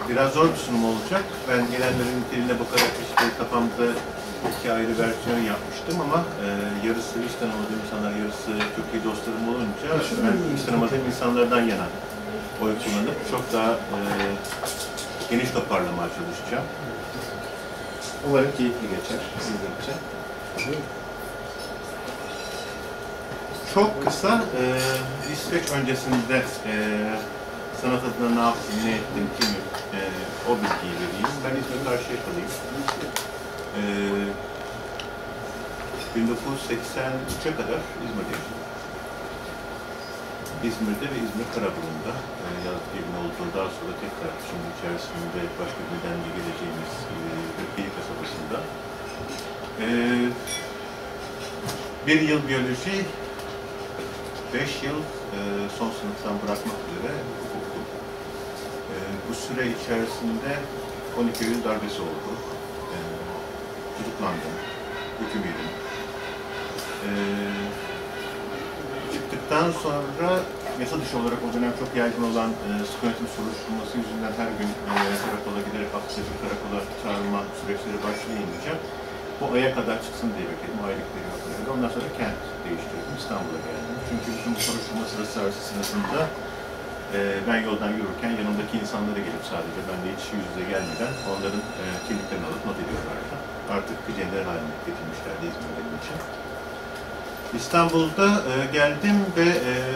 Biraz zor bir sunum olacak. Ben gelenlerin niteliğine bakarak işte kafamda iki ayrı versiyon yapmıştım ama yarısı hiç tanımadığım insanlar, yarısı Türkiye dostlarım olunca ben hiç tanımadığım insanlardan yana oy kullanıp çok daha geniş toparlamaya çalışacağım. Umarım keyifli geçer sizin için. Çok kısa, İsveç öncesinde sanat adına ne yaptım, ne ettim, kimi, o bilgiyi vereyim. Ben İzmir Karşıyaka'lıyım. 1983'e kadar İzmir'de yaşadım. İzmir'de ve İzmir Karaburun'da yazlık evim olduğu, daha sonra tekrar şimdi içerisinde başka bir nedenle geleceğimiz Ökkeyi kasabasında. Bir yıl biyoloji, 5 yıl son sınıftan bırakmak üzere hukuk. Bu süre içerisinde 12 Eylül darbesi oldu. Tutuklandım, hüküm yedim. Çıktıktan sonra yasa dışı olarak o dönem çok yaygın olan sıkı yönetim soruşturması yüzünden her gün karakola giderek hafif karakola çağırma süreçleri başlayınca bu aya kadar çıksın diye bekledim, aylıkları yapıyorum. Ondan sonra kent değiştirdim, İstanbul'a geldim. Çünkü bütün bu soruşturma sırasında ben yoldan yürürken yanımdaki insanlara gelip sadece benimle hiç yüz yüze gelmeden onların kimliklerini alıp not ediyorlardı. Artık bir cennet haline getirmişlerdi İzmir benim için. İstanbul'da geldim ve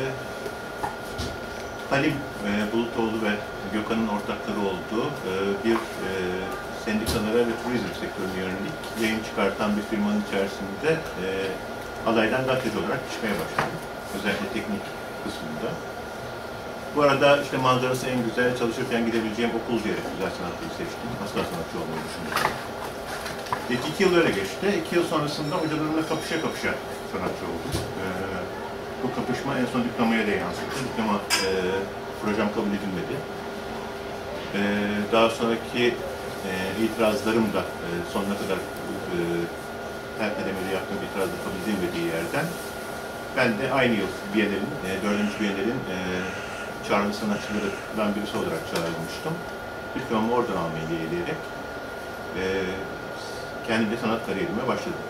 Halim Bulutoğlu ve Gökhan'ın ortakları olduğu bir sendikalara ve turizm sektörüne yönelik yayın çıkartan bir firmanın içerisinde alaydan gazeteci olarak çıkmaya başladım. Özellikle teknik kısmında. Bu arada işte manzarası en güzel, çalışırken gidebileceğim okul diyerek güzel sanatları seçtim. Asla sanatçı olmayı düşünüyorum. İki yıl öyle geçti. 2 yıl sonrasında hocalarımla kapışa sanatçı oldum. Bu kapışma en son diplomaya da yansıdı. Diploma projem kabul edilmedi. Daha sonraki itirazlarım da sonuna kadar her kademede yaptığım itirazda kabul edilmediği yerden ben de aynı yıl Biennale'in, 4. Biennale'in çağrılı sanatçılarından birisi olarak çağrılmıştım. Diplomamı oradan almayı yeğleyerek kendi sanat kariyerime başladım.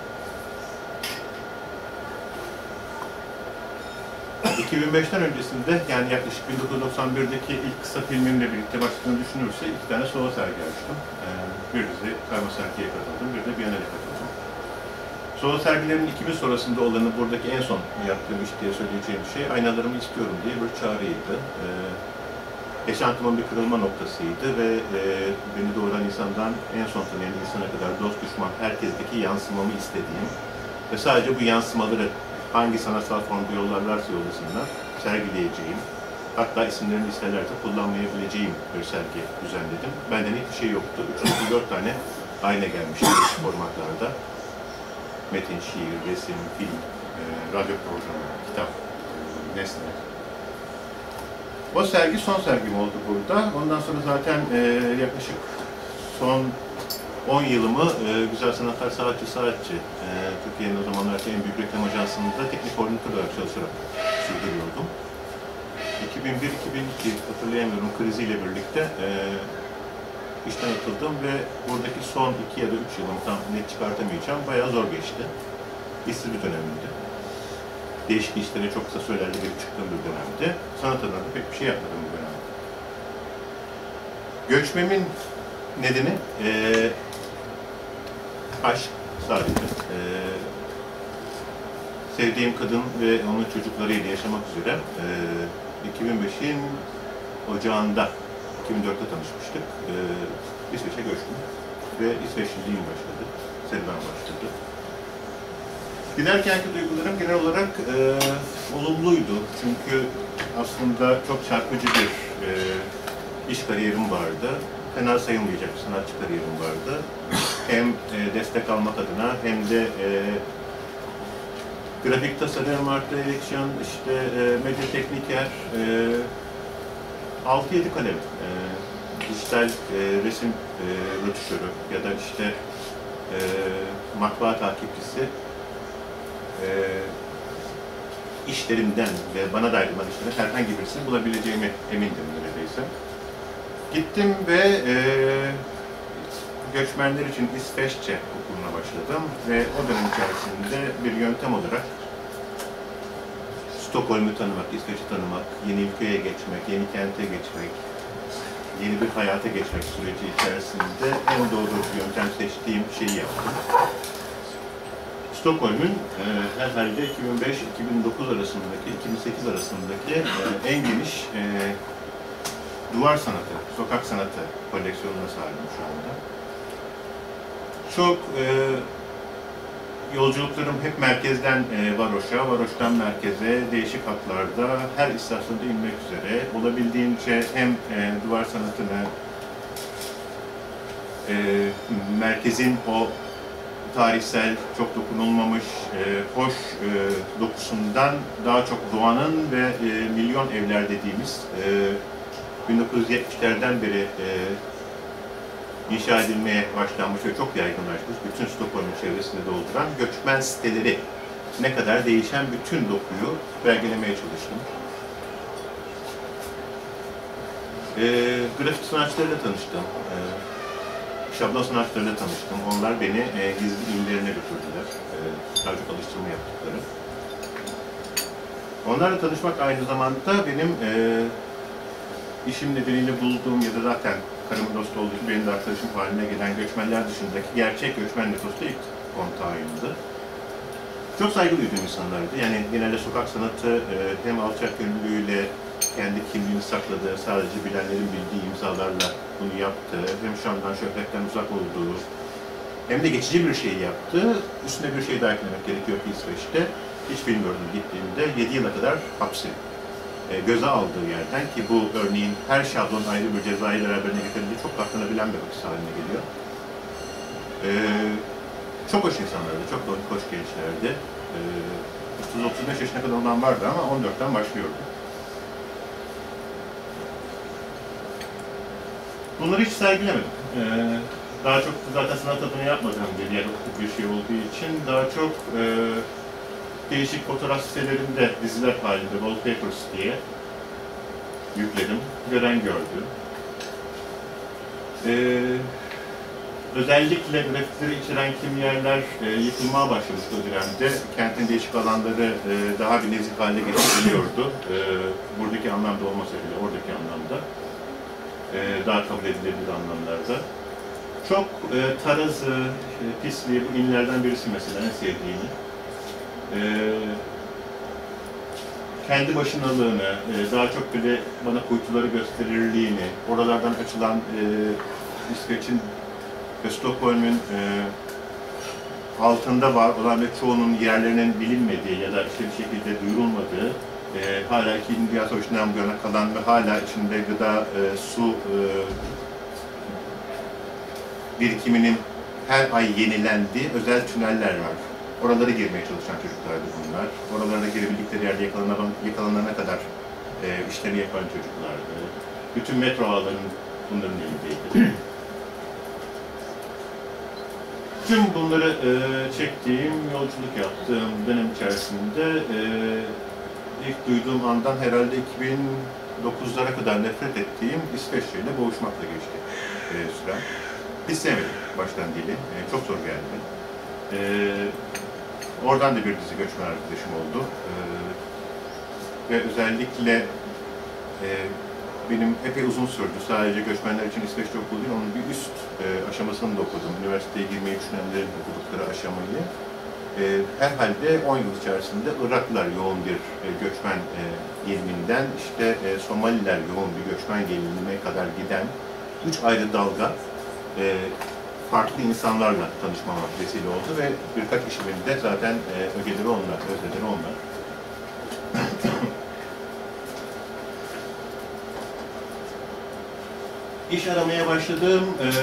2005'ten öncesinde, yani yaklaşık 1991'deki ilk kısa filmimle birlikte başladığını düşünürse 2 tane solo sergi açtım. Bir dizi Karma Sergi'ye katıldım, bir de Biennale'e katıldım. Solo sergilerimin 2000 sonrasında olanı buradaki en son yaptığım iş diye söyleyeceğim şey aynalarımı istiyorum diye bir çağrıydı. Yaşantımın bir kırılma noktasıydı ve beni doğuran insandan en son tanıyan insana kadar dost düşman herkesteki yansımamı istediğim ve sadece bu yansımaları hangi sanatsal formda yollarlarsa yollasınlar sergileyeceğim, hatta isimlerini isterlerse kullanmayabileceğim bir sergi düzenledim. Benden hiçbir şey yoktu. 3-4 tane ayna gelmişti formatlarda. Metin, şiir, resim, film, radyo programı, kitap, nesne. O sergi son sergim oldu burada. Ondan sonra zaten yaklaşık son 10 yılımı Güzel Sanatlar Saatçi, Türkiye'nin o zamanlar en büyük reklam ajansında teknik koordinatör olarak çalışarak sürdürüyordum. 2001-2002 hatırlayamıyorum kriziyle birlikte işten atıldım ve buradaki son 2 ya da 3 yılımı tam net çıkartamayacağım. Bayağı zor geçti. İşsiz bir dönemimdi. Değişik işlere çok kısa sürelerde girip çıktığım bir dönemdi. Sanat adına pek bir şey yapmadığım bir dönemdi. Göçmemin nedeni aşk sadece. Sevdiğim kadın ve onun çocuklarıyla yaşamak üzere 2005'in ocağında 2004'te tanışmıştık. İsveç'e göçtüm ve İsveçliliğim başladı. Serüven başladı. Giderkenki duygularım genel olarak olumluydu. Çünkü aslında çok çarpıcı bir iş kariyerim vardı. Fena sayılmayacak bir sanatçı kariyerim vardı. Hem destek almak adına hem de grafik tasarım, art direksiyon, işte medya tekniker, 6-7 kalem, dijital resim rötuşörü ya da işte matbaa takipçisi işlerimden ve bana da ayrılan işlerden herhangi birisini bulabileceğimi emindim neredeyse. Gittim ve göçmenler için İsveççe okuluna başladım ve o dönem içerisinde bir yöntem olarak Stockholm'u tanımak, İsveç'i tanımak, yeni ülkeye geçmek, yeni kente geçmek, yeni bir hayata geçmek süreci içerisinde en doğru yöntem seçtiğim şeyi yaptım. Stockholm'un herhalde 2005-2009 arasındaki, 2008 arasındaki en geniş duvar sanatı, sokak sanatı koleksiyonuna sahibim şu anda. Çok yolculuklarım hep merkezden varoşa, varoştan merkeze, değişik hatlarda, her istasyonda inmek üzere olabildiğince hem duvar sanatını, merkezin o tarihsel, çok dokunulmamış, hoş dokusundan daha çok doğanın ve milyon evler dediğimiz 1970'lerden beri inşa edilmeye başlanmış ve çok yaygınlaşmış, bütün Stockholm'un çevresinde dolduran göçmen siteleri ne kadar değişen bütün dokuyu belgelemeye çalıştım. Grafik sanatçılarıyla tanıştım. Şablon sanatçılarıyla tanıştım. Onlar beni gizli illerine götürdüler. Daha çok alıştırma yaptıkları. Onlarla tanışmak aynı zamanda benim işim nedeniyle bulduğum ya da zaten karımın dostu olduğu için benim de arkadaşım haline gelen göçmenler dışındaki gerçek göçmen nüfusta ilk kontağımdı. Çok saygı duyduğum insanlardı. Yani genelde sokak sanatı hem alçak gönüllülüğüyle kendi kimliğini sakladığı, sadece bilenlerin bildiği imzalarla bunu yaptı. Hem şandan, şöhretten uzak olduğu, hem de geçici bir şey yaptı. Üstüne bir şey daha eklemek gerekiyor ki İsveç'te. Hiç bilmiyordum gittiğimde 7 yıla kadar hapsi göze aldığı yerden ki bu örneğin her şablon ayrı bir cezayı beraberine getirince çok katlanabilen bir hapis haline geliyor. Çok hoş insanlardı, çok hoş gençlerdi. 30-35 yaşına kadar olan vardı ama 14'ten başlıyordu. Bunları hiç sergilemedim. Daha çok zaten sanat adına yapmadığım bir şey olduğu için daha çok değişik fotoğraf sitelerinde diziler halinde wallpapers diye yükledim. Gören gördü. Özellikle grafikleri içeren kimi yerler yıkılmaya başlamıştı o dönemde. Kentin değişik alanları daha bir nezih hale getiriliyordu. Buradaki anlamda olmasa bile oradaki anlamda. Daha kabul edilebilir anlamlarda. Çok tarazı, pisliği, bu inlerden birisi mesela en sevdiğimi. Kendi başınalığını, daha çok bile bana kuytuları gösterirliğini, oralardan açılan İsveç'in ve Stockholm'un altında var olan ve çoğunun yerlerinin bilinmediği ya da işte bir şekilde duyurulmadığı, hala 2. Dünya Savaşı'ndan bu yana kalan ve hala içinde gıda, su birikiminin her ay yenilendiği özel tüneller var. Oralara girmeye çalışan çocuklardı bunlar. Oralara girebildikleri yerde yakalanana kadar işleri yapan çocuklardı. Bütün metro ağların bunların elindeydi. Tüm bunları çektiğim, yolculuk yaptığım dönem içerisinde ilk duyduğum andan herhalde 2009'lara kadar nefret ettiğim İsveççe ile boğuşmakla geçti sürem. Hiç sevmedim baştan dili, çok zor geldi. Oradan da bir dizi göçmen arkadaşım oldu. Ve özellikle benim epey uzun sürdü. Sadece göçmenler için İsveççe okulu değil, onun bir üst aşamasını da okudum. Üniversiteye girmeyi düşünenlerin okudukları aşamayı. Herhalde 10 yıl içerisinde Iraklılar yoğun bir göçmen gelininden, işte Somaliler yoğun bir göçmen gelinine kadar giden 3 ayrı dalga farklı insanlarla tanışmama vesile oldu ve birkaç işimin de zaten ögeleri onlar, özneleri onlar. İş aramaya başladığım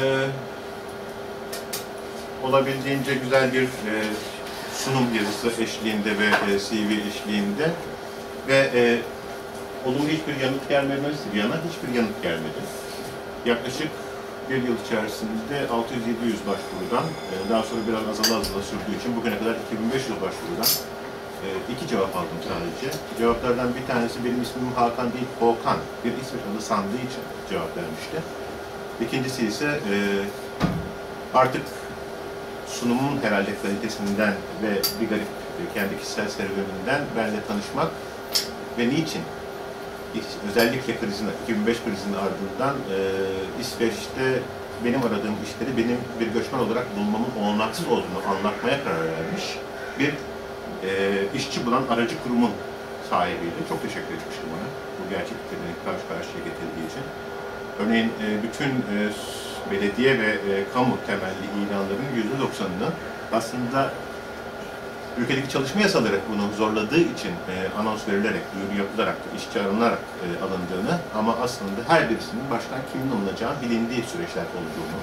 olabildiğince güzel bir sunum yazısı eşliğinde ve CV eşliğinde ve olumlu hiçbir yanıt gelmemesi bir yana hiçbir yanıt gelmedi. Yaklaşık bir yıl içerisinde 600-700 başvurudan, daha sonra biraz azala sürdüğü için bugüne kadar 2500 başvurudan 2 cevap aldım sadece. Cevaplardan bir tanesi benim ismim Hakan değil, Volkan. Bir İsveç adı sandığı için cevap vermişti. İkincisi ise artık sunumun herhalde kalitesinden ve bir garip kendi kişisel serüveninden benimle tanışmak ve niçin özellikle krizin, 2005 krizinin ardından İsveç'te benim aradığım işleri benim bir göçmen olarak bulmamın olanaksız olduğunu anlatmaya karar vermiş bir işçi bulan aracı kurumun sahibiydi. Çok teşekkür etmiştim ona bu gerçekliklerini karşı karşıya getirdiği için. Örneğin bütün belediye ve kamu temelli ilanların %90'ını aslında ülkedeki çalışma yasaları bunu zorladığı için anons verilerek, duyuru yapılarak, işçi aranarak alındığını ama aslında her birisinin baştan kimin alınacağı bilindiği süreçler olduğunu,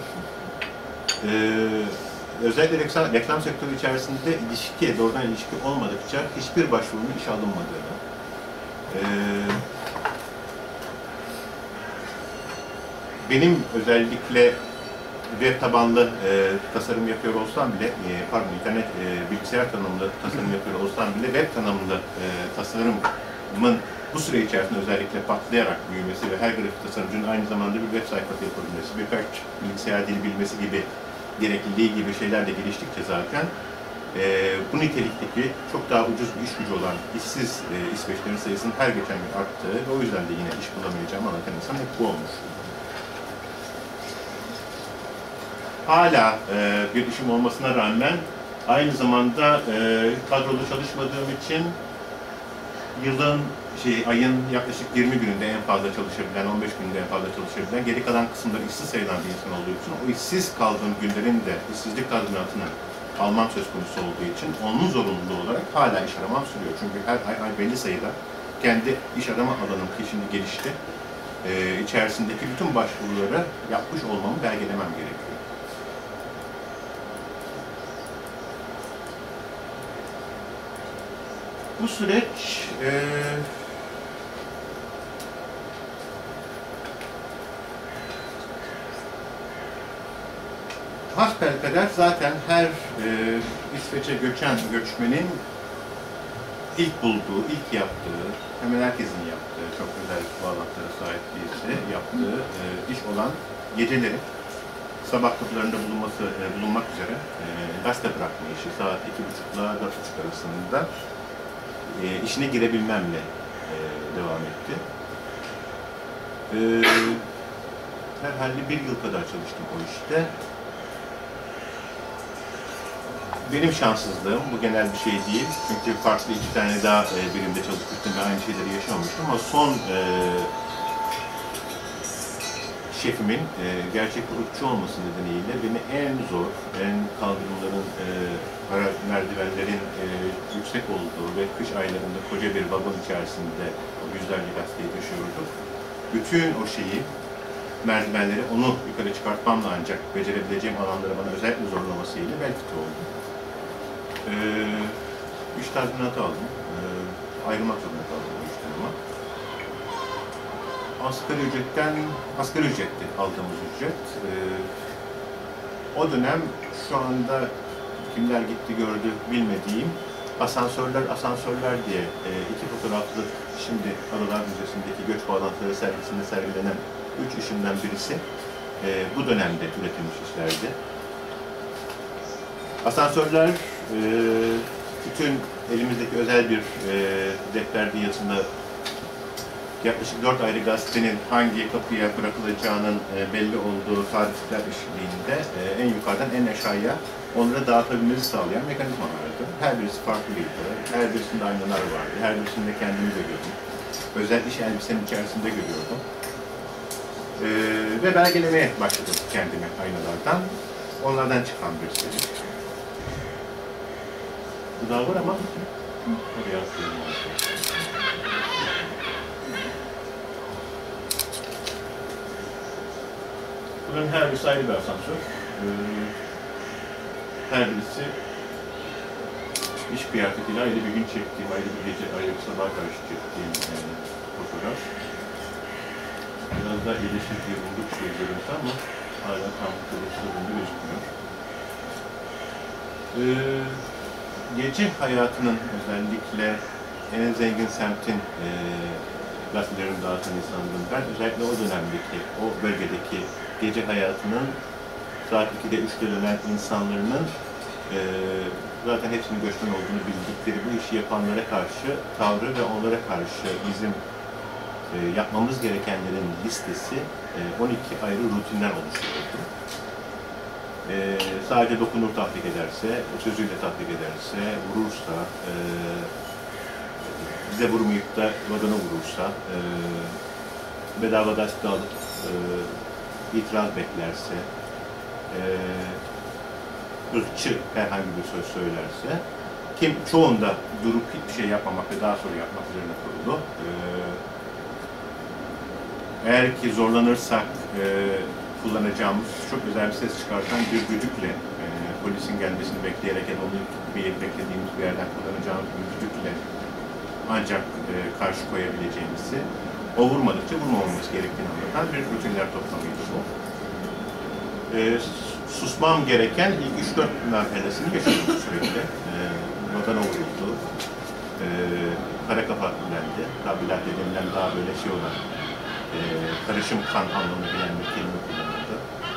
özellikle reklam sektörü içerisinde doğrudan ilişki olmadıkça hiçbir başvurunun işe alınmadığını, benim özellikle web tabanlı tasarım yapıyor olsam bile, internet bilgisayar tanımlı tasarım yapıyor olsam bile web tanımlı tasarımın bu süre içerisinde özellikle patlayarak büyümesi ve her grafik tasarımcının aynı zamanda bir web sayfası yapabilmesi, birkaç bilgisayar dili bilmesi gibi gerekliliği gibi şeyler de geliştikçe zaten bu nitelikteki çok daha ucuz bir iş gücü olan işsiz İsveçlerin sayısının her geçen gün arttığı ve o yüzden de yine iş bulamayacağım anlatan insan hep bu olmuş. Hala bir işim olmasına rağmen aynı zamanda kadrolu çalışmadığım için yılın ayın yaklaşık 20 gününde en fazla çalışabilen, 15 günde en fazla çalışabilen, geri kalan kısımları işsiz sayılan bir insan olduğu için o işsiz kaldığım günlerin de işsizlik tazminatını almam söz konusu olduğu için onun zorunluluğu olarak hala iş aramam sürüyor. Çünkü her ay belli sayıda kendi iş arama alanım ki şimdi gelişti. İçerisindeki bütün başvuruları yapmış olmamı belgelemem gerekiyor. Bu süreç hasbelkader zaten her İsveç'e göçen göçmenin ilk bulduğu, ilk yaptığı, hemen herkesin yaptığı, çok özel bağlantılara sahip değilse yaptığı iş olan geceleri sabah kapılarında bulunmak üzere gazete bırakma işi saat 2.30'la 4.30 arasında işine girebilmemle devam etti. Herhalde 1 yıl kadar çalıştım o işte. Benim şanssızlığım, bu genel bir şey değil. Çünkü farklı 2 tane daha birimde çalışmıştım ve aynı şeyleri yaşamıştım ama son şefimin gerçek bir ırkçı olması nedeniyle beni en zor, en kaldırımların, merdivenlerin yüksek olduğu ve kış aylarında koca bir vagon içerisinde yüzlerce gazeteyi taşıyorduk. Bütün o şeyi, merdivenleri onu yukarı çıkartmamla ancak becerebileceğim alanları bana özellikle zorlamasıyla belki de oldu. İş tazminatı aldım. Ayrılmak zorunda kaldım o işten ama. Asgari ücretti aldığımız ücret. O dönem şu anda kimler gitti gördü bilmediğim asansörler diye 2 fotoğraflı şimdi Adalar Müzesi'ndeki göç bağlantıları sergisinde sergilenen 3 işimden birisi bu dönemde üretilmiş işlerdi. Asansörler bütün elimizdeki özel bir defter diyatında yaklaşık 4 ayrı gazetenin hangi kapıya bırakılacağının belli olduğu tarifler eşliğinde en yukarıdan en aşağıya onları dağıtabilmemizi sağlayan mekanizmalardı. Her birisi farklıydı. Her birisinde aynalar vardı. Her birisinde kendimi görüyordum. Özel iş elbisenin içerisinde görüyordum. Ve belgelemeye başladım kendimi aynalardan. Onlardan çıkan bir seri. Bu daha var ama oraya atlayalım. Bunların her birisi ayrı bir asansör. Her birisi iş kıyafetiyle ayrı bir gün çektiğim, ayrı bir gece, ayrı bir sabah karşı çektiğim fotoğraf. Biraz daha iyileşik bir bulduk görüntü ama hala tam kılıçlarında gözükmüyor. gece hayatının özellikle en zengin semtin gazetelerini dağıtan insandım ben. Özellikle o dönemdeki, o bölgedeki gece hayatının saat 2'de 3'te dönen insanların zaten hepsinin göçmen olduğunu bildikleri bu işi yapanlara karşı tavrı ve onlara karşı bizim yapmamız gerekenlerin listesi 12 ayrı rutinden oluşuyordu. Sadece dokunur tahrik ederse, sözüyle tahrik ederse, vurursa, bize vurmayıp da vagona vurursa, bedava gazete alıp itiraz beklerse, ırkçı herhangi bir söz söylerse, kim çoğunda durup hiçbir şey yapmamak ve daha sonra yapmak üzerine kurulu. Eğer ki zorlanırsak kullanacağımız çok özel bir ses çıkartan bir güdükle, polisin gelmesini bekleyerek ya da onu beklediğimiz bir yerden kullanacağımız bir güdükle ancak karşı koyabileceğimizi, o vurmadıkça vurmamamız gerektiğini anlatan bir rutinler toplamıydı bu. Susmam gereken ilk 3-4 merhalesini yaşadım bu süreçte. Vagona vuruldu, kara kafa dendi, tabbilat denilen daha böyle şey olan, karışım kan anlamına gelen bir kelime kullanıldı.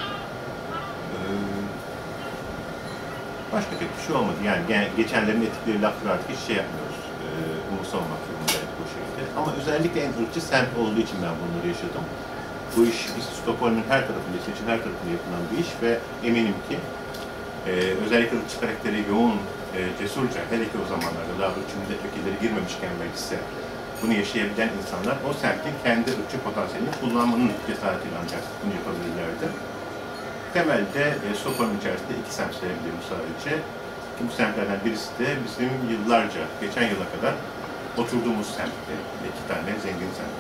Başka pek bir şey olmadı. Yani geçenlerin ettikleri laflar artık hiç şey yapmıyoruz. Umursamamak zorundaydık bu şekilde. Ama özellikle en ırkçı semt olduğu için ben bunları yaşadım. Bu iş Stockholm'un her tarafında, İsveç'in her tarafında yapılan bir iş ve eminim ki özellikle ırkçı karakteri yoğun, cesurca, hele ki o zamanlarda daha ırkçı milletvekilleri girmemişken meclise bunu yaşayabilen insanlar o semtin kendi ırkçı potansiyelini kullanmanın cesaretiyle ancak bunu yapabilirlerdi. Temelde Stockholm içerisinde 2 semt sayabilirim sadece. Bu semtlerden birisi de bizim yıllarca, geçen yıla kadar oturduğumuz semtti. 2 tane zengin semt.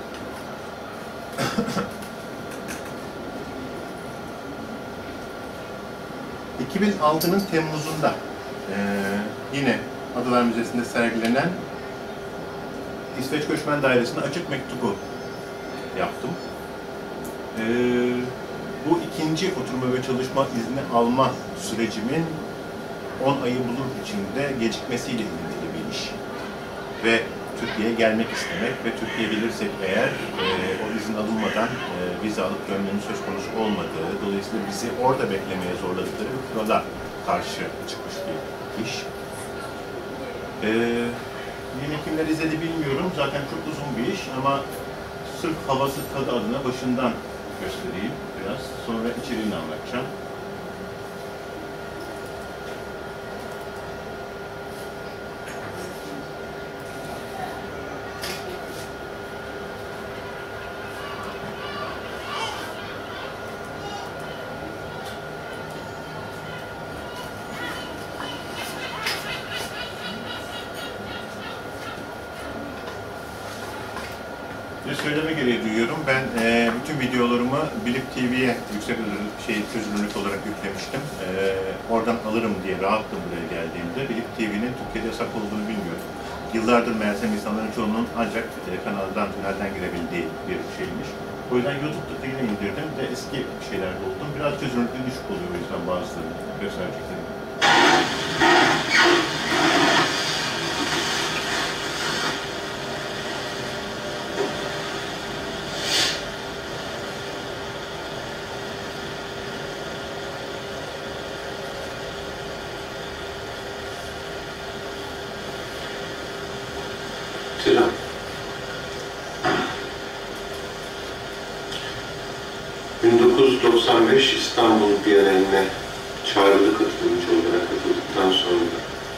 2006'nın Temmuz'unda yine Adalar Müzesi'nde sergilenen İsveç Göçmen Dairesi'ne açık mektubu yaptım. Bu ikinci oturma ve çalışma izni alma sürecimin 10 ayı bulur içinde gecikmesiyle ilgili bir iş. Ve Türkiye'ye gelmek istemek ve Türkiye'ye gelirsek eğer o izin alınmadan vize alıp dönmenin söz konusu olmadığı, dolayısıyla bizi orada beklemeye zorladıkları bir kurala karşı çıkmış bir iş. Yine kimler izledi bilmiyorum, zaten çok uzun bir iş ama sırf havası tadı adına başından göstereyim biraz, sonra içeriğini anlatacağım. Söyleme gereği duyuyorum. Ben bütün videolarımı Bilip TV'ye yüksek çözünürlük olarak yüklemiştim. Oradan alırım diye rahattım buraya geldiğimde. Bilip TV'nin Türkiye'de yasak olduğunu bilmiyordum. Yıllardır meğersem insanların çoğunun ancak kanaldan, tünelden girebildiği bir şeymiş. O yüzden YouTube'da yine indirdim ve eski şeyler buldum. Biraz çözünürlüğü düşük oluyor o yüzden bazılarını göstereceklerim. Selam. ...1995 İstanbul Bienali'ne çağrılı katılımcı olarak katıldıktan sonra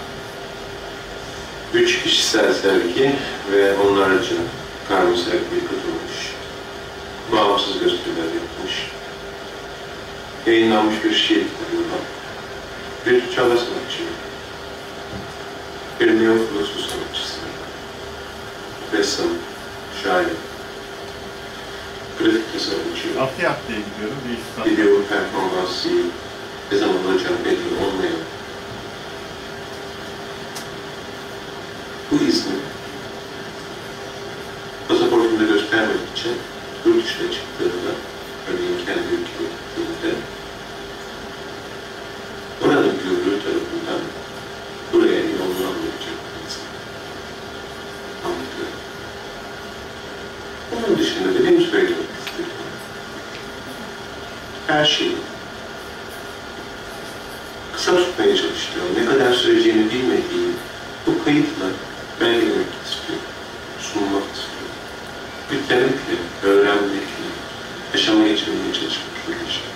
3 kişisel sergi ve onlarca karma sergiye katılmış, bağımsız gösteriler yapmış, yayınlanmış bir şiir kitabı, bir çağdaş sanatçı, bir neofilosoflu sanatçısı, ressam, şair, grafik tasarımcı, haftaya gidiyorum. video performansı, ne zaman olacağı belli olmayan bu izni pasaportunda göstermedikçe yurt dışına çıktığında, örneğin kendi ülkeye gittiğinde oranın güruğu tarafından buraya Benim söylemek istediğim her şeyi kısa tutmaya çalıştığım, ne kadar süreceğini bilmediğim bu kayıtla belgelemek istiyorum, sunmak istiyorum. Yüklemekle, öğrenmekle, yaşama geçirmeye çalışmak istiyorum.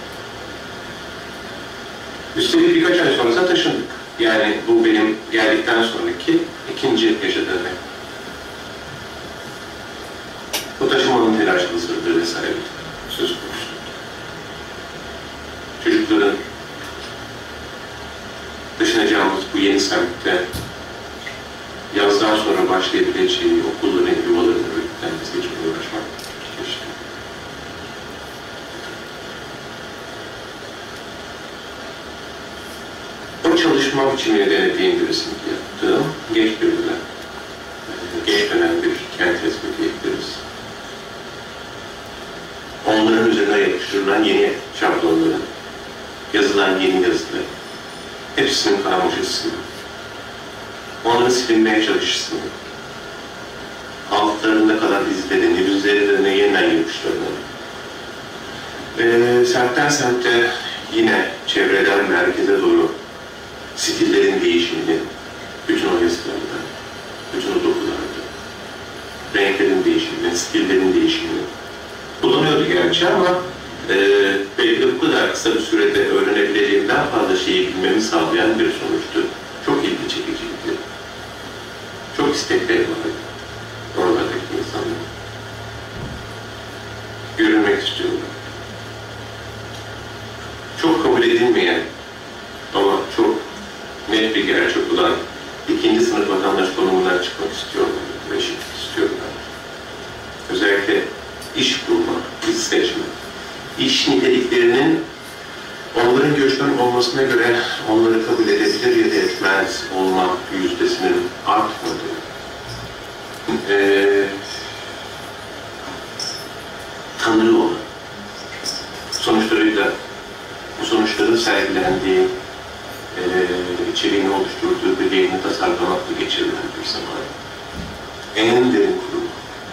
Üstelik birkaç ay sonra taşındık. Yani bu benim geldikten sonraki ikinci yaşadığım ev. Bu taşımanın telaşlı sırrı vesaire söz konusu. Çocukların taşınacağımız bu yeni semtte yazdan sonra başlayabileceği okulların, yuvaların örgütlenmesi için uğraşmak işte. O çalışma biçimini denediğim birisini yaptığım geç dönem bir kent resmi diyebiliriz. Onların üzerine yapıştırılan yeni şablonların, yazılan yeni yazıları, hepsinin karmaşasını, onların silinmeye çalışısını, altlarında kalan izlerini, üzerlerine yeniden yapıştırılan, semtten semte yine çevreden merkeze doğru stillerin değişimini, bütün o yazılarda, bütün o dokularda, renklerin değişimini, stillerin değişimini kullanıyordu gerçi ama belki de bu kadar kısa bir sürede öğrenebileceğim daha fazla şeyi bilmemi sağlayan bir sonuçtu. Çok ilgi çekiciydi. Çok istekleri vardı oradaki insanlar. Görünmek istiyorlar. Çok kabul edilmeyen ama çok net bir gerçek olan ikinci sınıf vatandaş konumundan çıkmak istiyorlar ve istiyorlar. Özellikle iş bulmak, iş seçmek, iş niteliklerinin onların göçmen olmasına göre onları kabul edebilir ya da etmez olma yüzdesinin artmadığı, tanrı olan, sonuçlarıyla bu sonuçların sergilendiği, içeriğini oluşturduğu bir yayını tasarlamakla geçirilen bir zaman. En derin kurum.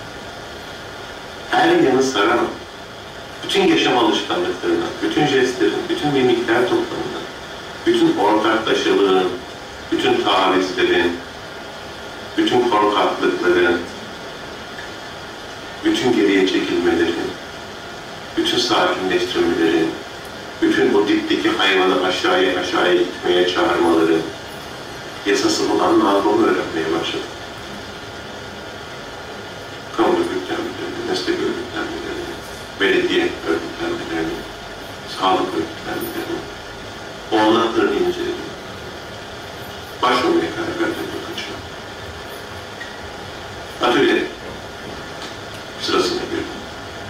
Her yanı saran, bütün yaşam alışkanlıklarına, bütün jestlerin, bütün mimikler toplamına, bütün ortaklaşılığın, bütün tavizlerin, bütün korkaklıkların, bütün geriye çekilmelerin, bütün sakinleştirmelerin, bütün o dipteki hayvanı aşağıya gitmeye çağırmaların yasası olan nalbamı öğrenmeye başladım. Kamu örgütlenmelerini, meslek örgütlenmelerini, belediye örgütlenmelerini, sağlık örgütlenmelerini, olanaklarını inceledim. Başvurmaya karar verdim bakınca. Atölye sırasına girdim.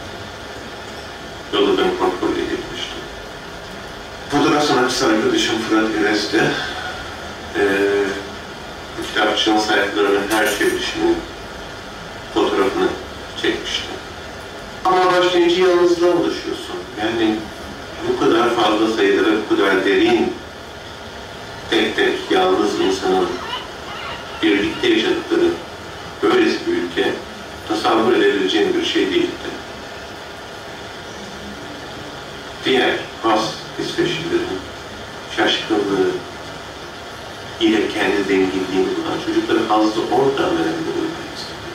Yolda ben kontrolle gitmiştim. Fotoğraf sanatçısı arkadaşım Fırat Enes de kitapçının sayfalarının her çevirişinin fotoğrafını çekmişti. Ama başlayınca yalnızlığa ulaşıyorsun. Yani bu kadar fazla sayıda ve bu kadar derin tek tek yalnız insanın birlikte yaşadıkları böylesi bir ülke tasavvur edebileceğim bir şey değildi. Diğer has İsveçlilerin şaşkınlığı ile kendi zenginliğini bulan çocukları fazla oradan önemli olmayı istiyor.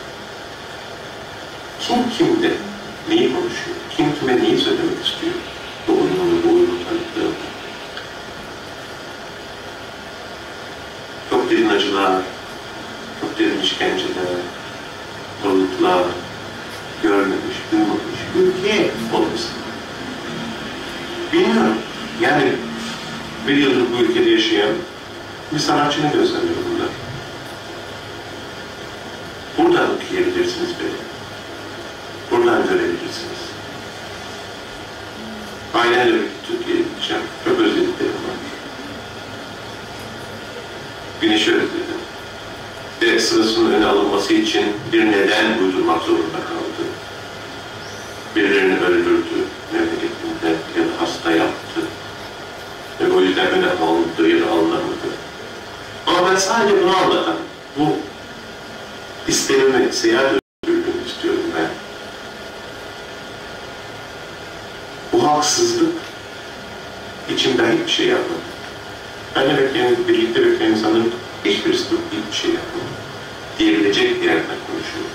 Kim kimde neyi konuşuyor? Kim kime neyi söylemek istiyor? Bu oyunu tanıttığı. Çok derin acılar, çok derin işkenceler, zorluklar, görmemiş, duymamış, ülke olmasın. Bilmiyorum. Yani bir yıldır bu ülkede yaşayan bir sanatçının gözlemliyorum bunlar. Buradan okuyabilirsiniz beni. Buradan görebilirsiniz. Aileyle Türkiye'ye gideceğim. Çok özlediklerim var. Güneşi özledim. Ve sırasının öne alınması için bir neden uydurmak zorunda kaldı. Birilerini öldürdü memleketinde ya da hasta yaptı. Ve o yüzden öne alındı ya da alınamadı. Ama ben sadece bunu anlatan, bu isterimi, seyahat özgürlüğünü istiyorum ben. bu haksızlık için ben hiçbir şey yapmadım. Benimle bekleyen, birlikte bekleyen insanların hiçbirisi de hiçbir şey yapmadı diyebilecek bir yerden konuşuyorum.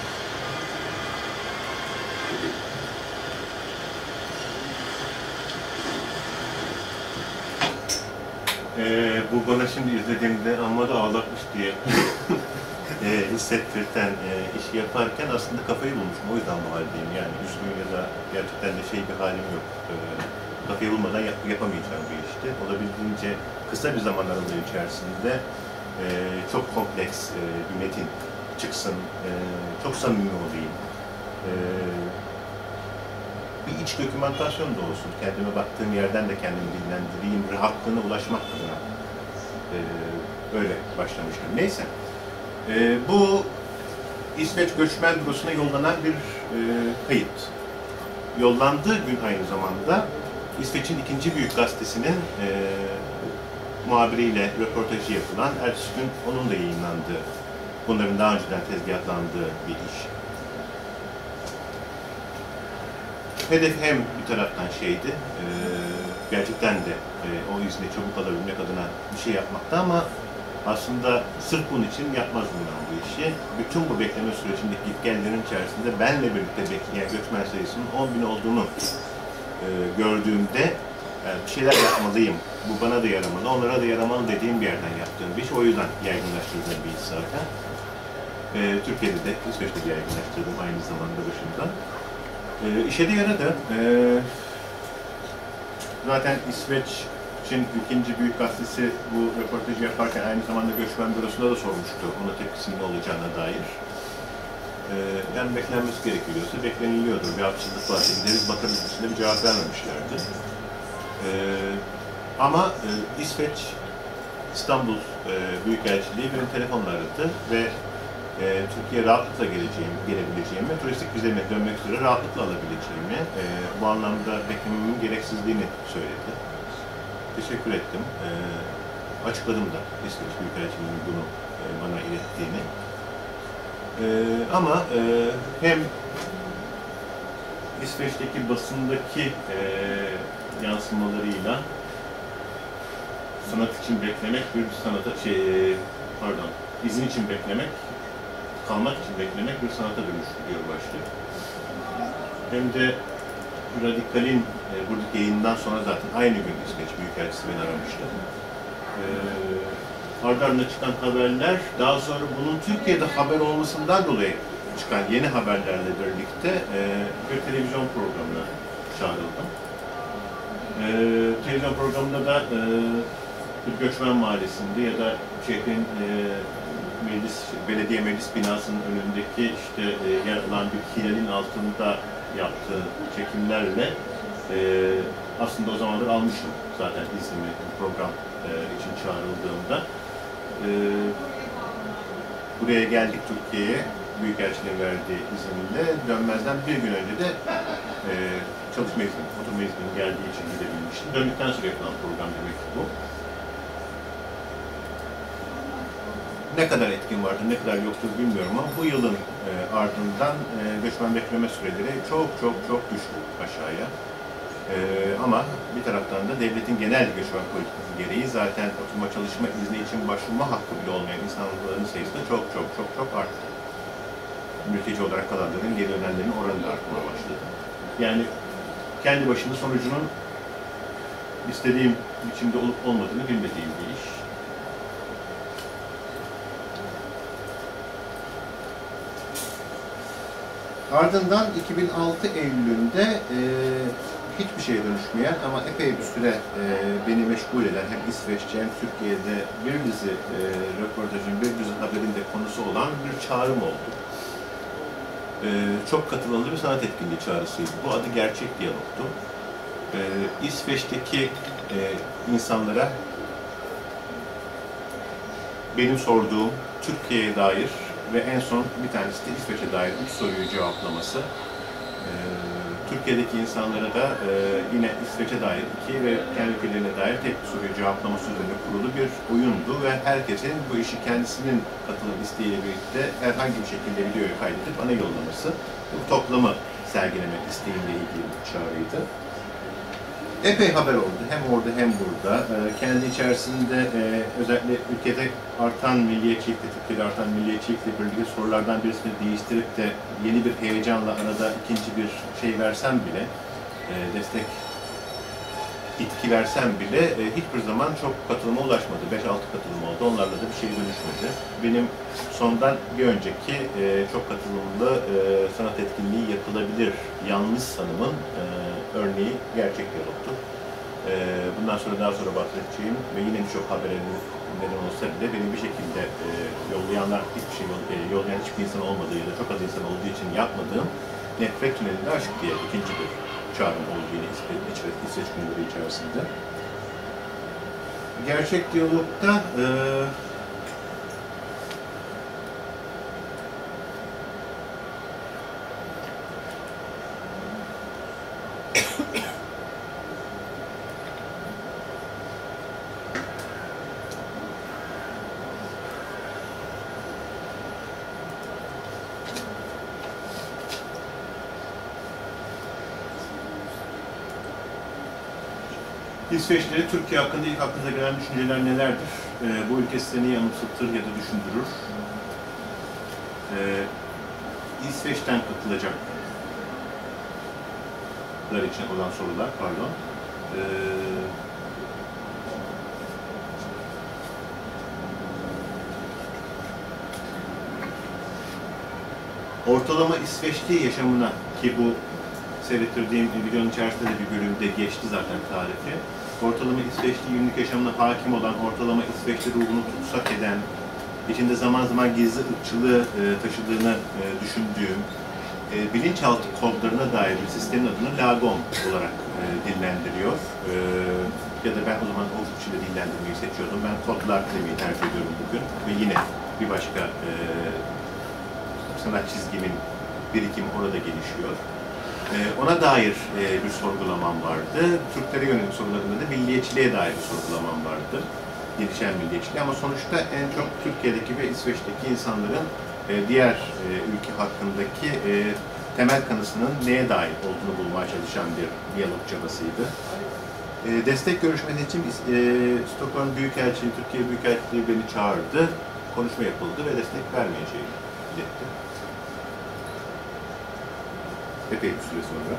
Bu bana şimdi izlediğimde amma da ağlatmış diye hissettirten işi yaparken aslında kafayı bulmuşum. O yüzden bu haldeyim. Yani üzgün ya da gerçekten de bir halim yok. Kafayı bulmadan yapamayacağım bir işti. Olabildiğince kısa bir zaman aralığı içerisinde çok kompleks bir metin çıksın, çok samimi olayım. Bir iç dokümantasyon da olsun. Kendime baktığım yerden de kendimi dinlendireyim, rahatlığına ulaşmak adına öyle başlamıştım. Neyse. Bu İsveç Göçmen Bürosu'na yollanan bir kayıt. Yollandığı gün aynı zamanda İsveç'in ikinci büyük gazetesinin muhabiriyle röportajı yapılan, ertesi gün onun da yayınlandığı, bunların daha önceden tezgahlandığı bir iş. Hedef hem bir taraftan şeydi, gerçekten de o izni çabuk alabilmek adına bir şey yapmakta ama aslında sırf bunun için yapmazdım ben bu işi. Bütün bu bekleme sürecindeki gitgellerin içerisinde benle birlikte bekleyen göçmen sayısının 10.000 olduğunu gördüğümde bir şeyler yapmalıyım, bu bana da yaramalı, onlara da yaramalı dediğim bir yerden yaptığım bir iş. O yüzden yaygınlaştırdığım bir iş zaten. Türkiye'de de, İsveç'te de yaygınlaştırdım aynı zamanda başında. İşe de yaradı. Zaten İsveç'in ikinci büyük gazetesi bu röportajı yaparken aynı zamanda Göçmen Bürosu'na da sormuştu ona tepkisinin ne olacağına dair. Yani beklenmesi gerekiyorsa bekleniliyordur. Bir haksızlık varsa gideriz bakarız üstüne bir cevap vermemişlerdi. Ama İsveç İstanbul Büyükelçiliği beni telefonla aradı ve Türkiye'ye rahatlıkla gelebileceğimi, turistik vizeme dönmek üzere rahatlıkla alabileceğimi, bu anlamda beklememin gereksizliğini söyledi. Teşekkür ettim. Açıkladım da İsveç Büyükelçiliği'nin bunu bana ilettiğini. Ama hem İsveç'teki basındaki yansımalarıyla sanat için beklemek bir sanata izin için beklemek, kalmak için beklemek bir sanata dönüştü diyor başlık. Hem de Radikal'in buradaki yayından sonra zaten aynı gün İsveç Büyükelçisi beni aramıştı. Ardı ardına çıkan haberler, daha sonra bunun Türkiye'de haber olmasından dolayı çıkan yeni haberlerle birlikte bir televizyon programına çağrıldım. Televizyon programında da bir göçmen mahallesinde ya da şehrin belediye meclis binasının önündeki yer alan bir hilalin altında yaptığı çekimlerle aslında o zamanlar almıştım zaten iznimi program için çağrıldığımda. Buraya geldik Türkiye'ye, Büyükelçiliğin verdiği izinle dönmezden bir gün önce de çalışma izni, oturma iznim geldiği için gidebilmiştim. Döndükten sonra yapılan program demek ki bu. Ne kadar etkin vardır, ne kadar yoktur bilmiyorum ama bu yılın ardından göçmen bekleme süreleri çok düştü aşağıya. Ama bir taraftan da devletin genel göçmen politikası gereği zaten oturma çalışma izni için başvurma hakkı bile olmayan insanların sayısı da çok arttı. Mülteci olarak kalanların geri dönenlerin oranı da artmaya başladı. Yani kendi başına sonucunun istediğim biçimde olup olmadığını bilmediğim bir iş. Ardından 2006 Eylül'ünde hiçbir şeye dönüşmeyen ama epey bir süre beni meşgul eden hem İsveççe hem Türkiye'de bir dizi röportajın, bir dizi haberin de konusu olan bir çağrım oldu. Çok katılımlı bir sanat etkinliği çağrısıydı. Bu adı Gerçek Diyalog'tu. İsveç'teki insanlara benim sorduğum Türkiye'ye dair ve en son bir tanesi de İsveç'e dair 3 soruyu cevaplaması. Türkiye'deki insanlara da yine İsveç'e dair 2 ve kendi ülkelerine dair tek bir soruyu cevaplaması üzerine kurulu bir oyundu ve herkesin bu işi kendisinin katılım isteğiyle birlikte herhangi bir şekilde videoya kaydedip bana yollaması, bu toplamı sergilemek isteğiyle ilgili bir çağrıydı. Epey haber oldu. Hem orada hem burada. Kendi içerisinde özellikle ülkede artan milliyetçilikle, Türkiye'de artan milliyetçilikle birlikte sorulardan birisini değiştirip de yeni bir heyecanla arada ikinci bir şey versem bile, destek itki versem bile hiçbir zaman çok katılıma ulaşmadı. 5-6 katılım oldu. Onlarla da bir şey dönüşmedi. Benim sondan bir önceki çok katılımlı sanat etkinliği yapılabilir Yalnız Sanım'ın örneği gerçek diyalogtu. Bundan sonra daha sonra bahsedeceğim ve yine birçok habere neden olsa bile benim bir şekilde yollayanlar hiçbir şey yollayan hiçbir insan olmadığı ya da çok az insan olduğu için yapmadığım Nefret Tüneli'nde Aşk diye ikinci bir çağrım oldu yine İsveç günleri içerisinde. Gerçek diyalogda İsveçlileri Türkiye hakkında ilk aklınıza gelen düşünceler nelerdir? Bu ülke size neyi anımsatır ya da düşündürür? İsveç'ten katılacaklar için olan sorular, pardon. Ortalama İsveçli yaşamına, ki bu seyrettirdiğim videonun içerisinde de bir bölümde geçti zaten tarifi. Ortalama İsveçli günlük yaşamına hakim olan, ortalama İsveçli ruhunu tutsak eden, içinde zaman zaman gizli ırkçılığı taşıdığını düşündüğüm, bilinçaltı kodlarına dair bir sistemin adını Lagom olarak dillendiriyor. Ya da ben o zaman o Türkçe'yle dillendirmeyi seçiyordum. Ben kodlar demeyi tercih ediyorum bugün. Ve yine bir başka sanat çizgimin birikimi orada gelişiyor. Ona dair bir sorgulamam vardı. Türklere yönelik sorularında da milliyetçiliğe dair bir sorgulamam vardı. Gelişen milliyetçiliği ama sonuçta en çok Türkiye'deki ve İsveç'teki insanların diğer ülke hakkındaki temel kanısının neye dair olduğunu bulmaya çalışan bir diyalog çabasıydı. Destek görüşmesi için Stockholm Büyükelçiliği, Türkiye Büyükelçiliği beni çağırdı. Konuşma yapıldı ve destek vermeyeceğini iletti. Epey bir süre sonra.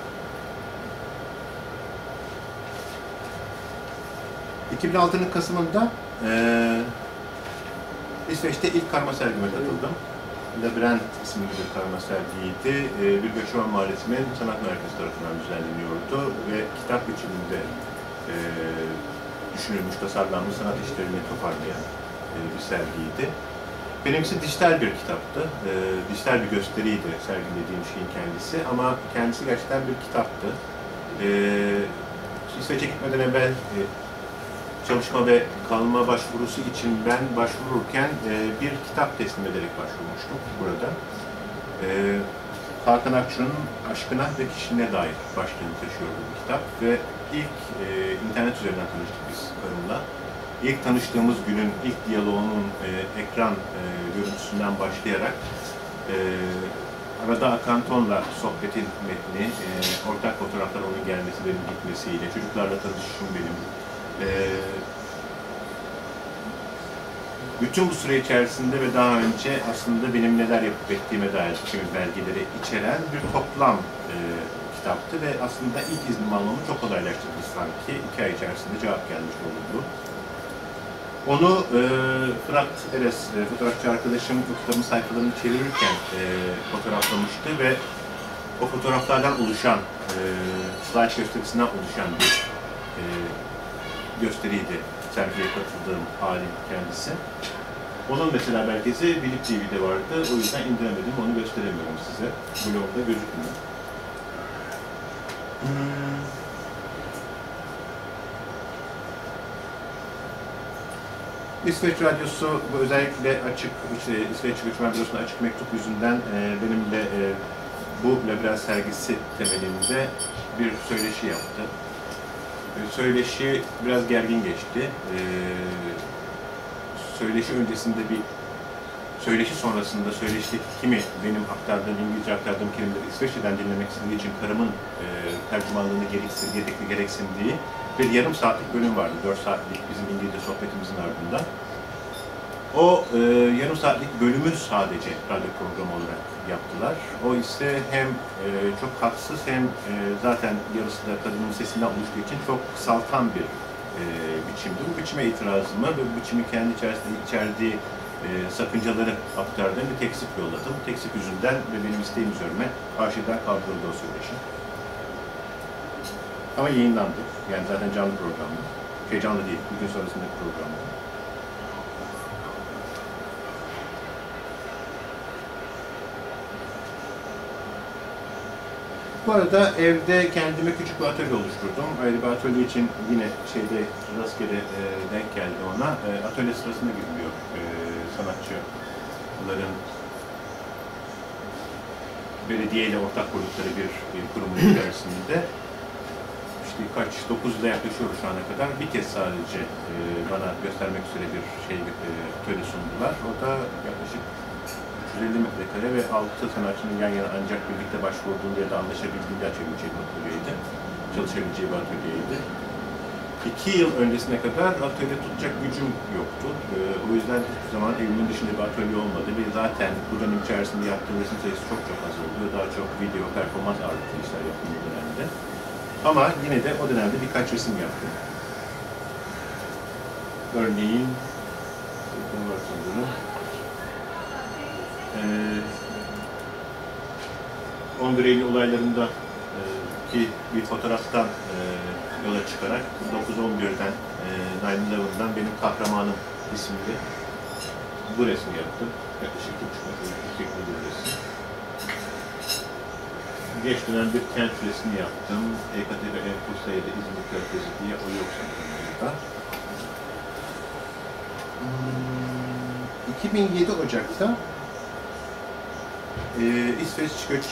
...2006'nın Kasım'ında İsveç'te ilk karma sergime katıldım. Labirent isimli bir karma sergiydi. Bir Göçmen Mahallesi'nin sanat merkezi tarafından düzenleniyordu ve kitap biçiminde düşünülmüş, tasarlanmış sanat işlerini toparlayan bir sergiydi. Benimkisi dijital bir kitaptı. Dijital bir gösteriydi sergilediğim şeyin kendisi ama kendisi gerçekten bir kitaptı. İsveç'e gitmeden evvel çalışma ve kalma başvurusu için ben başvururken bir kitap teslim ederek başvurmuştum burada. Hakan Akçur'un Aşkına ve Kişiliğine dair başlığını taşıyordu bu kitap ve ilk internet üzerinden tanıştık biz karımla. İlk tanıştığımız günün ilk diyaloğunun ekran görüntüsünden başlayarak arada akan tonla sohbetin metni, ortak fotoğraflar onun gelmesi, benim gitmesiyle, çocuklarla tanışışım benim. Bütün bu süre içerisinde ve daha önce aslında benim neler yapıp ettiğime dair kimi belgeleri içeren bir toplam kitaptı ve aslında ilk iznimi almamı çok kolaylaştırdı sanki. 2 ay içerisinde cevap gelmiş oldu. Onu Fırat Eres, fotoğrafçı arkadaşım bu kitabın sayfalarını çevirirken fotoğraflamıştı ve o fotoğraflardan oluşan, slide gösterisinden oluşan bir gösteriydi sergiye katıldığım halin kendisi. Onun mesela belgesi Bilip TV'de vardı, o yüzden indiremedim, onu gösteremiyorum size. Blogda gözükmüyor. İsveç Radyosu bu özellikle açık, İsveç Göçmen Bürosu'na açık mektup yüzünden benimle bu labirent sergisi temelinde bir söyleşi yaptı. Söyleşi biraz gergin geçti. Söyleşi öncesinde bir söyleşi sonrasında söyleşideki kimi benim aktardığım, İngilizce aktardığım kelimeleri İsveççe'den dinlemek istediği için karımın tercümanlığını gereksindiği bir yarım saatlik bölüm vardı. 4 saatlik bizim İngilizce sohbetimizin ardından. O yarım saatlik bölümü sadece radyo programı olarak yaptılar. O ise hem çok haksız hem zaten yarısı da kadının sesinden oluştuğu için çok kısaltan bir biçimdi. Bu biçime itirazımı ve bu biçimi kendi içerisinde içerdiği sakıncaları aktardığım bir teksip yolladım. Teksip yüzünden ve benim isteğim üzerine arşivden kaldırıldı o söyleşi. Ama yayınlandı. Yani zaten canlı programdı. Canlı değil, bir gün sonrasındaki programdı. Bu arada evde kendime küçük bir atölye oluşturdum. Ayrı bir atölye için yine rastgele denk geldi ona. Atölye sırasında giriliyor sanatçıların belediyeyle ortak kurdukları bir kurumun içerisinde. İşte 9'da yaklaşıyoruz şu ana kadar. Bir kez sadece bana göstermek üzere bir atölye sundular. O da yaklaşık 350 metrekare ve 6 sanatçının yan yana ancak birlikte başvurduğunda ya da anlaşabildiğinde açabileceği bir atölyeydi. Çalışabileceği bir atölyeydi. 2 yıl öncesine kadar atölye tutacak gücüm yoktu. O yüzden hiçbir zaman evimin dışında bir atölye olmadı ve zaten bu dönem içerisinde yaptığım resim sayısı çok az oluyor. Daha çok video, performans ağırlıklı işler yaptım bu dönemde. Ama yine de o dönemde birkaç resim yaptım. Örneğin 11 Eylül olaylarında ki bir fotoğraftan yola çıkarak 9-11'den 9/11'dan benim kahramanım isimli bu resmi yaptım. Yaklaşık 2,5 metrelik bir resim. Geç dönem bir kent resmi yaptım. Ekateri Enfusa ya da İzmir Körfezi diye o yok sanırım burada. 2007 Ocak'ta İsveç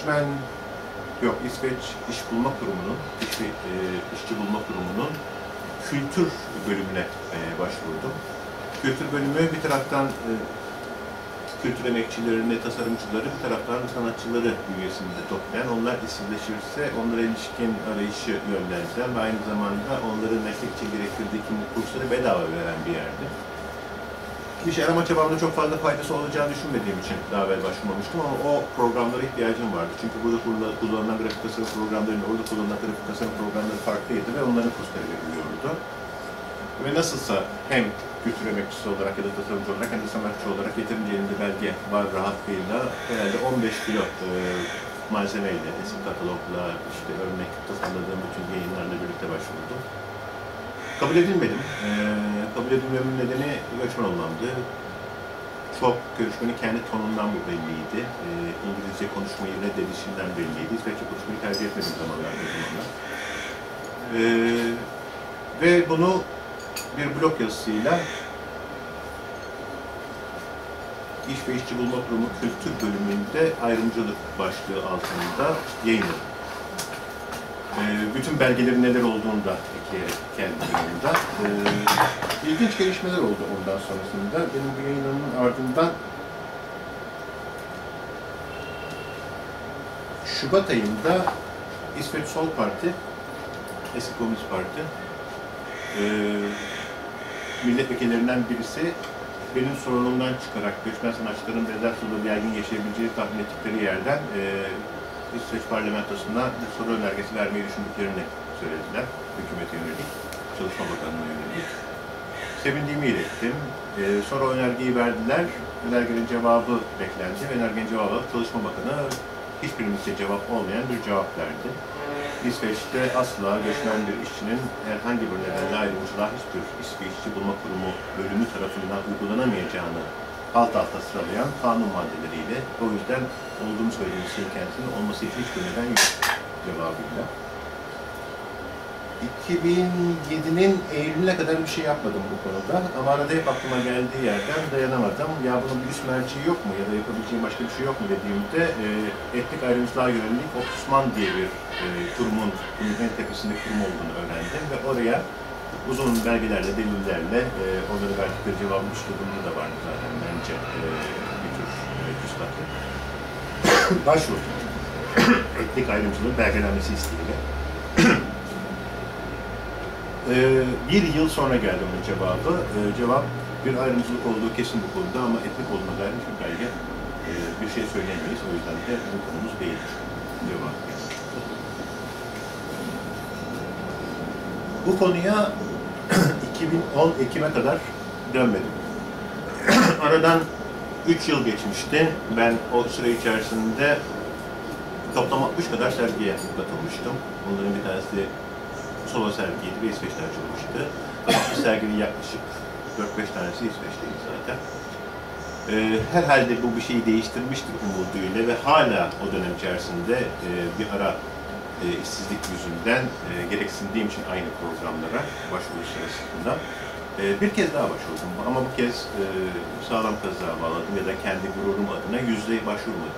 İş Bulma Kurumu'nun, İşçi Bulma Kurumu'nun kültür bölümüne başvurdum. Kültür bölümü bir taraftan kültür emekçilerini, tasarımcıları, bir taraftan sanatçıları bünyesinde toplayan, onlar işsizleşirse onlara ilişkin arayışı yönlendiren ve aynı zamanda onların meslek için gerektirdiği kimlik kursları bedava veren bir yerdi. Bir şey arama çabamda çok fazla faydası olacağını düşünmediğim için daha evvel başvurmamıştım ama o programlara ihtiyacım vardı. Çünkü burada kullanılan grafik tasarım programlarıyla orada kullanılan grafik tasarım programları farklıydı ve onların kursları veriliyordu. Ve nasılsa hem kültür emekçisi olarak ya da tasarımcı olarak hem de sanatçı olarak yeterince elimde belge var rahatlığıyla herhalde 15 kilo malzemeyle, resim katalogla, örnek tasarladığım bütün yayınlarla birlikte başvurdum. Kabul edilmedim. Kabul edilmemin nedeni göçmen olmamdı. Çok göçmenin kendi tonundan bu belliydi. İngilizce konuşmayı reddedişinden belliydi. İsveççe konuşmayı tercih etmediğim zamanlarda o zamanlar. Ve bunu bir blog yazısıyla İş ve İşçi Bulma Kurumu Kültür bölümünde ayrımcılık başlığı altında yayınladım. Bütün belgelerin neler olduğunu da ekleyerek kendi yanında. İlginç gelişmeler oldu ondan sonrasında. Benim bu yayınlarımın ardından Şubat ayında İsveç Sol Parti, eski Komünist Parti, milletvekillerinden birisi benim sorunumdan çıkarak göçmen sanatçıların benzer soruları yaygın yaşayabileceği tahmin ettikleri yerden İsveç parlamentosuna bir soru önergesi vermeyi düşündüklerini söylediler, hükümete yönelik, Çalışma Bakanlığı'na yönelik. Sevindiğimi ilettim. Sonra önergeyi verdiler, önergenin cevabı beklendi ve önergenin cevabı Çalışma Bakanı hiçbirimizde cevap olmayan bir cevap verdi. İsveç'te asla göçmen bir işçinin herhangi bir nedenle ayrımcılığa hiçbir işçi bulma kurumu bölümü tarafından uygulanamayacağını alt alta sıralayan kanun maddeleriyle, o yüzden olduğunu söylediğim şeyin kendisinin olması için hiçbir neden yok cevabıyla. 2007'nin Eylül'üne kadar bir şey yapmadım bu konuda ama arada hep aklıma geldiği yerden dayanamadım. Ya bunun bir üst merciği yok mu ya da yapabileceğim başka bir şey yok mu dediğimde etnik ayrımcılığa yönelik Osman diye bir kurumun en tepesinde kurum olduğunu öğrendim ve oraya uzun belgelerle, delillerle onları verdikleri cevabın üslubunda da vardı zaten bence bir tür katlı. Başvurdum. Etnik ayrımcılığın belgelenmesi isteğiyle. Bir yıl sonra geldi onun cevabı. Cevap, bir ayrımcılık olduğu kesin bu konuda ama etnik olduğuna dair hiçbir belge bir şey söyleyemeyiz. O yüzden de bu konumuz değil. Cevap. Bu konuya 2010 Ekim'e kadar dönmedim. Aradan 3 yıl geçmişti. Ben o süre içerisinde toplam 60 kadar sergiye katılmıştım. Bunların bir tanesi solo sergiydi ve İsveç'te açılmıştı. Bu serginin yaklaşık 4-5 tanesi İsveç'teydi zaten. Herhalde bu bir şeyi değiştirmiştir umuduyla ve hala o dönem içerisinde bir ara işsizlik yüzünden gereksindiğim için aynı programlara başvuru sırasında bir kez daha başvurdum. Ama bu kez sağlam kazığa bağladım ya da kendi gururum adına yüzde başvurmadım.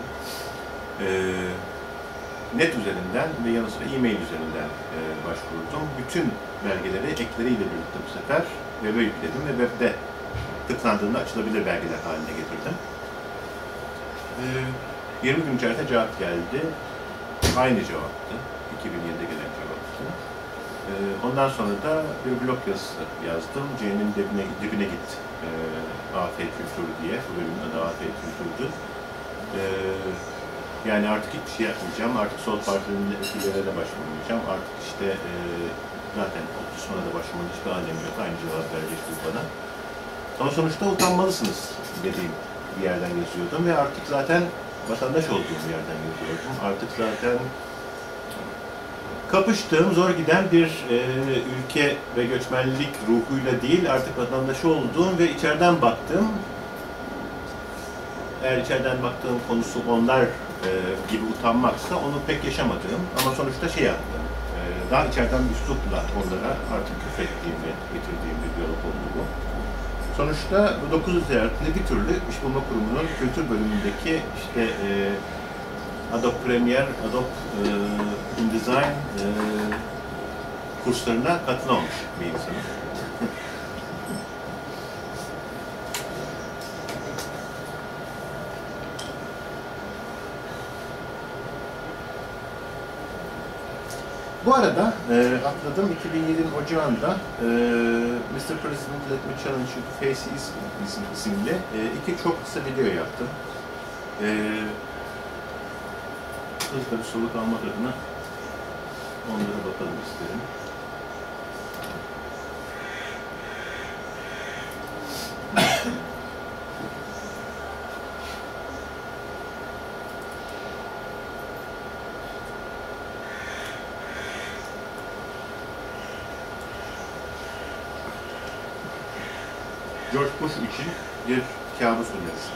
Net üzerinden ve yanı sıra e-mail üzerinden başvurdum. Bütün belgeleri ekleriyle birlikte bu sefer web'e yükledim ve web'de tıklandığında açılabilir belgeler haline getirdim. 20 gün içerisinde cevap geldi. Aynı cevaptı. 2007'de gelen cevaptı. Ondan sonra da bir blog yazısı yazdım. C'nin dibine git. AF Kültürü diye. Bu bölümün adı AF Kültür'dü. Yani artık hiçbir şey yapmayacağım. Artık Sol Parti'nin etkilere de başvurmayacağım. Artık işte zaten Osman'a da başvurmanın hiçbir alemi yok. Aynı cevap verecek bana. Ama sonuçta utanmalısınız dediğim bir yerden yazıyordum ve artık zaten vatandaş olduğum bir yerden yazıyordum. Artık zaten kapıştığım, zor giden bir ülke ve göçmenlik ruhuyla değil, artık vatandaşı olduğum ve içeriden baktığım, eğer içeriden baktığım konusu onlar gibi utanmaksa onu pek yaşamadığım ama sonuçta şey yaptım, daha içeriden bir üslupla onlara artık küfrettiğim ve getirdiğim bir diyalog oldu bu. Sonuçta bu 9 ziyaretinde bir türlü İş Bulma Kurumu'nun kültür bölümündeki işte Adobe Premiere, Adobe InDesign kurslarına katılamamış bir insanım. Bu arada atladım 2007'nin Ocağı'nda Mr. President Let Me Challenge You to Face isimli iki çok kısa video yaptım. Hızla bir soluk almak adına onlara bakalım isterim. George Bush için bir kabus önerisi.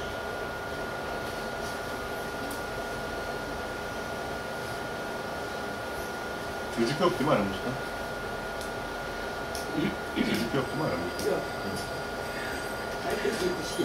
Çocuk yok değil mi aramızda? Çocuk yok değil mi aramızda? Yok. Herkes yetişti.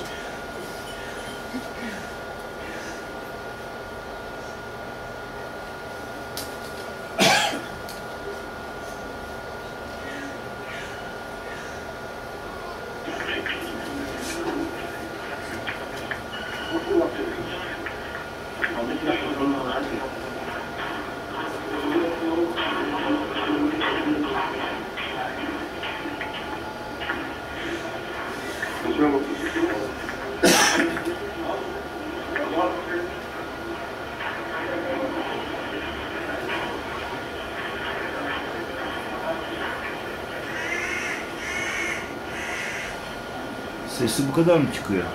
Sesi bu kadar mı çıkıyor?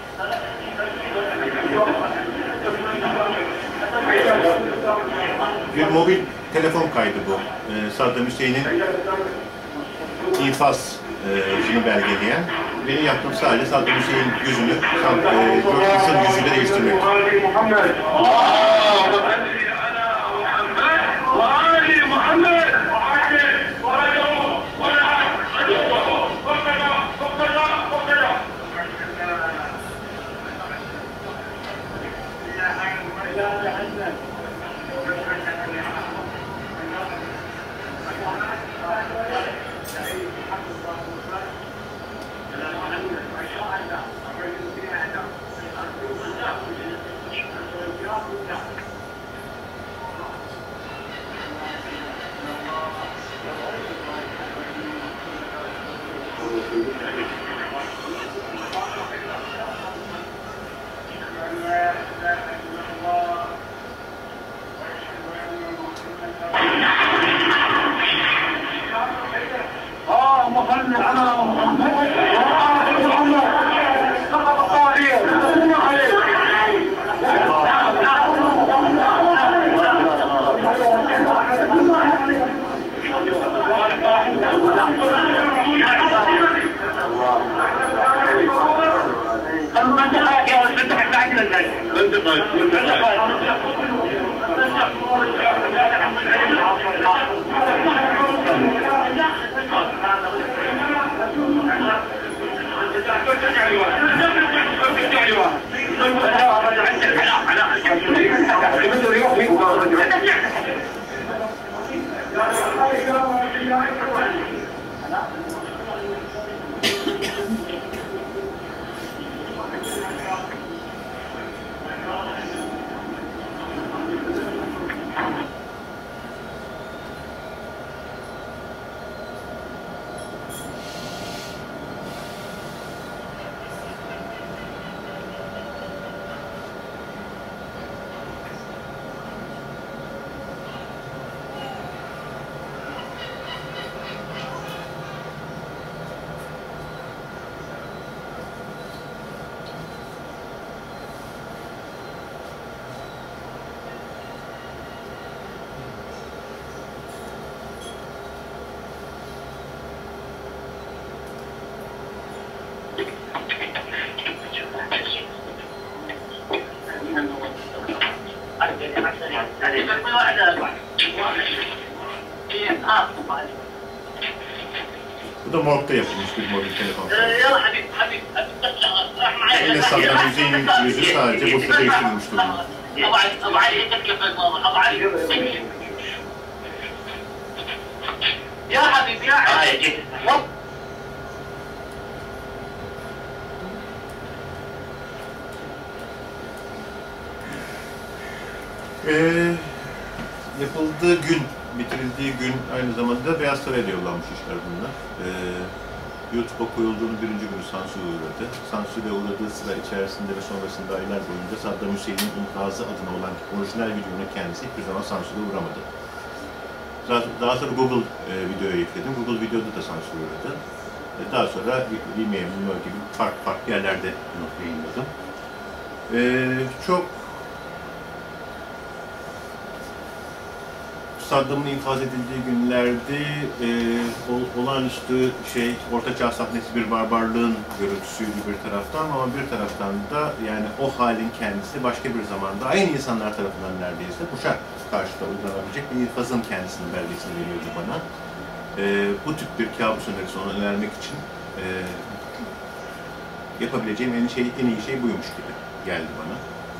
Bir mobil telefon kaydı bu. Saddam Hüseyin'in infazını belgeleyen. Benim yaptığım sadece Saddam Hüseyin'in yüzünü, George Bush'un yüzüyle değiştirmek. Bu da morgda yapılmış bir mobil telefon. Yine Saddam Hüseyin'in yüzü sadece burada değiştirilmiş durumda. يا حبيبي يا حبيبي Yapıldığı gün, bitirildiği gün aynı zamanda Beyaz Saray'da yollanmış işler bunlar. YouTube'a koyulduğunu birinci günü sansüre uğradı. Sansüre uğradığı sıra içerisinde ve sonrasında aylar boyunca Saddam Hüseyin'in infazı adına olan orijinal videonun kendisi hiçbir zaman sansüre uğramadı. Daha sonra Google videoya ekledim. Google videoda da sansüre uğradı. Daha sonra Vimeo gibi farklı yerlerde bunu yayınladım. Çok Saddam'ın infaz edildiği günlerde olağanüstü ortaçağ sahnesi bir barbarlığın görüntüsüydü bir taraftan ama bir taraftan da yani o halin kendisi başka bir zamanda aynı insanlar tarafından neredeyse kuşak karşıda uygulanabilecek bir infazın kendisinin belgesini veriyordu bana. Bu tip bir kabus önerisi ona önermek için yapabileceğim en iyi şey buymuş gibi geldi bana.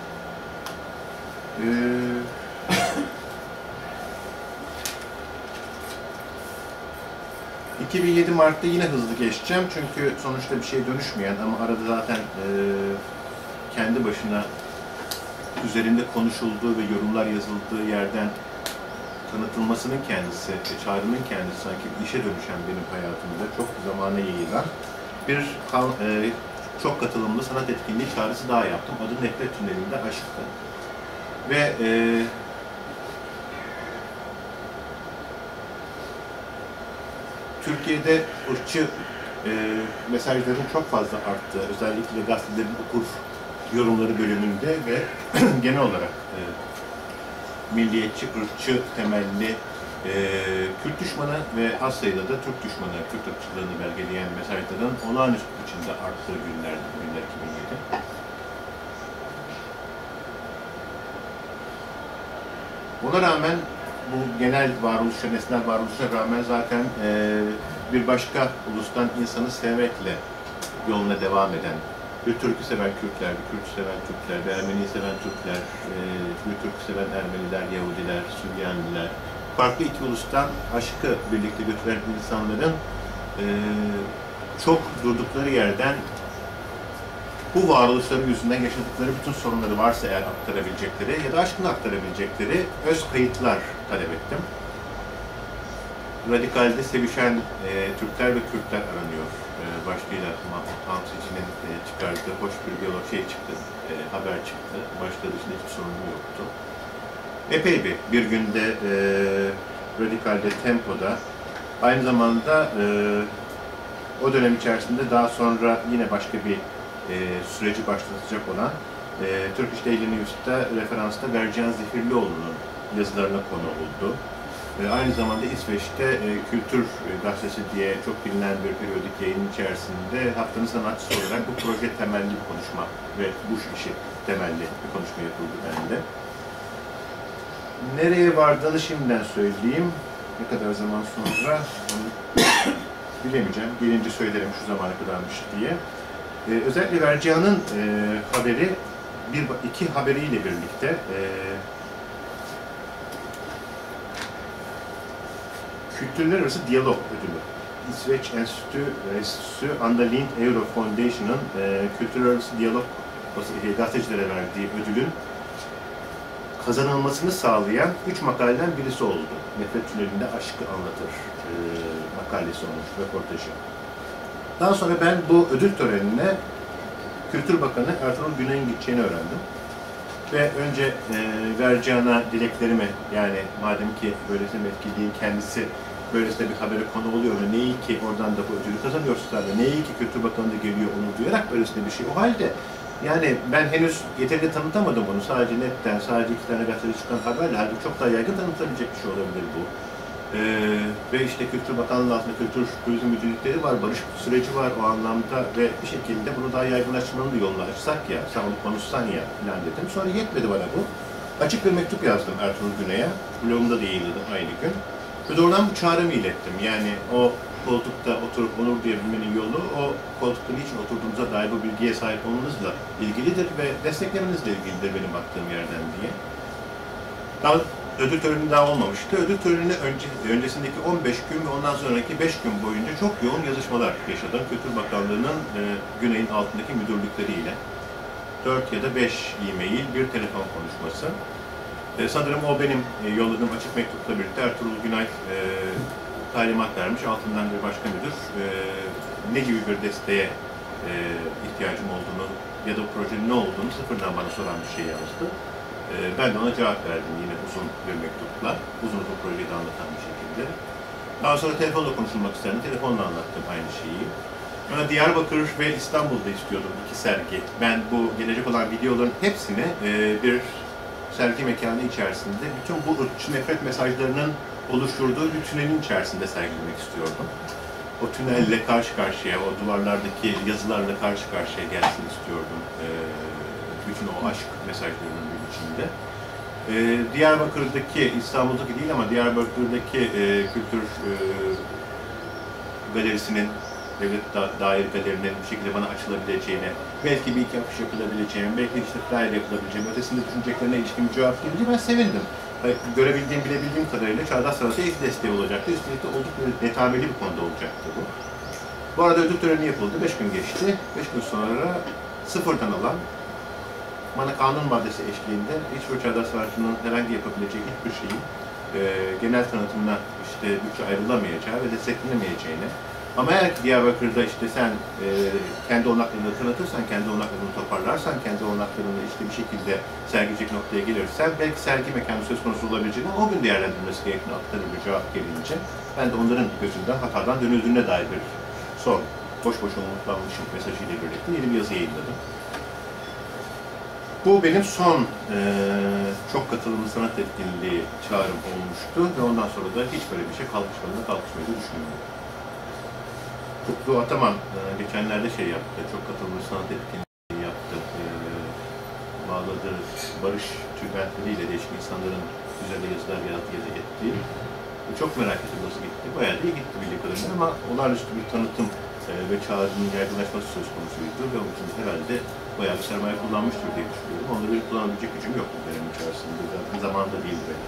2007 Mart'ta yine hızlı geçeceğim çünkü sonuçta bir şey dönüşmeyen ama arada zaten kendi başına üzerinde konuşulduğu ve yorumlar yazıldığı yerden tanıtılmasının kendisi, çağrının kendisi sanki işe dönüşen benim hayatımda çok zamana yayılan bir çok katılımlı sanat etkinliği çağrısı daha yaptım. Adı Nefret Tüneli'nde Aşk'tı. Ve Türkiye'de ırkçı mesajların çok fazla arttığı, özellikle gazetelerin okur yorumları bölümünde ve genel olarak milliyetçi, ırkçı temelli, Kürt düşmanı ve az sayıda da Türk düşmanı, Kürt ırkçılığını belgeleyen mesajların olağanüstü biçimde arttığı günler 2007. Buna rağmen bu genel varoluşa, nesnel varoluşa rağmen zaten bir başka ulustan insanı sevmekle yoluna devam eden, bir Türk'ü seven Kürtler, bir Kürt'ü seven Türkler, bir Ermeni'yi seven Türkler, bir Türk'ü seven Ermeniler, Yahudiler, Süryaniler, farklı iki ulustan aşkı birlikte götüren insanların çok durdukları yerden bu varoluşları yüzünden yaşadıkları bütün sorunları varsa eğer aktarabilecekleri ya da aşkını aktarabilecekleri öz kayıtlar talep ettim. Radikal'de sevişen Türkler ve Kürtler aranıyor. Başlığıyla Mahmut Hamsici'nin çıkardığı hoş bir diyalog çıktı, haber çıktı. Başlığı dışında hiçbir sorunum yoktu. Epey bir günde Radikal'de, Tempo'da aynı zamanda o dönem içerisinde daha sonra yine başka bir süreci başlatacak olan Turkish Daily News'ta referansta Bercan Zifirlioğlu'nun yazılarına konu oldu. Aynı zamanda İsveç'te Kültür Gazetesi diye çok bilinen bir periyodik yayın içerisinde haftanın sanatçısı olarak bu proje temelli bir konuşma ve bu işi temelli bir konuşma yapıldı bende. Nereye vardığını şimdiden söyleyeyim. Ne kadar zaman sonra onu bilemeyeceğim. Gelince söylerim şu zamana kadarmış diye. Özellikle Vercia'nın haberi, iki haberiyle birlikte Kültürler Arası Diyalog Ödülü. İsveç Enstitüsü Andalind Euro Foundation'ın Kültürler Arası Diyalog gazetecilere verdiği ödülün kazanılmasını sağlayan 3 makaleden birisi oldu. Nefret Tüneli'nde aşkı anlatır makalesi olmuş, röportajı. Daha sonra ben bu ödül törenine Kültür Bakanı Ertuğrul Güney'in gideceğini öğrendim. Ve önce Vercia'na dileklerimi, yani madem ki böylesine etkili değil, kendisi böylesine bir habere konu oluyor ve ne iyi ki oradan da bu ödülü kazanıyorsunuz abi, ne iyi ki Kültür Bakanı da geliyor onu duyarak böylesine bir şey. O halde yani ben henüz yeterince tanıtamadım bunu. Sadece netten, sadece 2 tane gazetede çıkan haberle, halbuki çok daha yaygın tanıtılabilecek bir şey olabilir bu. Ve işte Kültür Bakanlığı altında Kültür Turizm Müdürlükleri var, barış süreci var o anlamda ve bir şekilde bunu daha yaygınlaştırmanın da yolunu açsak ya, sen onu konuşsan ya falan dedim. Sonra yetmedi bana bu. Açık bir mektup yazdım Ertuğrul Güney'e, blogumda da yayınladım aynı gün. Ve doğrudan bu çağrımı ilettim. Yani o koltukta oturup onur diyebilmenin yolu, o koltukta niçin oturduğumuza dair bu bilgiye sahip olmanızla ilgilidir ve desteklemenizle ilgilidir benim baktığım yerden diye. Daha ödül töreni daha olmamıştı. Ödül töreni öncesindeki 15 gün ve ondan sonraki 5 gün boyunca çok yoğun yazışmalar yaşadım. Kültür Bakanlığı'nın Güney'in altındaki müdürlükleriyle. 4 ya da 5 e-mail, bir telefon konuşması. Sanırım o benim yolladığım açık mektupla birlikte Ertuğrul Günay talimat vermiş. Altından bir başka müdür ne gibi bir desteğe ihtiyacım olduğunu ya da o projenin ne olduğunu sıfırdan bana soran bir şey yazdı. Ben de ona cevap verdim yine uzun bir mektupla. Uzun projeyi de anlatan bir şekilde. Daha sonra telefonla konuşulmak istedim. Telefonla anlattım aynı şeyi. Sonra Diyarbakır ve İstanbul'da istiyordum 2 sergi. Ben bu gelecek olan videoların hepsini bir sergi mekanı içerisinde bütün bu ırkçı nefret mesajlarının oluşturduğu bir tünelin içerisinde sergilemek istiyordum. O tünelle karşı karşıya, o duvarlardaki yazılarla karşı karşıya gelsin istiyordum. Bütün o aşk mesajlarının bir içinde. Diyarbakır'daki, İstanbul'daki değil ama Diyarbakır'daki kültür galerisinin, devlet dair galerinin bir şekilde bana açılabileceğine, belki bir iki afiş yapılabileceğine, belki işte flyer yapılabileceğine, ötesinde düşüneceklerine ilişkin bir cevap gelince ben sevindim. Görebildiğim, bilebildiğim kadarıyla Çağdaş Sanat'a ilk desteği olacaktı. Üstelik de oldukça netameli bir konuda olacaktı bu. Bu arada ödül töreni yapıldı, 5 gün geçti. 5 gün sonra sıfırdan alan, bana kanun maddesi eşliğinde hiçbir çağdaş sanatçının herhangi yapabileceği hiçbir şeyin genel tanıtımına işte bütçe ayrılamayacağı ve desteklenemeyeceğine, ama eğer ki Diyarbakır'da işte sen kendi olanaklarını tanıtırsan, kendi olanaklarını toparlarsan, kendi olanaklarını işte bir şekilde sergileyecek noktaya gelirsen, belki sergi mekanı söz konusu olabileceğini o gün değerlendirilmesi gerektiğini aktarır bir cevap gelince, ben de onların gözünden hatadan dönüldüğüne dair bir son, boş boş umutlanmışım mesajıyla birlikte yeni bir yazı yayınladım. Bu benim son çok katılımlı sanat etkinliği çağrım olmuştu ve ondan sonra da hiç böyle bir şey kalkışmayı da düşünmüyorum. Kutlu Ataman geçenlerde şey yaptı, çok katılımlı sanat etkinliği yaptı. Bağladığı barış tülbentleriyle değişik insanların üzerinde yazılar ettiği. Çok merak ettim nasıl gitti, bayağı da iyi gitti bildiğim kadarıyla ama olağanüstü bir tanıtım ve çağrının yaygınlaşması söz konusuydu ve onun için herhalde bayağı bir sermaye kullanmıştır diye düşünüyorum. Onları bir kullanabilecek gücüm yok bu dönem içerisinde. Zaten zamanında değildi belki.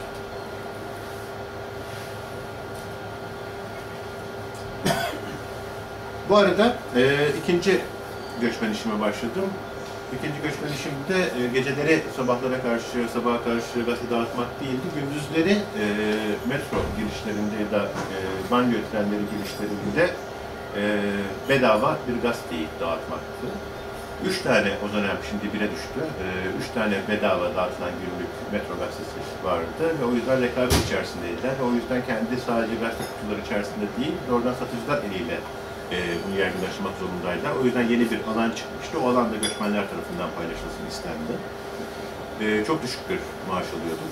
Bu arada ikinci göçmen işime başladım. İkinci göçmen işimde geceleri sabaha karşı gazete dağıtmak değildi. Gündüzleri metro girişlerinde ya da banyo trenleri girişlerinde bedava bir gazeteyi dağıtmaktı. 3 tane o dönem şimdi 1'e düştü. 3 tane bedava dağıtılan günlük metro gazetesi vardı ve o yüzden rekabet içerisindeydiler ve o yüzden kendi sadece gazete kutuları içerisinde değil, oradan satıcılar eliyle bunu yaygınlaştırmak zorundaydılar. O yüzden yeni bir alan çıkmıştı. O alan da göçmenler tarafından paylaşılsın istendi. Çok düşük bir maaş alıyorduk.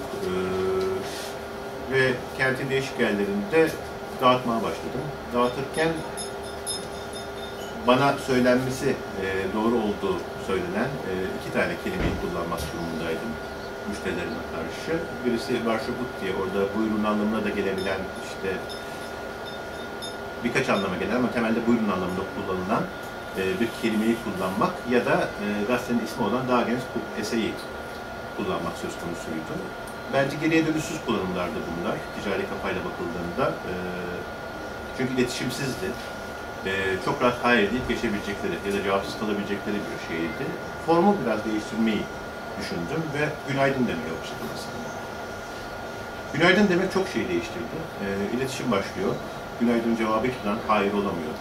Ve kentin değişik yerlerinde dağıtmaya başladım. Dağıtırken bana söylenmesi doğru olduğu söylenen iki tane kelimeyi kullanmak durumundaydım müşterilerime karşı. Birisi Varşobut diye, orada buyurun anlamına da gelebilen, işte birkaç anlama gelen ama temelde buyurun anlamında kullanılan bir kelimeyi kullanmak ya da gazetenin ismi olan Dagens Eseyi kullanmak söz konusuydu. Bence geriye dönüşsüz kullanımlardı bunlar, ticari kafayla bakıldığında. Çünkü iletişimsizdi. Çok rahat hayır deyip geçebilecekleri ya da cevapsız kalabilecekleri bir şeydi. Formu biraz değiştirmeyi düşündüm ve günaydın demeye başladım aslında. Günaydın demek çok şey değiştirdi. İletişim başlıyor. Günaydın cevabı hiçbir hayır olamıyor.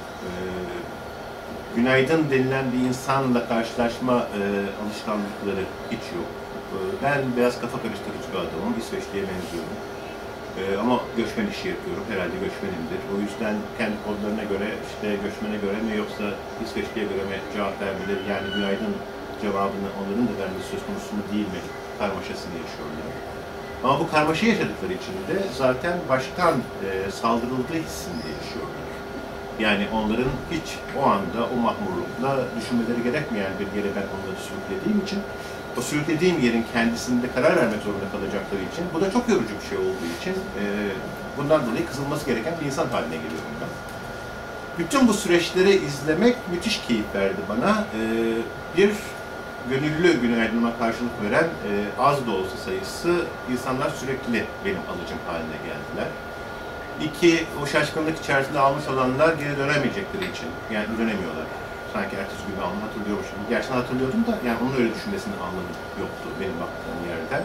Günaydın denilen bir insanla karşılaşma alışkanlıkları hiç yok. Ben biraz kafa karıştırıcı bir adamım, İsveçli'ye benziyorum. Ama göçmen işi yapıyorum, herhalde göçmenimdir. O yüzden kendi kodlarına göre, işte göçmene göre mi yoksa İsveçli'ye göre mi cevap vermeleri, yani günaydın cevabını onların da vermesi söz konusu mu değil mi karmaşasını yaşıyorlar. Ama bu karmaşa yaşadıkları için de zaten baştan saldırıldığı hissinde yaşıyorlar. Yani onların hiç o anda o mahmurlukla düşünmeleri gerekmeyen bir yere ben onları sürüklediğim için, o sürüklediğim yerin kendisinde karar vermek zorunda kalacakları için, bu da çok yorucu bir şey olduğu için bundan dolayı kızılması gereken bir insan haline geliyorum ben. Bütün bu süreçleri izlemek müthiş keyif verdi bana. Bir gönüllü günaydınıma karşılık veren az da olsa sayısı insanlar sürekli benim alıcım haline geldiler. İki, o şaşkınlık içerisinde almış olanlar geri dönemeyecekleri için, yani dönemiyorlar. Sanki ertesi gün alnını hatırlıyormuşum. Gerçekten hatırlıyordum da, yani onun öyle düşünmesinin anlamı yoktu benim baktığım yerde.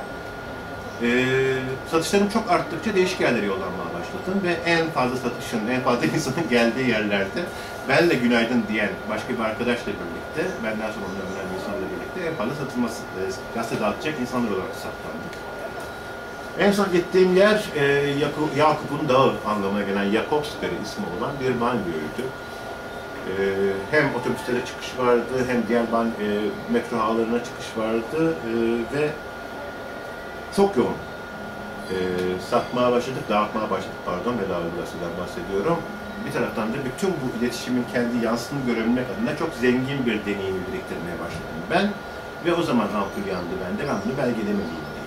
Satışlarım çok arttıkça değişik yerlere yollanmaya başladım ve en fazla satışın, en fazla insanın geldiği yerlerde benle günaydın diyen başka bir arkadaşla birlikte, benden sonra onunla önemli insanlarla birlikte en fazla satılması, gazete dağıtacak insanlar olarak saptandık. En son gittiğim yer Yakup'un dağı anlamına gelen Jakobsberg ismi olan bir banyoydu. Hem otobüslere çıkış vardı, hem diğer metro ağlarına çıkış vardı ve çok yoğun. Satmaya başladık, dağıtmaya başladık, pardon, bedava gazeteden bahsediyorum. Bir taraftan da bütün bu iletişimin kendi yansını görebilmek adına çok zengin bir deneyimi biriktirmeye başladım ben. Ve o zaman ampul yandı bende, ben bunu belgelemeliyim diye.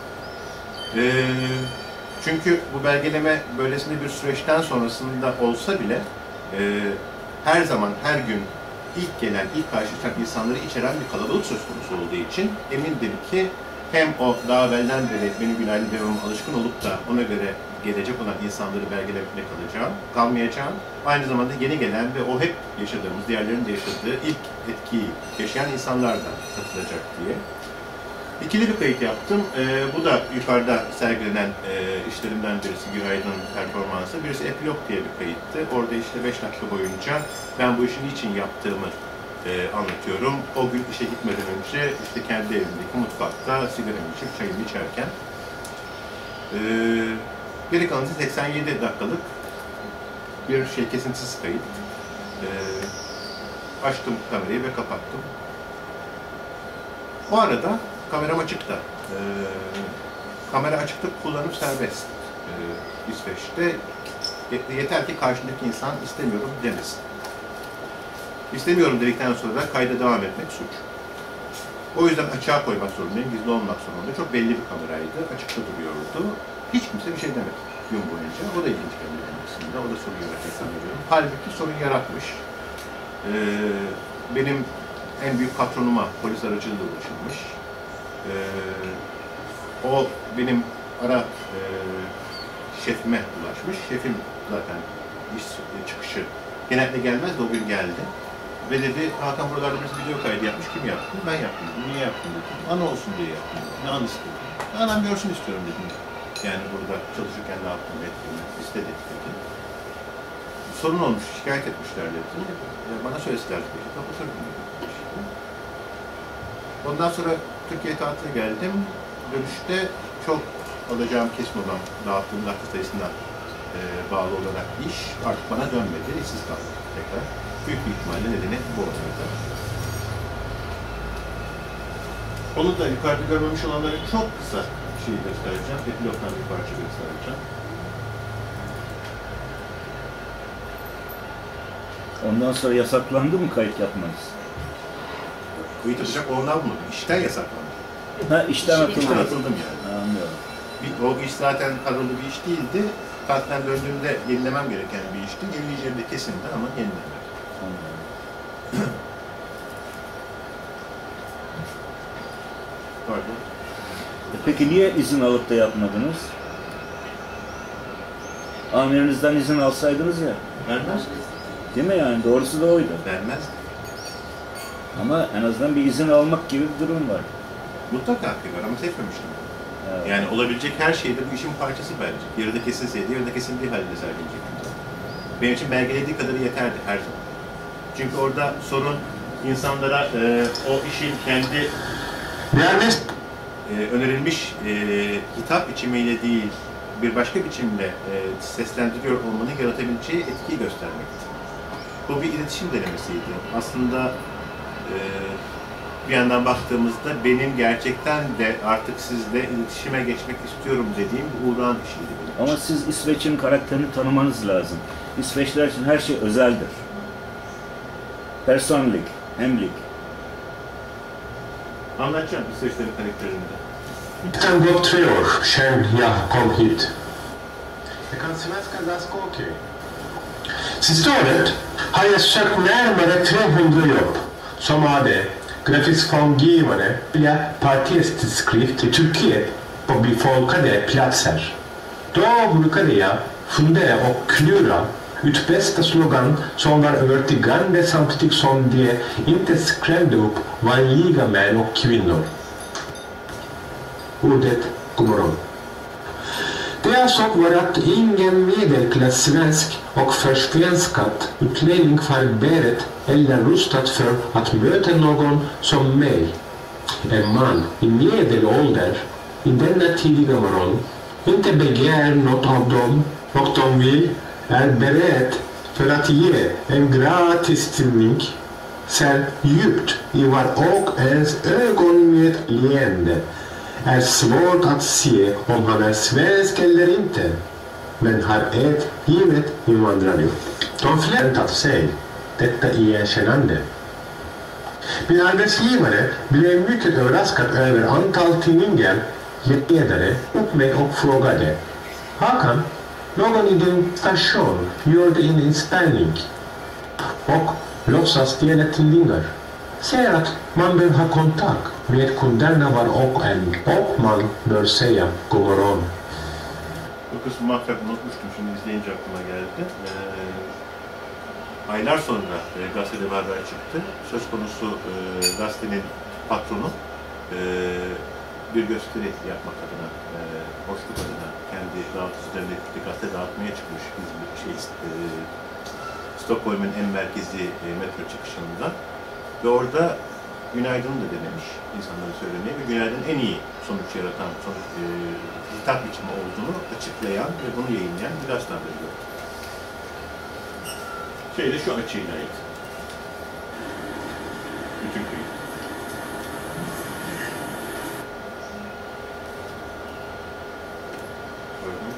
Çünkü bu belgeleme böylesine bir süreçten sonrasında olsa bile her zaman, her gün ilk gelen, ilk karşılaşacak insanları içeren bir kalabalık söz konusu olduğu için emindim ki hem o daha evvelden beri benim günaydın dememe alışkın olup da ona göre gelecek olan insanları belgelemekle kalmayacağım. Aynı zamanda yeni gelen ve o hep yaşadığımız, diğerlerinin de yaşadığı ilk etkiyi yaşayan insanlar da katılacak diye. İkili bir kayıt yaptım. Bu da yukarıda sergilenen işlerimden birisi, günaydın performansı. Birisi epilog diye bir kayıttı. Orada işte 5 dakika boyunca ben bu işi niçin yaptığımı anlatıyorum. O gün işe gitmeden önce işte kendi evimdeki mutfakta sigaramı içip çayımı içerken. Geri kalan 87 dakikalık bir kesintisiz kayıt. Açtım kamerayı ve kapattım. Bu arada kameram açıkta. Kamera açıkta kullanıp serbest İsveç'te. Yeter ki karşındaki insan istemiyorum demesin. İstemiyorum dedikten sonra kayda devam etmek suç. O yüzden açığa koymak zorundayım, gizli olmak zorunda. Çok belli bir kameraydı, açıkta duruyordu. Hiç kimse bir şey demedi gün boyunca. O da ilginç geldi aslında. O da sorun yaratmayı sanıyorum. Halbuki sorun yaratmış. Benim en büyük patronuma polis aracılığıyla ulaşılmış. O benim ara şefime ulaşmış. Şefim zaten iş çıkışı genellikle gelmez de o gün geldi. Ve dedi, Hakan buralarda birisi video kaydı yapmış, kim yaptı? Ben yaptım. Niye yaptım dedim. Ana olsun diye yaptım. Ne anısı dedim. Adam görsün istiyorum dedim. Yani burada çalışırken ne yaptım, ettiğimi istedik dedi. Sorun olmuş, şikayet etmişler dedi. Bana söyleselerdi peki, kapatırdım dedim. Ondan sonra Türkiye tatile geldim. Dönüşte çok alacağım kesim olan dağıttığım dakika sayısına bağlı olarak iş artık bana dönmedi. İşsiz kaldım tekrar. Büyük bir ihtimalle nedeni bu ortada. Onu da yukarıda görmemiş olanlara çok kısa bir şey göstereceğim. Epilogdan bir parça göstereceğim. Ondan sonra yasaklandı mı kayıt yapmanız? Kayıt yapacak oradan bulundum. İşten yasaklandım. Ha, işten İşten atıldı. atıldım yani. Ha, anlıyorum. O iş zaten kadrolu bir iş değildi. Tatilden döndüğümde yenilemem gereken bir işti. Yenileyeceğim de kesindi ama yenilemedi. Anlıyorum. Pardon. Peki niye izin alıp da yapmadınız? Amirinizden izin alsaydınız ya. Vermez. Değil mi yani? Doğrusu da oydu. Vermez. Ama en azından bir izin almak gibi bir durum var. Mutlaka hakkı var ama seçmemiştim. Evet. Yani olabilecek her şey de bu işin parçası bence. Yarıda kesilseydi, yarıda kesildiği halde sergileyecektim. Benim için belgelediği kadarı yeterdi her zaman. Çünkü orada sorun insanlara o işin kendi önerilmiş hitap biçimiyle değil, bir başka biçimle seslendiriyor olmanın yaratabileceği etkiyi göstermekti. Bu bir iletişim denemesiydi. Aslında bir yandan baktığımızda benim gerçekten de artık sizle iletişime geçmek istiyorum dediğim bir uğrağın işiydi benim. Ama siz İsveç'in karakterini tanımanız lazım. İsveçliler için her şey özeldir. Personlik, hemlik. Anlatacağım İsveçlerin karakterini de. Sen gått 3 år sedan jag kom hit. Jag kan svenska ganska okej. Sista året har jag sökt närmare 300 jobb som AD, grafisk formgivare eller partistidskrift i Turkiet på befolkade platser. Då brukade jag fundera och klura ut bästa slogan som var övertygande samtidigt som de inte skrämde upp vanliga män och kvinnor. Ordet god morgon. Det jag såg var att ingen medelklass svensk och försvenskad utlänning var beredd eller rustad för att möta någon som mig. En man i medelålder i denna tidiga morgon inte begär något av dem och de vill är beredd för att ge en gratis tidning ser djupt i var och ens ögon med leende. Är svårt att se om han är svensk eller inte, men har ett givet invandrarjobb. De förväntar sig detta igenkännande. Min arbetsgivare blev mycket överraskad över antal tidningar jag ledade upp mig och frågade: Hakan, någon i din station gjorde en inspelning och låtsas dela tidningar. Säger att man bör ha kontakt med kunderna var och en och man bör säga god morgon. Bu kısmı muhakkak unutmuştum, şimdi izleyince aklıma geldi. Aylar sonra gazetede bir haber çıktı. Söz konusu gazetenin patronu bir gösteri yapmak adına, hoşluk adına kendi dağıtıcılarıyla bir gazete dağıtmaya çıkmış Stockholm'un en merkezi metro çıkışında. Ve orada günaydın da denemiş insanlara söylemeye ve günaydın en iyi sonuç yaratan hitap biçimi olduğunu açıklayan ve bunu yayınlayan bir gazete haberi gördüm. Şeyde şu açıyla ait. Bütün köyü. Gördün mü?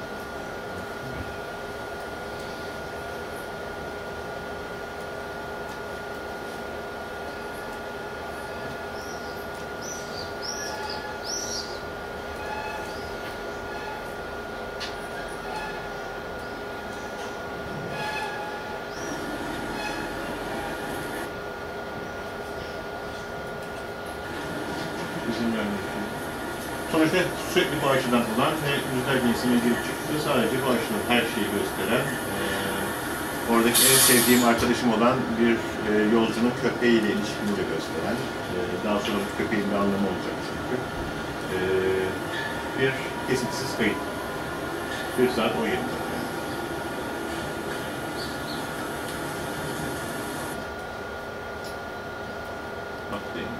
Sonuçta sürekli bu açıdan olan ve yüzlerce insanın girip çıktığı sadece bu açıdan her şeyi gösteren, oradaki en sevdiğim arkadaşım olan bir yolcunun köpeğiyle ilişkini de gösteren, daha sonra bu köpeğin bir anlamı olacak çünkü, bir kesintisiz kayıt. 1 saat 17 dakika. Baktayım.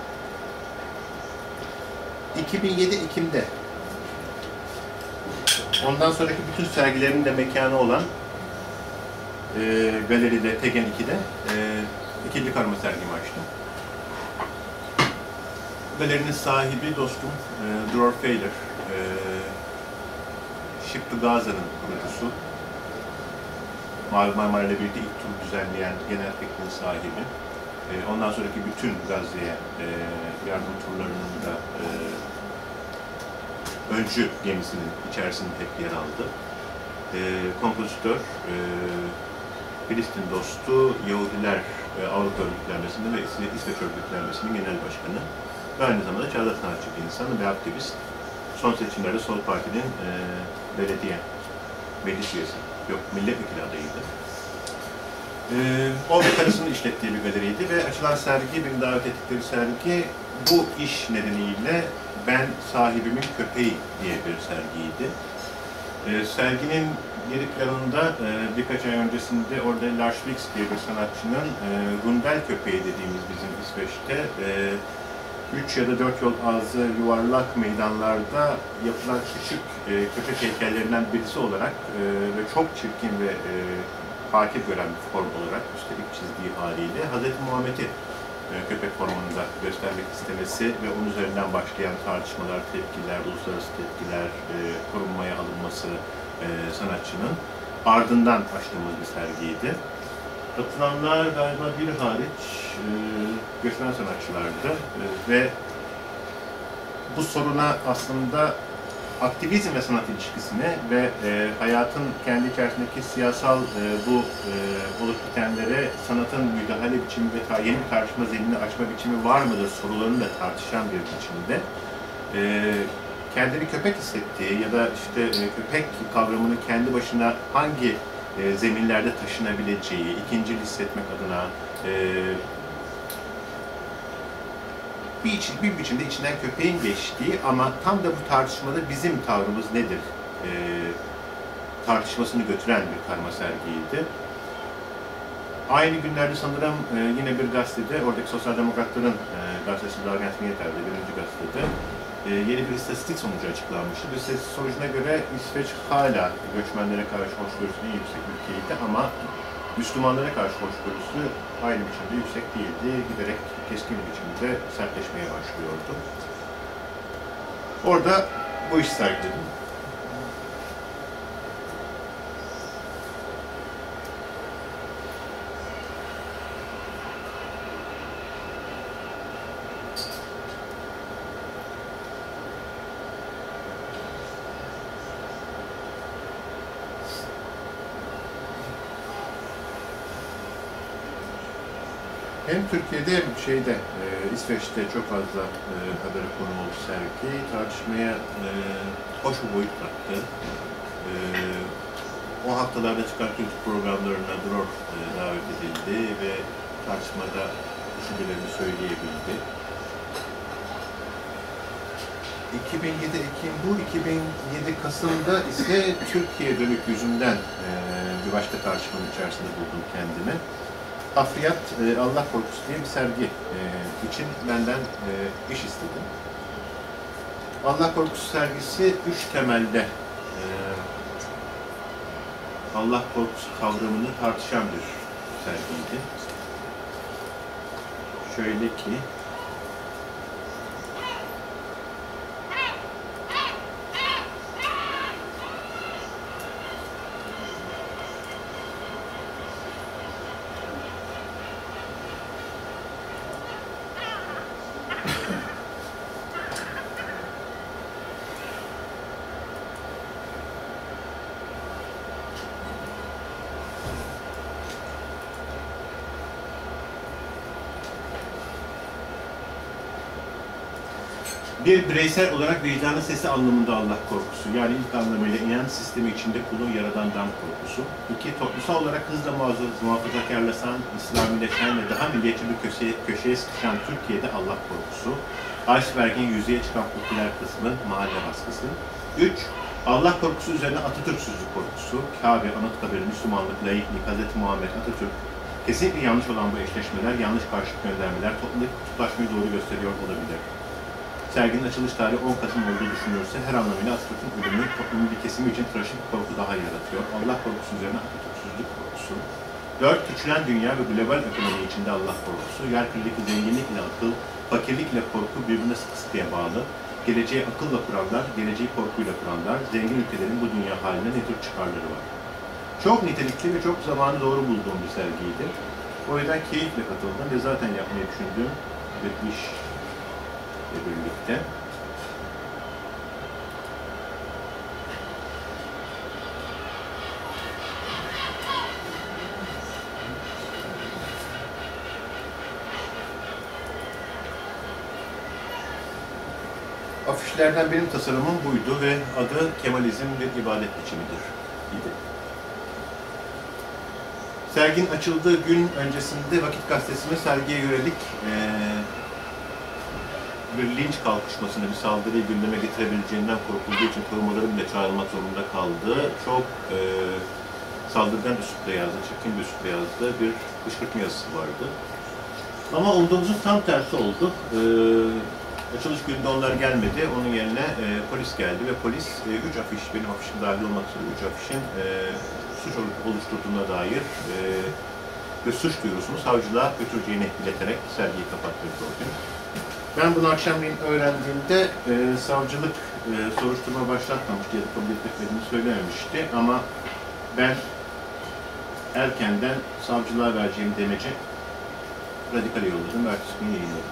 ...2007 Ekim'de Ondan sonraki bütün sergilerin de mekanı olan galeride, Tegen 2'de ikinci karma sergimi açtım. Galerinin sahibi dostum Dror Feyler, Ship to Gaza'nın kurucusu. Mavi Marmara ile birlikte ilk tur düzenleyen genel fikrin sahibi. Ondan sonraki bütün Gazze'ye yardım turlarının da öncü gemisinin içerisinde hep yer aldı. Kompozitör, Filistin dostu, Yahudiler Avrupa Örgütlenmesi'nde ve İsveç Örgütlenmesi'nin genel başkanı ve aynı zamanda çağdaş sanatçı bir insan ve aktivist. Son seçimlerde Sol Parti'nin belediye meclis üyesi, yok milletvekili adayıydı. O ve karısının işlettiği bir galeriydi ve açılan sergi, beni davet ettikleri sergi bu iş nedeniyle Ben Sahibimin Köpeği diye bir sergiydi. Serginin geri planında birkaç ay öncesinde orada Lars Vilks diye bir sanatçının Rundel Köpeği dediğimiz bizim İsveç'te 3 ya da 4 yol ağzı yuvarlak meydanlarda yapılan küçük köpek heykellerinden birisi olarak ve çok çirkin ve fakir gören bir form olarak üstelik çizdiği haliyle Hz. Muhammed'i köpek formunda göstermek istemesi ve onun üzerinden başlayan tartışmalar, tepkiler, uluslararası tepkiler, korunmaya alınması sanatçının ardından açtığımız bir sergiydi. Katılanlar galiba bir hariç göçmen sanatçılardı ve bu soruna aslında aktivizm ve sanat ilişkisine ve hayatın kendi içerisindeki siyasal bu olup bitenlere sanatın müdahale biçimi ve yeni bir tartışma zeminini açma biçimi var mıdır sorularını da tartışan bir biçimde kendini köpek hissettiği ya da işte köpek kavramını kendi başına hangi zeminlerde taşınabileceği, ikincil hissetmek adına bir biçimde içinden köpeğin geçtiği ama tam da bu tartışmada bizim tavrımız nedir tartışmasını götüren bir karma sergiydi. Aynı günlerde sanırım yine bir gazetede, oradaki Sosyal Demokratların gazetesi Dagens Nyheter'de, birinci gazetede yeni bir istatistik sonucu açıklanmıştı. Bu istatistik sonucuna göre İsveç hala göçmenlere karşı hoşgörüsü en yüksek ülkeydi ama Müslümanlara karşı hoşgörüsü aynı biçimde yüksek değildi. Giderek keskin biçimde sertleşmeye başlıyordu. Orada bu işi sergiledim. Hem Türkiye'de hem şeyde, İsveç'te çok fazla haberi konu oldu sergi. Tartışmaya hoş bir boyut kattı. O haftalarda çıkan kültür programlarına Dror davet edildi ve tartışmada düşüncelerini söyleyebildi. 2007 Kasım'da ise Türkiye dönük yüzünden bir başka tartışmanın içerisinde buldum kendimi. Afriyat Allah Korkusu diye bir sergi için benden iş istedim. Allah Korkusu sergisi 3 temelde Allah Korkusu kavramını tartışan bir sergiydi. Şöyle ki, bir bireysel olarak vicdanın sesi anlamında Allah korkusu, yani ilk anlamıyla inanç sistemi içinde kulu yaradandan korkusu. 2. Toplumsal olarak hızla muhafazakarlaşan, İslamileşen ve daha milliyetçi bir köşeye sıkışan Türkiye'de Allah korkusu. Iceberg'in yüzeye çıkan popüler kısmı, mahalle baskısı. 3. Allah korkusu üzerine Atatürkçülük korkusu, Kabe, Anıtkabir, Müslümanlık, laiklik, Hz. Muhammed, Atatürk. Kesinlikle yanlış olan bu eşleşmeler, yanlış karşılık göndermeler toplumdaki kutuplaşmayı doğru gösteriyor olabilir. Serginin açılış tarihi 10 Kasım olduğu düşünülürse her anlamıyla Atatürk'ün ölümü toplumun bir kesimi için trajik bir korku daha yaratıyor. Allah korkusu üzerine Atatürk'süzlük korkusu. 4. Küçülen dünya ve global ekonomi içinde Allah korkusu. Yerküredeki zenginlik ile akıl, fakirlik ile korku birbirine sıkı sıkıya bağlı. Geleceği akılla kuranlar, geleceği korkuyla kuranlar, zengin ülkelerin bu dünya haline ne tür çıkarları var. Çok nitelikli ve çok zamanı doğru bulduğum bir sergiydi. O yüzden keyifle katıldım ve zaten yapmayı düşündüğüm bir işle birlikte. Afişlerden benim tasarımım buydu ve adı Kemalizm bir ibadet biçimidir idi. Serginin açıldığı gün öncesinde Vakit Gazetesi'nin sergiye yönelik bir linç kalkışmasını, bir saldırıyı gündeme getirebileceğinden korkulduğu için korumaları bile çağrılmak zorunda kaldı. Çok saldırgan üslupla yazdı, çirkin bir üslupla yazdı bir kışkırtma yazısı vardı. Ama umduğumuzun tam tersi oldu. Açılış gününde onlar gelmedi, onun yerine polis geldi ve polis 3 afiş, benim afişim dahil olmak üzere 3 afişin suç oluşturduğuna dair bir suç duyurusunu savcılığa götüreceğini ileterek sergiyi kapattırdı o gün. Ben bunu akşamleyin öğrendiğimde savcılık soruşturma başlatmamıştı ya da kabul etmediğini söylememişti ama ben erkenden savcılığa vereceğim demece radikale yolladım ve ertesi gün yayınladım.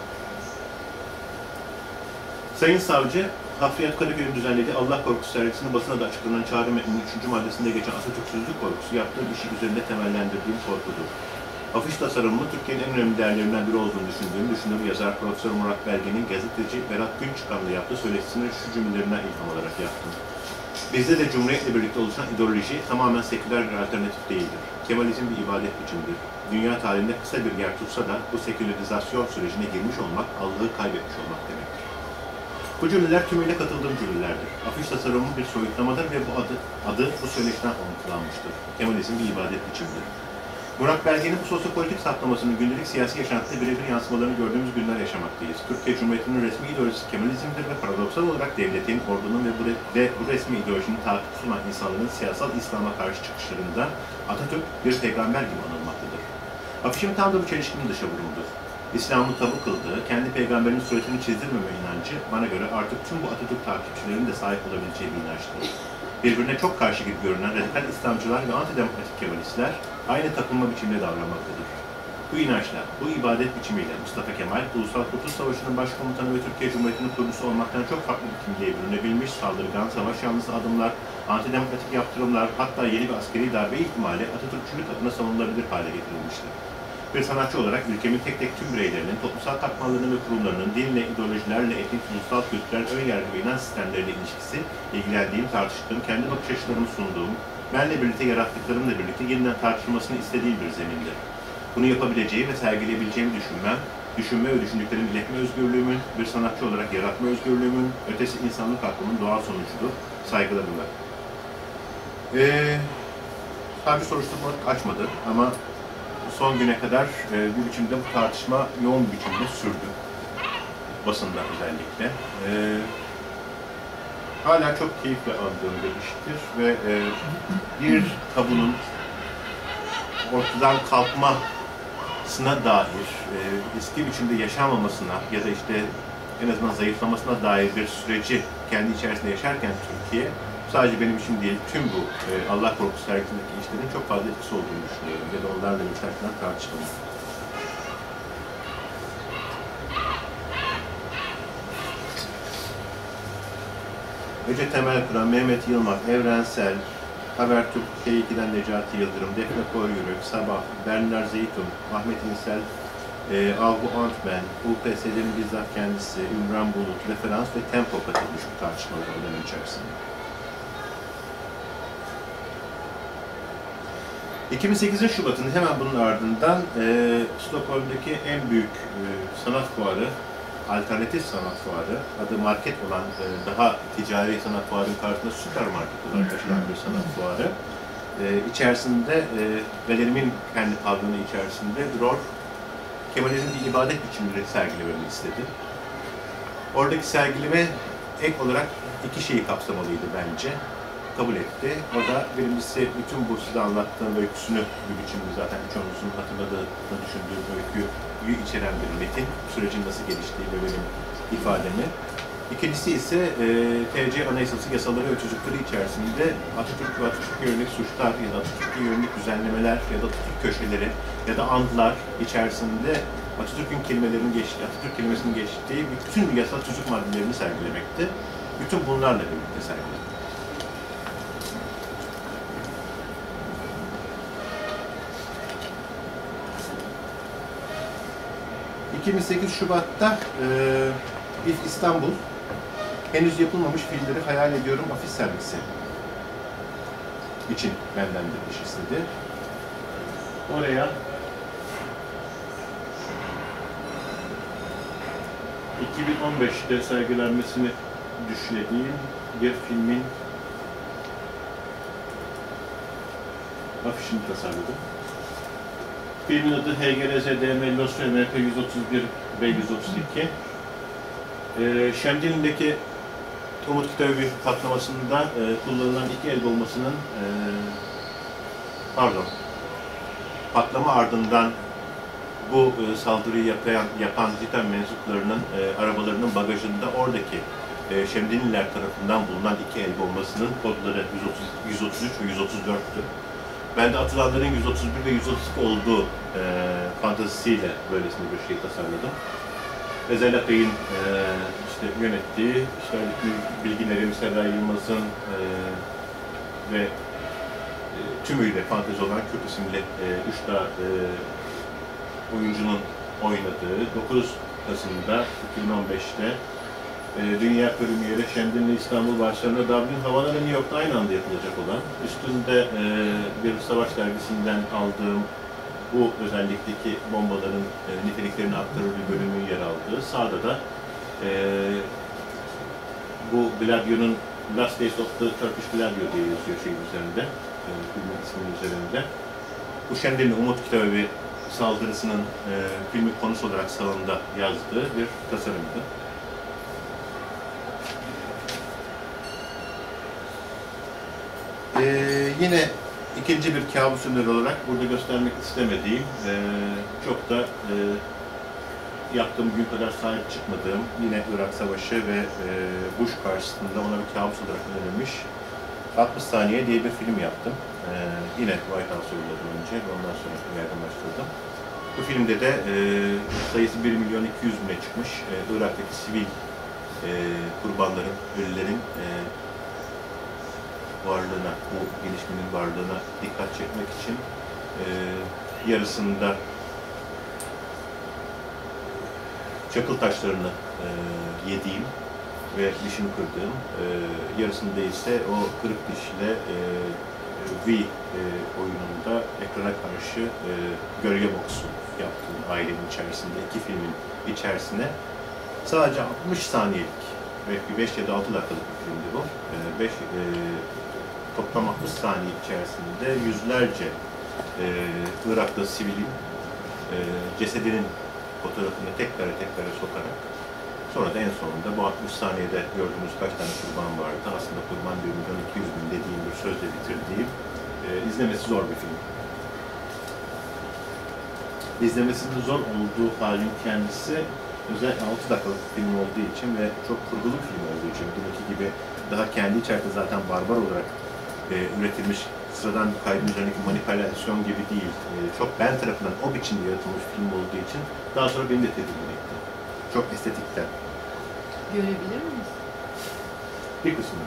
Sayın Savcı, Hafriyat Kadıköy'ün düzenlediği Allah Korkusu sergisinin basına da açıklanan çağrı metninin 3. maddesinde geçen Atatürk'süzlük korkusu yaptığı işi üzerinde temellendirdiğim korkudur. Afiş tasarımını Türkiye'nin en önemli değerlerinden biri olduğunu düşünür yazar Profesör Murat Belge'nin gazeteci Berat Günçıkan'la yaptığı söyleşisinin şu cümlelerinden ilham alarak yaptım. Bizde de Cumhuriyet'le birlikte oluşan ideoloji tamamen seküler bir alternatif değildir. Kemalizm bir ibadet biçimidir. Dünya tarihinde kısa bir yer tutsa da bu sekülerizasyon sürecine girmiş olmak, Allah'ı kaybetmiş olmak demektir. Bu cümleler tümüyle katıldığım cümlelerdir. Afiş tasarımı bir soyutlamadır ve bu adı bu söyleşten alıntılanmıştır. Kemalizm bir ibadet biçimidir. Murat Belge'nin bu sosyopolitik saptamasının gündelik siyasi yaşantıda birebir yansımalarını gördüğümüz günler yaşamaktayız. Türkiye Cumhuriyeti'nin resmi ideolojisi Kemalizm'dir ve paradoksal olarak devletin, ordunun ve bu resmi ideolojinin takipçisi olan insanların siyasal İslam'a karşı çıkışlarında Atatürk bir peygamber gibi anılmaktadır. Afişimin tam da bu çelişkinin dışa vurumudur. İslam'ı tabu kıldığı, kendi peygamberinin suretini çizdirmeme inancı bana göre artık tüm bu Atatürk takipçilerinin de sahip olabileceği bir inançtır. Birbirine çok karşı gibi görünen radikal İslamcılar ve antidemokratik Kemalistler aynı takılma biçiminde davranmaktadır. Bu inançla, bu ibadet biçimiyle Mustafa Kemal, Ulusal Kurtuluş Savaşı'nın başkomutanı ve Türkiye Cumhuriyeti'nin kurucusu olmaktan çok farklı bir kimliğe bürünebilmiş, saldırgan, savaş yanlısı adımlar, antidemokratik yaptırımlar, hatta yeni bir askeri darbe ihtimali Atatürkçülük adına savunulabilir hale getirilmiştir. Bir sanatçı olarak ülkemin tek tek tüm bireylerinin, toplumsal katmanlarının ve kurumlarının dinle, ideolojilerle, etnik, ulusal, kültürel, önyargı ve inanç sistemleriyle ilişkisi, ilgilendiğim, tartıştığım, kendi bakış açılarımı sunduğum, benle birlikte yarattıklarımla birlikte yeniden tartışılmasını istediğim bir zemindir. Bunu yapabileceğim ve sergileyebileceğimi düşünme ve düşündüklerimi iletme özgürlüğümün, bir sanatçı olarak yaratma özgürlüğümün, ötesi insanlık hakkımın doğal sonucudur. Saygılarımla. Sadece soruşturma açmadı ama son güne kadar bir biçimde bu tartışma yoğun bir biçimde sürdü. Basında özellikle. Hala çok keyifle aldığım bir iştir ve bir tabunun ortadan kalkmasına dair, eski biçimde yaşanmamasına ya da işte en azından zayıflamasına dair bir süreci kendi içerisinde yaşarken Türkiye, sadece benim için değil, tüm bu Allah Korkusu sergisindeki işlerin çok fazla etkisi olduğunu düşünüyorum ya da onlarla bir tarafından tartışmalı. Ece Temel Kıran, Mehmet Yılmaz, Evrensel, Habertürk, T2'den Necati Yıldırım, Defne Koryürük, Sabah, Bernard Zeytun, Ahmet İnsel, Algu Antmen, UPS'lerin bizzat kendisi, Ümran Bulut, Referans ve Tempo katılmış bu tartışmalar onların içerisinde. 2008'in Şubat'ın hemen bunun ardından Stockholm'daki en büyük sanat fuarı, alternatif sanat fuarı, adı market olan daha ticari sanat fuarının karşısında süpermarket olarak açılan bir sanat fuarı. İçerisinde galerimin kendi pavyonu içerisinde Dror, Kemalizm bir ibadet biçimleri sergilememi istedi. Oradaki sergileme ek olarak iki şeyi kapsamalıydı bence. Kabul etti. O da birincisi bütün bu size anlattığım öyküsünü bir biçimde zaten çoğunuzun hatırladığını düşündüğüm öyküyü içeren bir metin. Sürecin nasıl geliştiği ve benim ifademi. İkincisi ise TC Anayasası yasaları ve tüzükleri içerisinde Atatürk ve Atatürk yönelik suçlar ya da Atatürk'e yönelik düzenlemeler ya da Atatürk köşeleri ya da antlar içerisinde Atatürk'ün kelimelerinin geçtiği, Atatürk kelimesinin geçtiği bütün yasal tüzük maddelerini sergilemekti. Bütün bunlarla birlikte sergiledim. 28 Şubat'ta İF İstanbul henüz yapılmamış filmleri hayal ediyorum afiş sergisi için benden bir iş istedi. Oraya 2015'te sergilenmesini düşündüğüm bir filmin afişini tasarladım. Filmin adı HGRZDM Losyo MP 131 ve 132. Şemdinli'deki Umut Kitabı patlamasında kullanılan iki el bombasının patlama ardından bu saldırıyı yapan JITEM mensuplarının arabalarının bagajında oradaki Şemdinliler tarafından bulunan iki el bombasının kodları 133 ve 134'tü. Ben de atılanların 131 ve 132 olduğu fantazisiyle böylesine bir şey tasarladım. Ezel Akay'ın yönettiği, Bilginer'in, Seda Yılmaz'ın ve tümüyle fantezi olan Kürt isimli üç oyuncunun oynadığı 9 Kasım'da 2015'te dünya premieri Şemdinli, İstanbul, Barcelona, Dublin, Havana ve New York'ta aynı anda yapılacak olan, üstünde bir savaş dergisinden aldığım bu özellikteki bombaların niteliklerini aktarır bir bölümün yer aldığı, sağda da bu Gladio'nun Last Days of the Turkish Gladio diye yazıyor şeyin üzerinde, filmin isminin üzerinde. Bu Şemdinli Umut Kitabı saldırısının filmin konusu olarak salonda yazdığı bir tasarımdı. Yine ikinci bir kabus öneri olarak burada göstermek istemediğim, çok da yaptığım gün kadar sahip çıkmadığım, yine Irak Savaşı ve Bush karşısında ona bir kabus olarak önerilmiş 60 Saniye diye bir film yaptım. Yine White House yolladım önce ve ondan sonra yaygınlaştırdım. Bu filmde de sayısı 1.200.000'e çıkmış Irak'taki sivil kurbanların, ölülerin varlığına, bu gelişmenin varlığına dikkat çekmek için yarısında çakıl taşlarını yediğim ve dişini kırdığım, yarısında ise o kırık dişle V oyununda ekrana karşı gölge boksu yaptığım ailenin içerisinde, iki filmin içerisine sadece 60 saniyelik, belki 5 ya da 6 dakikalık bir filmdi bu. Toplam 60 saniye içerisinde yüzlerce Irak'ta sivilin cesedinin fotoğrafını tekrar sokarak sonra da en sonunda bu 60 saniyede gördüğümüz kaç tane kurban vardı, aslında kurban 1.200.000 dediğim bir sözle bitirdiğim izlemesi zor bir film. İzlemesinin zor olduğu halin kendisi özel 6 dakikalık bir film olduğu için ve çok kurgulu bir film olduğu için, buradaki gibi daha kendi içerisinde zaten barbar olarak üretilmiş sıradan bir kaydın üzerindeki manipülasyon gibi değil, çok ben tarafından o biçimde yaratılmış film olduğu için daha sonra beni de tedirgin etti. Çok estetikten. Görebilir miyiz? Bir kısmı.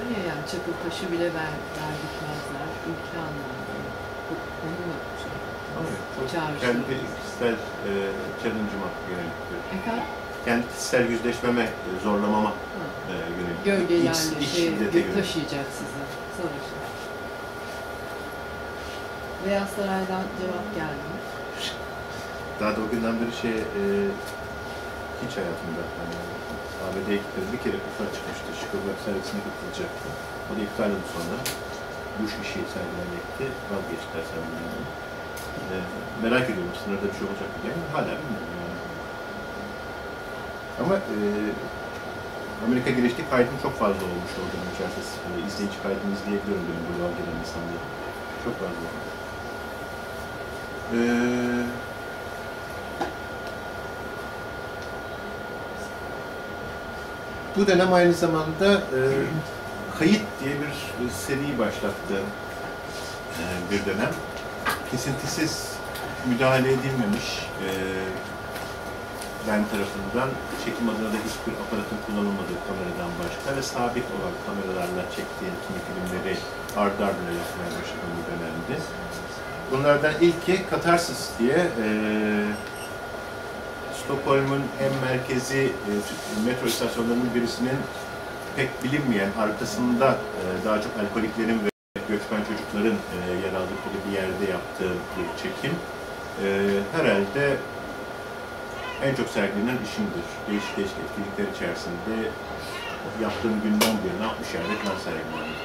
diyorlar ya, yani çakıl taşı bile verdikmezler ülke anlamında. Onu mu şey? Evet, çok Çağrışım. kendi kişisel challenge'ıma yönelik. Efendim? Kendi kişisel yüzleşmeme, zorlamama Ha. yönelik. Gölgelerle İç şiddete yönelik. taşıyacak sizi savaşa. Beyaz Saray'dan cevap geldi mi? Daha da o günden beri hiç hayatımda ABD'ye gittim. Bir kere kufa çıkmıştı. Chicago servisine katılacaktı. O da iptal oldu sonra. Bush işi sergilenecekti. Vazgeçtiler sergilenmeden. Merak ediyorum sınırda bir şey olacak mı diye. Hala bilmiyorum yani. Ama Amerika girişti kaydım çok fazla olmuş o dönem içerisinde. İzleyici kaydını izleyebiliyorum benim bu gelen insanları. Çok fazla olmuş. Bu dönem aynı zamanda Kayıt diye bir seri başlattı bir dönem. Kesintisiz müdahale edilmemiş ben tarafından çekim adına da hiçbir aparatın kullanılmadığı kameradan başka ve sabit olan kameralarla çektiğim kimi filmleri ardı ardına yapmaya başladığım bir dönemdi. Bunlardan ilki Katarsis diye Stockholm'un en merkezi metro istasyonlarının birisinin pek bilinmeyen, arkasında daha çok alkoliklerin ve göçmen çocukların yer aldıkları bir yerde yaptığım bir çekim. Herhalde en çok sergilenen işimdir. Değişik etkinlikler içerisinde yaptığım günden bu yana 60 yerde falan sergilendim.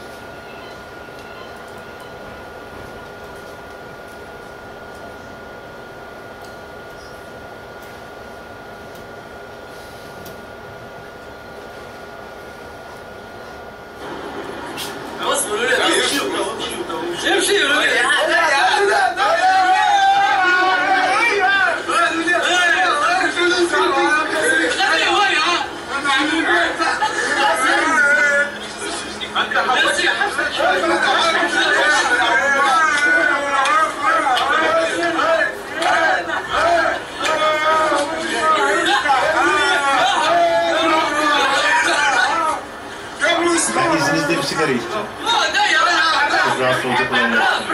Ben izninizle bir sigara içeceğim. Çok rahatsız olacak olan yapsın.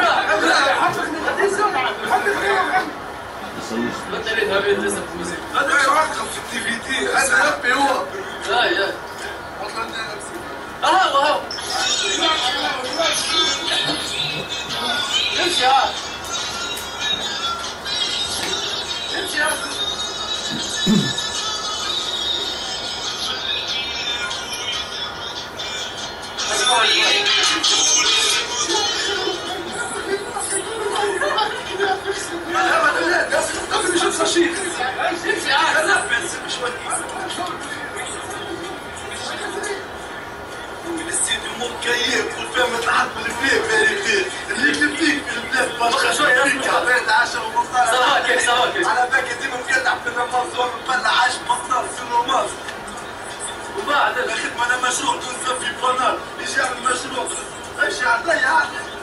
وبعد الخدمة أنا مشروع تنسى في فنار يجي يعمل مشروع ايش يعطيها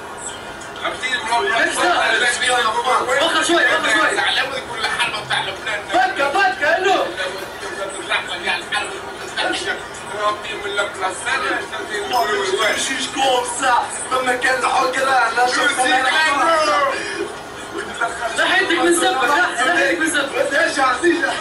بكر شوي بكر شوي علموا كل حرب بتاع لبنان بكر انه شيش كومسا بمكان الحجرة لا شوف ناحيتك من زبك ناحيتك من زبك ايش عزيزة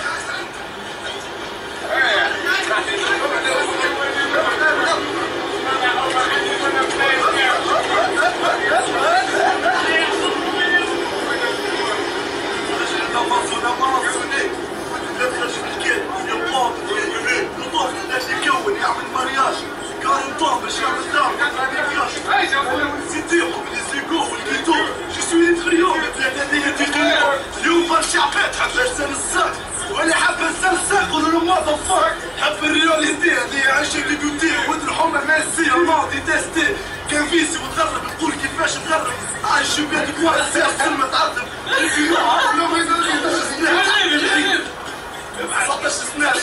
اليوم برشا عباد حبة السلسات وانا حابة السلسات قولوا له ماذا فاك حب الرياليتي هذه عايشة ديبيوتي ودروحونا ماسي الماضي تيستي كان فيسي وتغرب تقول كيفاش تغرب عايش بيتك واحد ساعة كلمة تعذب الفيلم لو ما يقدرش 19 سنة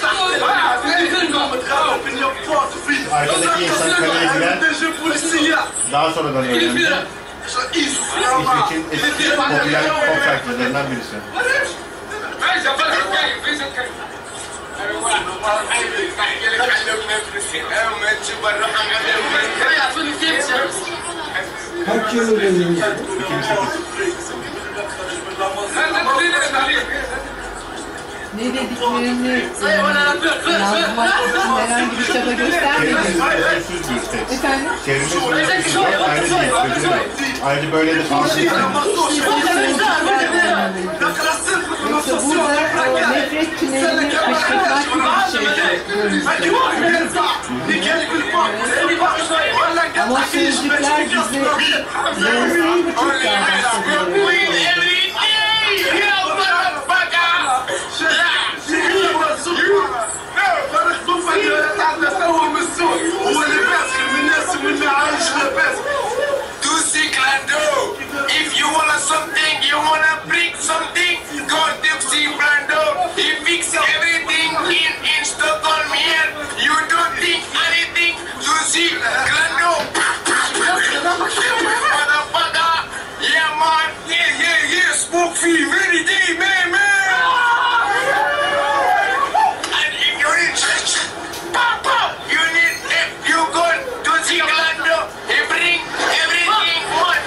Arkadaki insan kaleye giren daha sonradan öğrendi. İsveç'in eski popüler pop şarkılarından birisi. Kaç yıl ödediniz? Ne dediklerini yazmak için herhangi bir çaba göstermediniz. Efendim? Ayrıca böyle de kalsın. Yoksa burada o nefret tünelini kışkırtmak gibi bir şey görmüştüm. Ama sözcükler bizi benzeyi bir çok daha bahsediyor. If you want something, you wanna bring something, go to see Brando. He fix everything in Stockholm here. You don't think anything to see Brando. Motherfucker, yeah man, yeah, smoke free every day, man. And if you need you need, if you go to see Brando, he bring everything one.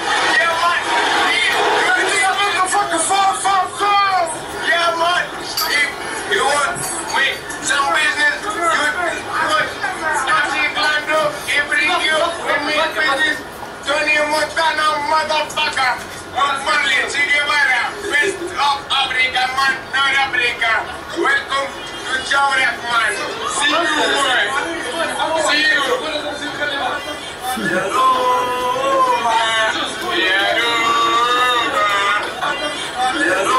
You want make some business? You Nazi Glando, he bring you to make business. Tony Montana, motherfucker. Marley, Che Guevara, best of Africa, man, North Africa. Welcome to Chaurak, man. See you, boy. See you. Hello, man. Hello, man. Hello.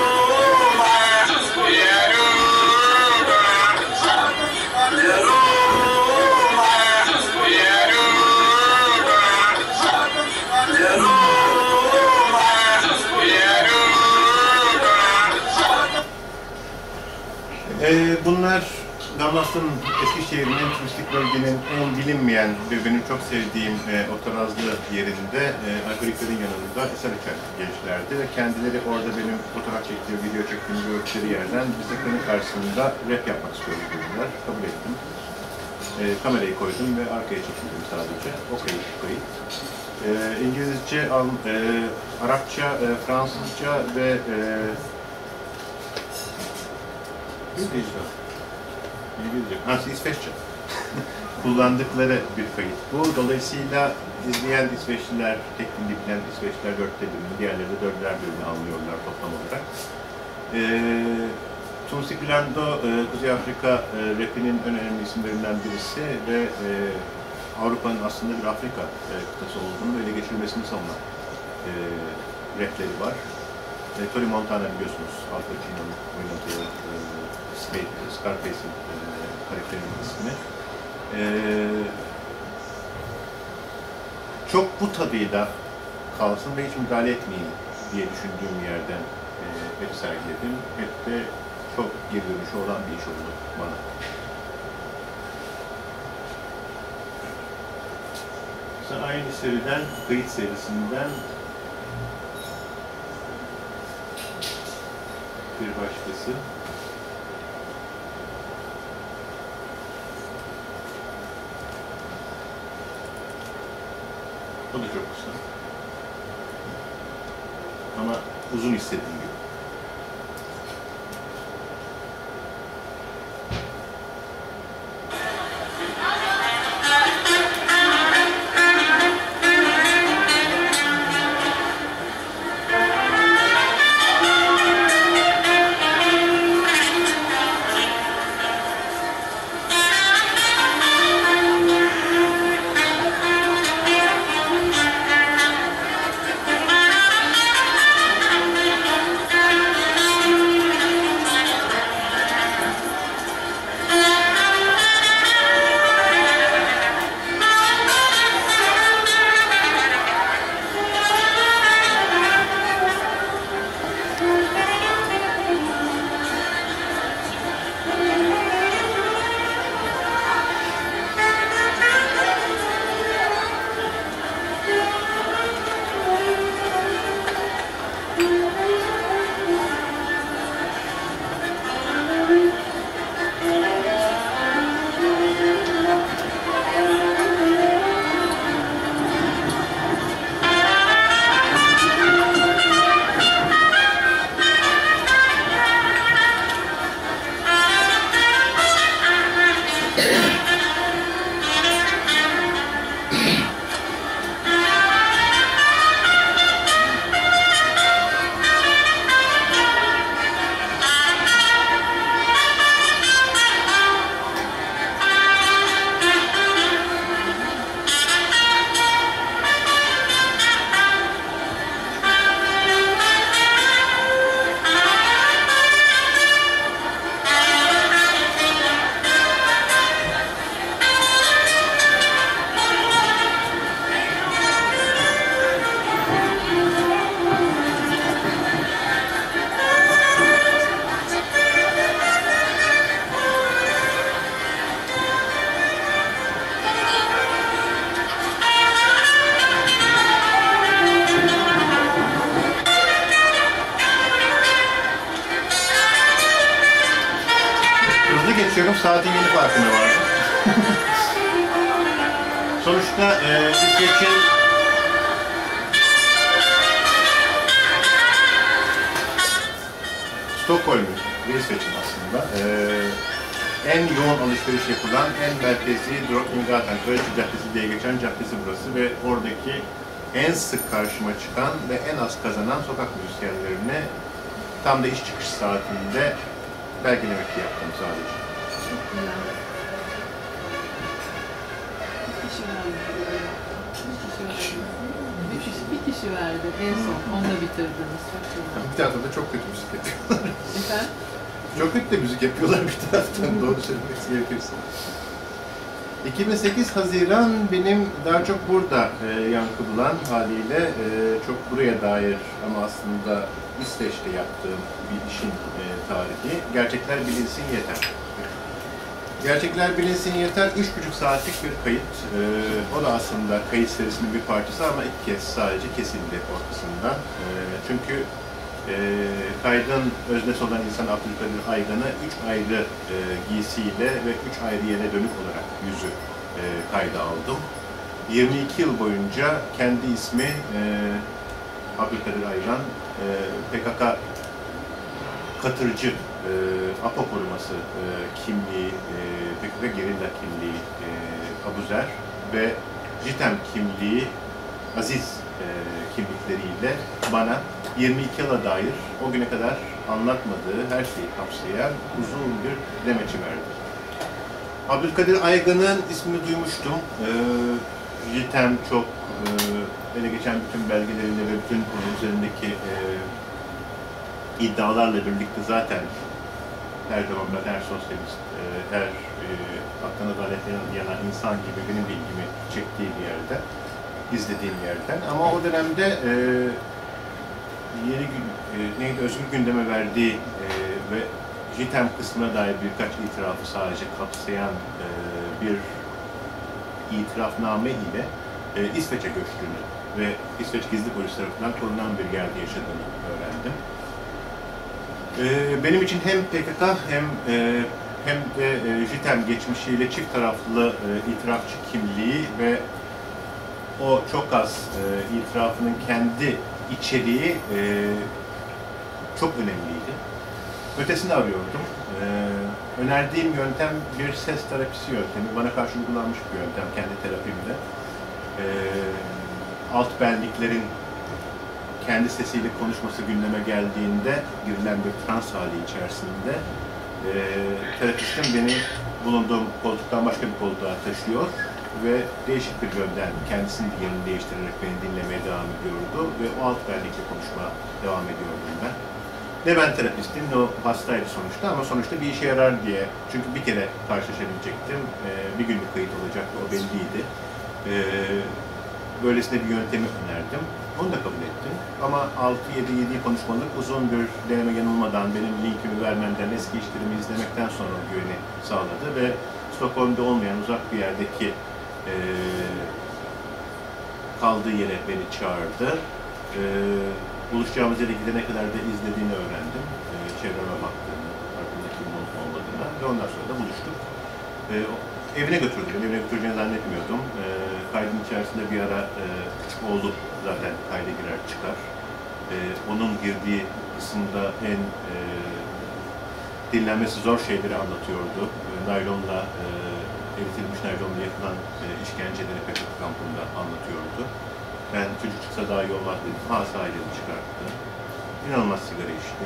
Bunlar Damlas'ın Eskişehir'in turistik bölgenin en bilinmeyen ve benim çok sevdiğim Otorazlı yerinde alkoliklerin yanında eser açan gençlerdi ve kendileri orada benim fotoğraf çektiğim, video çektiğim gördükleri yerden biz ekranın karşısında rap yapmak istiyoruz dediler. Kabul ettim. Kamerayı koydum ve arkaya çekildim sadece. O kayıt. İngilizce, Arapça, Fransızca ve İsveççe kullandıkları bir kayıt bu. Dolayısıyla izleyen İsveçliler, tek dilini bilen İsveçliler 4'te birini, diğerleri de 4'ler birini anlıyorlar toplam olarak. Tunsi Glando, Kuzey Afrika rapinin en önemli isimlerinden birisi ve Avrupa'nın aslında bir Afrika kıtası olduğunu ve ele geçirmesini savunan rapleri var. Tony Montana biliyorsunuz, Al Pacino'nun oynadığı Scarface'in karakterinin ismi. Çok bu tadıyla kalsın ve hiç müdahale etmeyeyim diye düşündüğüm yerden hep sergiledim. Hep de çok geri dönüşü olan bir iş oldu bana. Mesela aynı seriden, kayıt serisinden bir başkası. O da çok kısa. Ama uzun hissettiğim gibi. sonuçta İsveç'in Stockholm'un ve İsveç'in aslında en yoğun alışveriş yapılan, en merkezi Drottninggatan, Kraliçe Caddesi diye geçen caddesi burası ve oradaki en sık karşıma çıkan ve en az kazanan sokak müzisyenlerine tam da iş çıkış saatinde belgelemek yaptım sadece. Çok güzel. Bir kişi verdi. Bir kişi verdi. En son. Onunla bitirdiniz. Çok güzel. Bir taraftan da çok kötü müzik yapıyorlar. Efendim? Çok kötü de müzik yapıyorlar bir taraftan, doğru söylemek gerekirse. 2008 Haziran benim daha çok burada yankı bulan haliyle çok buraya dair ama aslında İsveç'te yaptığım bir işin tarihi. Gerçekler bilinsin yeter. Gerçekler bilinsin yeter, 3,5 saatlik bir kayıt. O da aslında kayıt serisinin bir parçası ama ilk kez sadece kesildi ortasından. Çünkü kaydın öznesi olan insan Abdülkadir Aygan'ı 3 ayrı giysiyle ve 3 ayrı yere dönük olarak yüzü kayda aldım. 22 yıl boyunca kendi ismi Abdülkadir Aygan, PKK katırcı, APO koruması kimliği, PKK gerilla kimliği Abuzer ve JITEM kimliği Aziz kimlikleriyle bana 22 yıla dair o güne kadar anlatmadığı her şeyi kapsayan uzun bir demeçi verdi. Abdülkadir Aygan'ın ismini duymuştum. JITEM çok ele geçen bütün belgeleriyle ve bütün üzerindeki iddialarla birlikte zaten her zaman her sosyalist, her haktan adaletten yana insan gibi benim de ilgimi çektiği bir yerde, izlediğim yerden. Ama o dönemde özgür gündeme verdiği ve JITEM kısmına dair birkaç itirafı sadece kapsayan bir itirafname ile İsveç'e göçtüğünü ve İsveç Gizli Polis tarafından korunan bir yerde yaşadığını öğrendim. Benim için hem PKK hem de JITEM geçmişiyle çift taraflı itirafçı kimliği ve o çok az itirafının kendi içeriği çok önemliydi. Ötesini arıyordum. Önerdiğim yöntem bir ses terapisi yöntemi. Bana karşı uygulanmış bir yöntem kendi terapimde. Alt benliklerin kendi sesiyle konuşması gündeme geldiğinde girilen bir trans hali içerisinde terapistim beni bulunduğum koltuktan başka bir koltuğa taşıyor ve değişik bir yönden kendisinin yerini değiştirerek beni dinlemeye devam ediyordu ve o alt benlikle konuşmaya devam ediyordum ben. Ne ben terapistim, ne o hastaydı sonuçta ama sonuçta bir işe yarar diye. Çünkü bir kere karşılaşabilecektim, bir günlük kayıt olacaktı, o belliydi. Böylesine bir yöntemi önerdim. Onu da kabul ettim. Ama 6-7 konuşmalık uzun bir deneme yanılmadan benim linkimi vermemden, eski işlerimi izlemekten sonra güveni sağladı ve Stockholm'da olmayan uzak bir yerdeki kaldığı yere beni çağırdı. Buluşacağımız yere gidene kadar da izlediğini öğrendim. Çevreme baktığını, farkında kimin olup olmadığını ve ondan sonra da buluştuk. Evine götürdü. Evine götüreceğini zannetmiyordum. Kaydın içerisinde bir ara oğlum zaten kayda girer çıkar. Onun girdiği kısımda en dinlenmesi zor şeyleri anlatıyordu. Naylonla, eritilmiş naylonla yapılan işkenceleri PKK kampında anlatıyordu. Ben çocuk çıksa daha iyi olmaz dedim. Sahilini çıkarttı. İnanılmaz sigara içti.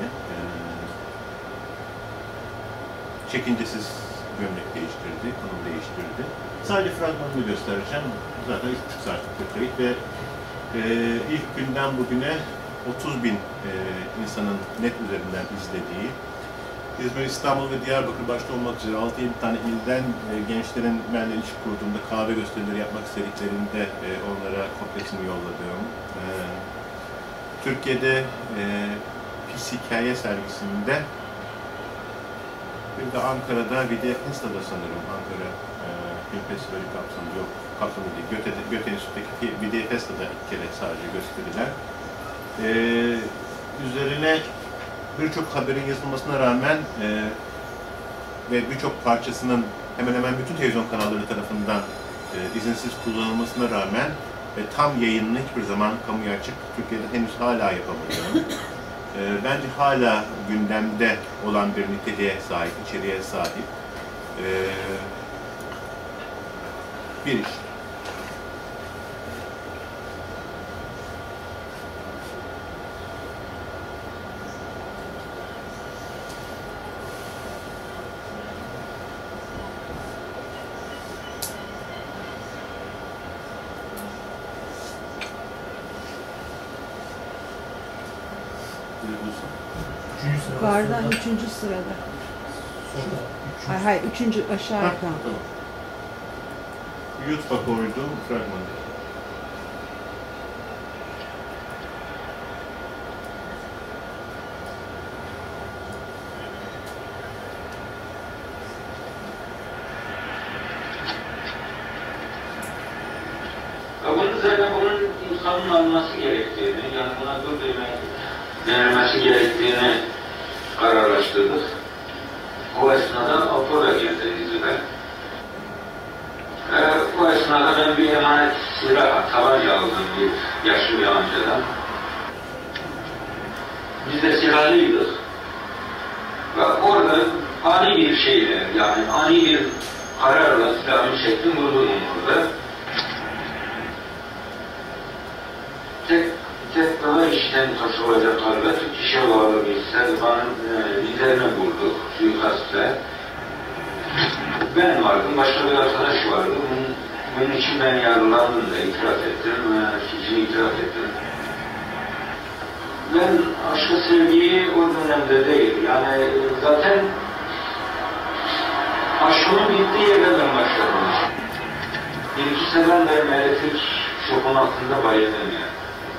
Çekincesiz gömlek değiştirdi, konum değiştirdi. Sadece fragmanını göstereceğim. Zaten 3,5 saatlik bir kayıt ve ilk günden bugüne 30.000 insanın net üzerinden izlediği, İzmir, İstanbul ve Diyarbakır başta olmak üzere 6-7 tane ilden gençlerin benimle ilişki kurduğunda, kahve gösterileri yapmak istediklerinde onlara kopyasını yolladığım, Türkiye'de Pis Hikaye sergisinde, bir de Ankara'da Videofesta'da sanırım, Ankara Film Festivali kapsamında yok, kapsamında değil, Göte Enstitü'deki Videofesta'da ilk kere sadece gösterilen. Üzerine birçok haberin yazılmasına rağmen ve birçok parçasının hemen hemen bütün televizyon kanalları tarafından izinsiz kullanılmasına rağmen tam yayınını hiçbir zaman kamuya açık Türkiye'de henüz hala yapamadığım, bence hala gündemde olan bir niteliğe sahip, içeriğe sahip bir iş. Yukarıdan 3. sırada. Hayır, 3. aşağı Ha, yukarı. tamam. YouTube'a koyduğum fragmanı. Bunun zaten bunun insanın alması gerektiğini, yani buna dur denilmesi gerektiğini kararlaştırdık. O esnada Apollo geldi İzmir'e. O esnada ben bir emanet silah, tabanca aldım bir yaşlı bir amcadan. Biz de silahlıydık. Ve orada ani bir şeyle, yani ani bir kararla silahımı çektim, vurdum orada. Tek daha işten kasılacak halde kişiye bağlı bir servanın liderine vurduk suikastle. Ben vardım, başka bir arkadaş vardı. Bunun için ben yargılandım da itiraf ettim, suçumu itiraf ettim. Ben aşkı sevgiyi o dönemde değil, yani zaten aşkımın bittiği yerden ben başladım. Bir iki sene ben elektrik şokun altında bayıldım yani.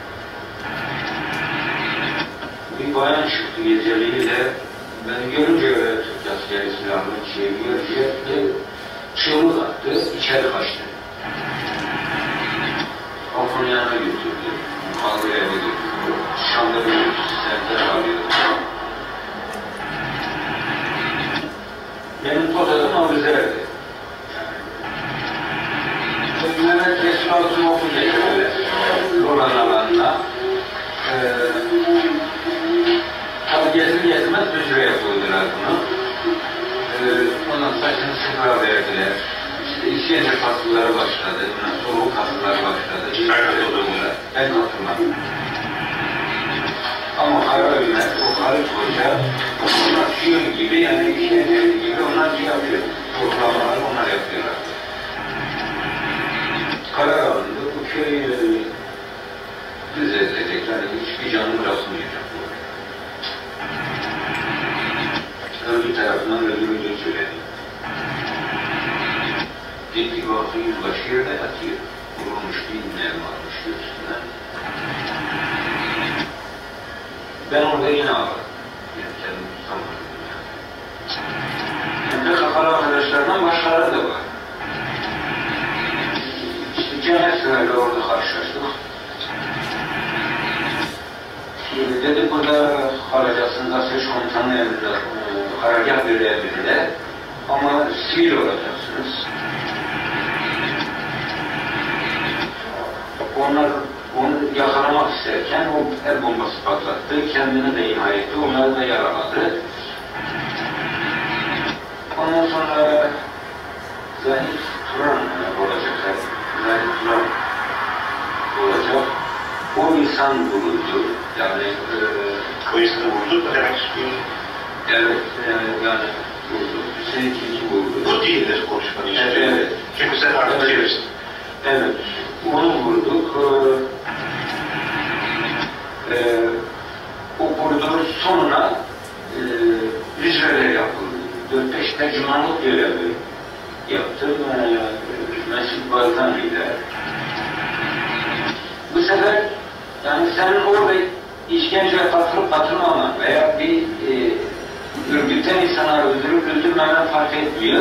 Bir bayan çıktı geceliğiyle, beni görünce öyle Türk askeri silahlı şeyi görünce çığlık attı, içeri kaçtı. Kapının yanına götürdü, kaldığı eve götürdü. Şam'da bir semtler arıyordu. Benim totadım avizelerdi. Mehmet Resul Altın okunca öyle, Rolan alanına. Tabi gezmez müzüreye koydular bunu. Ondan saçını sıfıra verdiler. İşte işkence kasıları başladı, soğuk kasıları başladı. Ben hatırlamam. Ama Karaömer, o Halit Hoca, onlar şiir gibi, yani işkence gibi onlar şey yapıyor. Sorgulamaları onlar yapıyorlar. Karar alındı, bu köy düz edilecek, yani hiçbir canlı bırakmayacak. Örgü tarafından öldürüldüğünü söyledi. Ciddi vakı yüzbaşı yerde yatıyor. Vurulmuş bir mermi almış göğsünden. Ben orada yine ağladım. Yani kendimi tutamadım yani. Hem de kafalı arkadaşlarından başkaları da var. İşte Cennet Sırayla orada karşılaştık. Dedi burada kalacağısınız, Ateş Komutanı evinde, karargah görevinde ama sivil olacaksınız. Onlar onu yakalamak isterken o el bombası patlattı, kendini de imha etti, onları da yaraladı. Ondan sonra Zahid Turan olacak, Zahid Turan olacak. O insan vuruldu, yani O insanı vurdu da demek istiyorum. evet, yani vurdu, Hüseyin Tilki vurdu. Bu değildir konuşmanın içinde. Evet. Çünkü sen artık çevirsin. Evet, onu vurduk. O vurduğun sonuna vizyoner yapıldı. 4-5 tercümanlık görevi yaptım. Mesut Barzan lider. Bu sefer yani senin orada işkenceye katılıp katılmaman veya bir örgütten insanları öldürmemen fark etmiyor.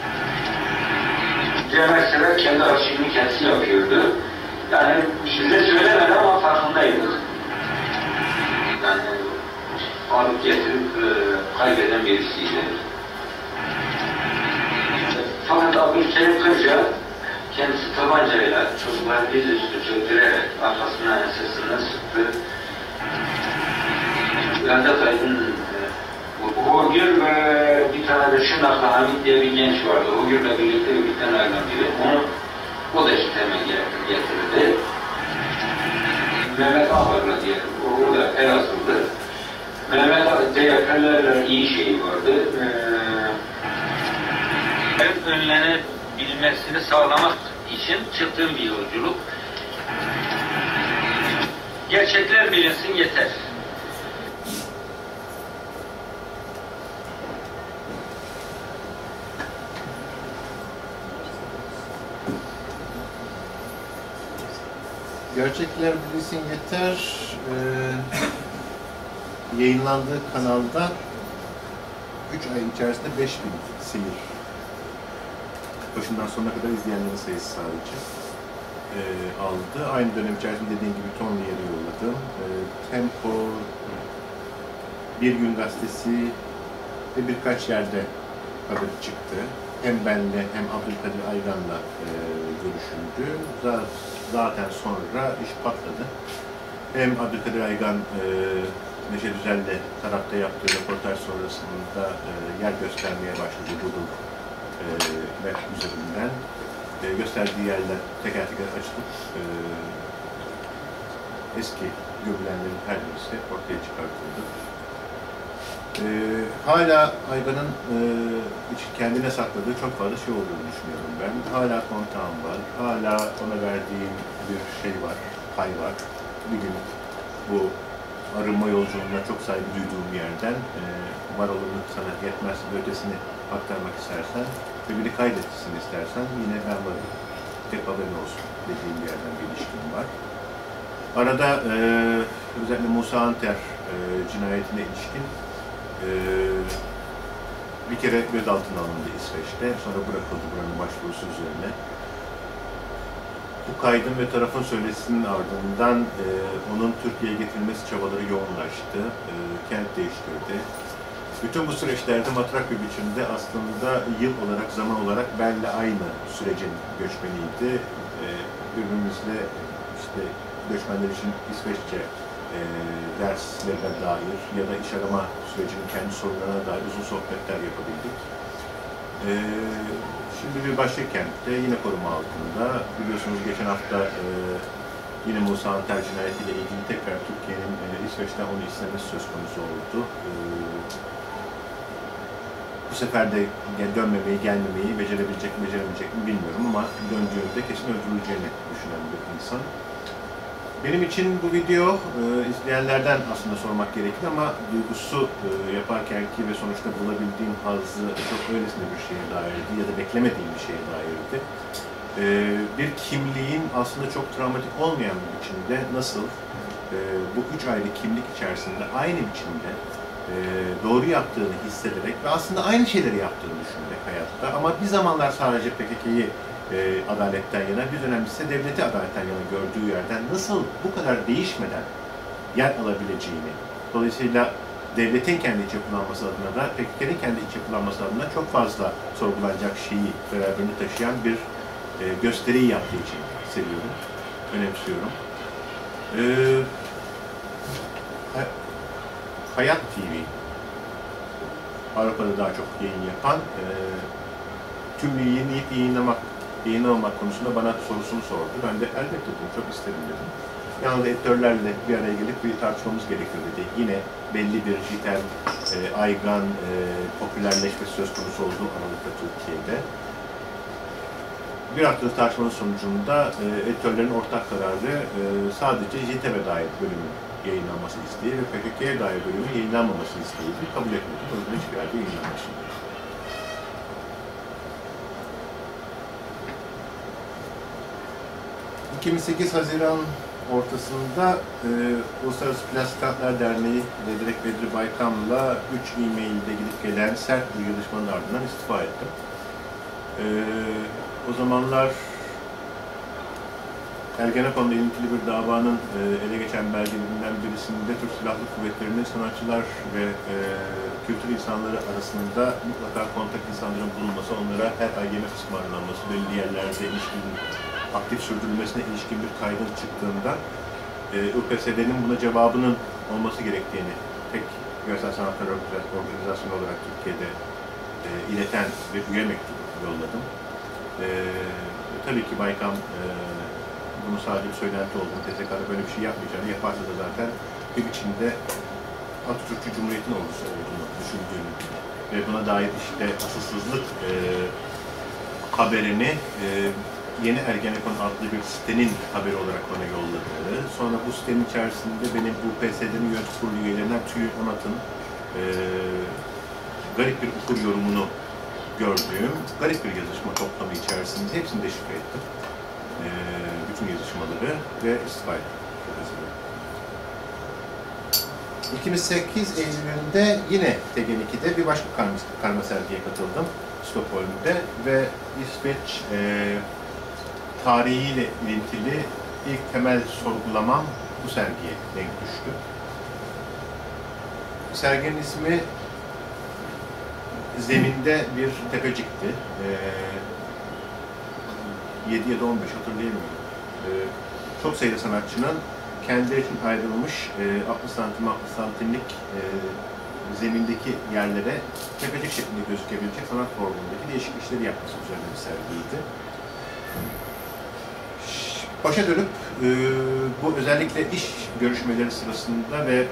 Cennet Sever kendi arşivini kendisi yapıyordu. Yani bize söylemedi ama farkındaydık. Yani alıp getirip kaybeden birisiydi. Fakat Abdülkerim Kırca kendisi çöktürerek arkasından ensesinden sıktı. Bülent Aydın, Hogür ve bir tane de Şırnaklı Hamit diye bir genç vardı. Hogür'le birlikte birlikten ayrılan biri. O da işiteme getirdi. Mehmet Ağar'la diye, o da Elazığ'dı. Mehmet CHP'lerle iyi şeyi vardı. Önlenebilmesini sağlamak için çıktığım bir yolculuk. Gerçekler bilinsin yeter. Gerçekler bilinsin yeter. Yayınlandığı kanalda 3 ay içerisinde 5000 seyir. Başından sonuna kadar izleyenlerin sayısı sadece aldı. Aynı dönem içerisinde dediğim gibi tonlu yere yolladım. Tempo, Bir Gün Gazetesi ve birkaç yerde haber çıktı. Hem benle hem Abdülkadir Aygan'la görüşüldü. Zaten sonra iş patladı. Hem Abdülkadir Aygan Neşe Düzel'le tarafta yaptığı röportaj sonrasında yer göstermeye başladı Google Map üzerinden. Gösterdiği yerler teker teker açılıp eski gömülenlerin her birisi ortaya çıkartıldı. Hala Aygan'ın kendine sakladığı çok fazla şey olduğunu düşünüyorum ben. Hala kontağım var, hala ona verdiğim bir şey var, pay var. Bir gün bu arınma yolculuğuna çok saygı duyduğum yerden var olanı sana yetmez ötesini aktarmak istersen ve biri kaydetsin istersen yine ben varım. Tek haberin olsun dediğim bir yerden bir ilişkim var. Arada özellikle Musa Anter cinayetine ilişkin bir kere gözaltına alındı İsveç'te, sonra bırakıldı buranın başvurusu üzerine. Bu kaydın ve tarafın söyleşisinin ardından onun Türkiye'ye getirilmesi çabaları yoğunlaştı, kent değiştirdi. Bütün bu süreçlerde matrak bir biçimde aslında yıl olarak, zaman olarak benle aynı sürecin göçmeniydi. Birbirimizle işte göçmenler için İsveççe derslerine dair ya da iş arama sürecinin kendi sorunlarına dair uzun sohbetler yapabildik. Şimdi bir başka kentte yine koruma altında. Biliyorsunuz geçen hafta yine Musa Anter cinayetiyle ilgili tekrar Türkiye'nin İsveç'ten onu istemesi söz konusu oldu. Bu sefer de dönmemeyi, gelmemeyi becerebilecek mi, beceremeyecek mi bilmiyorum ama döndüğünde kesin öldürüleceğini düşünen bir insan. Benim için bu video izleyenlerden aslında sormak gerekir ama duygusu yaparkenki ve sonuçta bulabildiğim hazzı çok öylesine bir şeye dairdi ya da beklemediğim bir şeye dairdi. Bir kimliğin aslında çok travmatik olmayan bir biçimde nasıl bu 3 ayrı kimlik içerisinde aynı biçimde doğru yaptığını hissederek ve aslında aynı şeyleri yaptığını düşünerek hayatta ama bir zamanlar sadece PKK'yı adaletten yana, bir dönem ise devleti adaletten yana gördüğü yerden nasıl bu kadar değişmeden yer alabileceğini, dolayısıyla devletin kendi iç yapılanması adına da PKK'nin kendi iç yapılanması adına çok fazla sorgulanacak şeyi beraberinde taşıyan bir gösteriyi yaptığı için seviyorum, önemsiyorum. Hayat TV, Avrupa'da daha çok yayın yapan, tümlüğü yenileyip yayınlamamak konusunda bana sorusunu sordu. Ben de elbette bunu çok isterim dedim. Yanında editörlerle bir araya gelip bir tartışmamız gerekir dedi. Yine belli bir Jitem, Aygan popülerleşmesi söz konusu olduğu Aralık'ta Türkiye'de. Bir haftalık tartışmanın sonucunda editörlerin ortak kararı sadece Jitem'e dair bölümün yayınlanması isteği ve PKK'ye dair bölümün yayınlanmaması isteğiydi. Kabul etmedik. O yüzden hiçbir yerde yayınlanmasın. 2008 Haziran ortasında Uluslararası Plastik Kentler Derneği ve direkt Bedri Baykam'la 3 e-mailde gidip gelen sert bir yazışmanın ardından istifa ettim. O zamanlar Ergenekon'da ilintili bir davanın ele geçen belgelerinden birisinde Türk Silahlı Kuvvetleri'nin sanatçılar ve kültür insanları arasında mutlaka kontak insanların bulunması, onlara her ay yemek ısmarlanması, belli yerlerde ilişkinin aktif sürdürülmesine ilişkin bir kaygı çıktığında UPSD'nin buna cevabının olması gerektiğini tek görsel sanatlar organizasyonu olarak Türkiye'de ileten bir üye mektubu yolladım. Tabii ki Baykam bunu sadece bir söylenti olduğunu, TSK'da böyle bir şey yapmayacağını, yaparsa da zaten bir biçimde Atatürkçü Cumhuriyet'in olduğunu düşündüğünü ve buna dair işte asılsızlık haberini Yeni Ergenekon adlı bir sitenin haberi olarak bana yolladığı, sonra bu sitenin içerisinde benim UPSD'nin yönetim kurulu üyelerinden TÜİ Onat'ın garip bir okur yorumunu gördüğüm garip bir yazışma toplamı içerisinde hepsini deşifre ettim. Bütün yazışmaları ve istifa ettim. 2008 Eylül'ünde yine TGN2'de bir başka karma sergiye katıldım. Stockholm'de ve İsveç tarihiyle ilintili ilk temel sorgulamam bu sergiye denk düştü. Serginin ismi Zeminde bir tepecikti. 7 ya da 15 hatırlayamıyorum. Çok sayıda sanatçının kendileri için ayrılmış 60 santim 60 santimlik zemindeki yerlere tepecik şeklinde gözükebilecek sanat formundaki değişik işleri yapması üzerine bir sergiydi. Başa dönüp bu özellikle iş görüşmeleri sırasında ve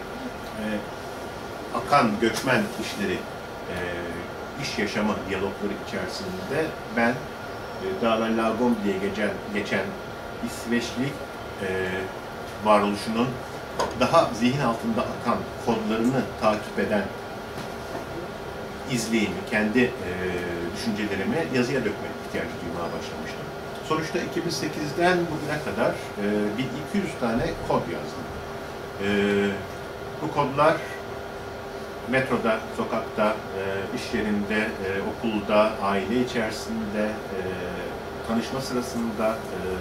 akan göçmen işleri, iş yaşamı diyalogları içerisinde ben Dalar Lagom diye geçen İsveçli varoluşunun daha zihin altında akan kodlarını takip eden izleyimi, kendi düşüncelerimi yazıya dökme ihtiyacı duymaya başlamıştım. Sonuçta 2008'den bugüne kadar 1200 tane kod yazdım. Bu kodlar metroda, sokakta, iş yerinde, okulda, aile içerisinde, tanışma sırasında,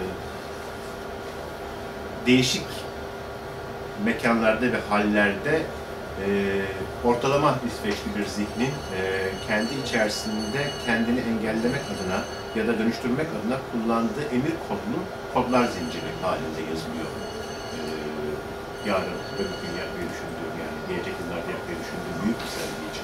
değişik mekanlarda ve hallerde ortalama İsveçli bir zihnin kendi içerisinde kendini engellemek adına ya da dönüştürmek adına kullandığı emir kodlu kodlar zinciri halinde yazılıyor. Yarın öbür gün yapmayı düşündüğüm, yani gelecek yıllarda yapmayı düşündüğüm büyük bir sergi için.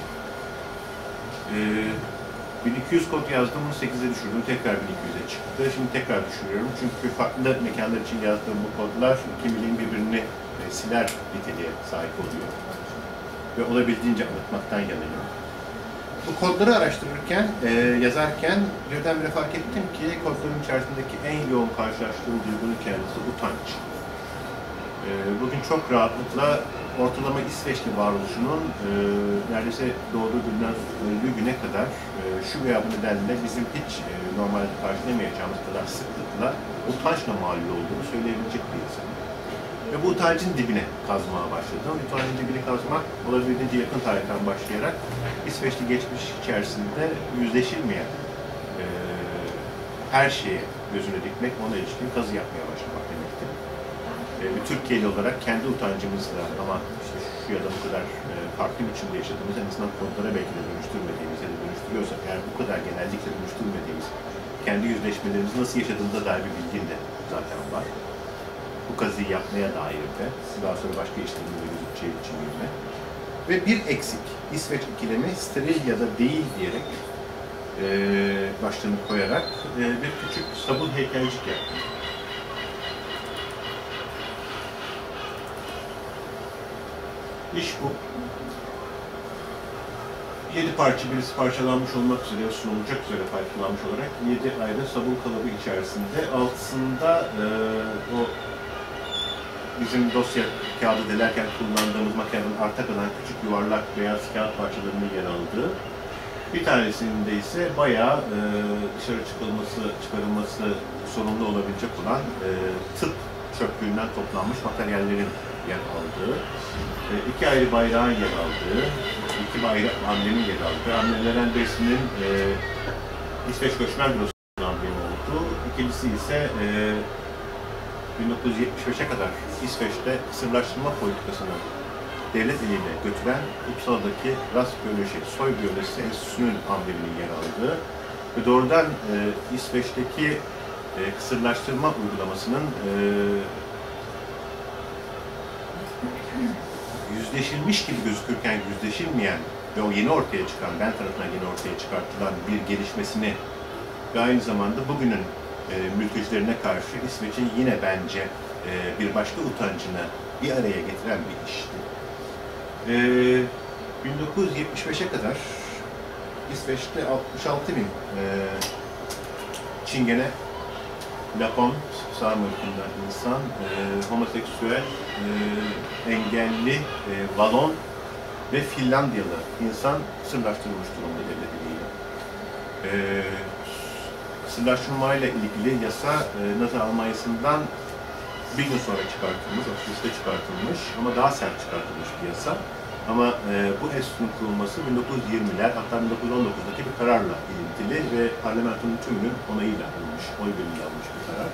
1200 kod yazdım, bunu 8'e düşürdüm, tekrar 1200'e çıktı. Şimdi tekrar düşürüyorum çünkü farklı mekanlar için yazdığım bu kodlar kimliğin birbirini siler niteliğe sahip oluyor. Ve olabildiğince anlatmaktan yanayım. Bu kodları araştırırken, yazarken birdenbire fark ettim ki kodların içerisindeki en yoğun karşılaştığım duygunun kendisi utanç. Bugün çok rahatlıkla ortalama İsveçli varoluşunun neredeyse doğduğu günden öldüğü güne kadar şu veya bu nedenle bizim hiç normalde karşılayamayacağımız kadar sıklıkla utançla mağlup olduğunu söyleyebilecek bir insan. Ve bu utancın dibine kazmaya başladım. Utancın dibini kazmak olabildiğince yakın tarihten başlayarak İsveçli geçmiş içerisinde yüzleşilmeyen her şeye gözünü dikmek, ona ilişkin kazı yapmaya başlamak demekti. Bir Türkiye'li olarak kendi utancımızla ama işte şu ya da bu kadar farklı biçimde yaşadığımız, en azından kodlara belki de dönüştürmediğimiz ya da dönüştürüyorsak eğer bu kadar genellikle dönüştürmediğimiz kendi yüzleşmelerimizi nasıl yaşadığımıza dair bir bilgin de zaten var. Bu kazıyı yapmaya dair de daha sonra başka işlerimde gözükeceği biçimde. Ve bir eksik, İsveç ikilemi steril ya da değil diyerek başlığını koyarak bir küçük sabun heykelcik yaptım. İş bu. 7 parça, birisi parçalanmış olmak üzere, sunulacak üzere parçalanmış olarak 7 ayrı sabun kalıbı içerisinde altısında o bizim dosya kağıdı delerken kullandığımız makinenin arta kalan küçük yuvarlak beyaz kağıt parçalarının yer aldığı, bir tanesinde ise bayağı dışarı çıkarılması sorunlu olabilecek olan tıp çöplüğünden toplanmış materyallerin yer aldığı, 2 ayrı bayrağın yer aldığı, 2 ayrı amblemin yer aldığı, amblemlerden birisinin İsveç Göçmen Bürosu'nun amblemi olduğu, ikincisi ise 1975'e kadar İsveç'te sırlaştırma politikasını devlet eliyle götüren Uppsala'daki Rasbiyoloji, Soy Biyolojisi Enstitüsü'nün ambleminin yer aldığı ve doğrudan İsveç'teki kısırlaştırma uygulamasının yüzleşilmiş gibi gözükürken yüzleşilmeyen ve o yeni ortaya çıkan, ben tarafından yeni ortaya çıkartılan bir gelişmesini ve aynı zamanda bugünün mültecilerine karşı İsveç'in yine bence bir başka utancını bir araya getiren bir işti. 1975'e kadar İsveç'te 66.000 Çingene, Lapont, sağ mülkünden insan, homoseksüel, engelli, Valon ve Finlandiyalı insan kısırlaştırılmış durumda devletiyle. Kısırlaştırmayla ilgili yasa Nazi Almanya'sından bir gün sonra çıkartılmış, 33'te çıkartılmış ama daha sert çıkartılmış bir yasa. Ama bu enstitünün kurulması 1920'ler, hatta 1919'daki bir kararla ilintili ve parlamentonun tümünün onayıyla alınmış, oy birliğiyle alınmış bir karar.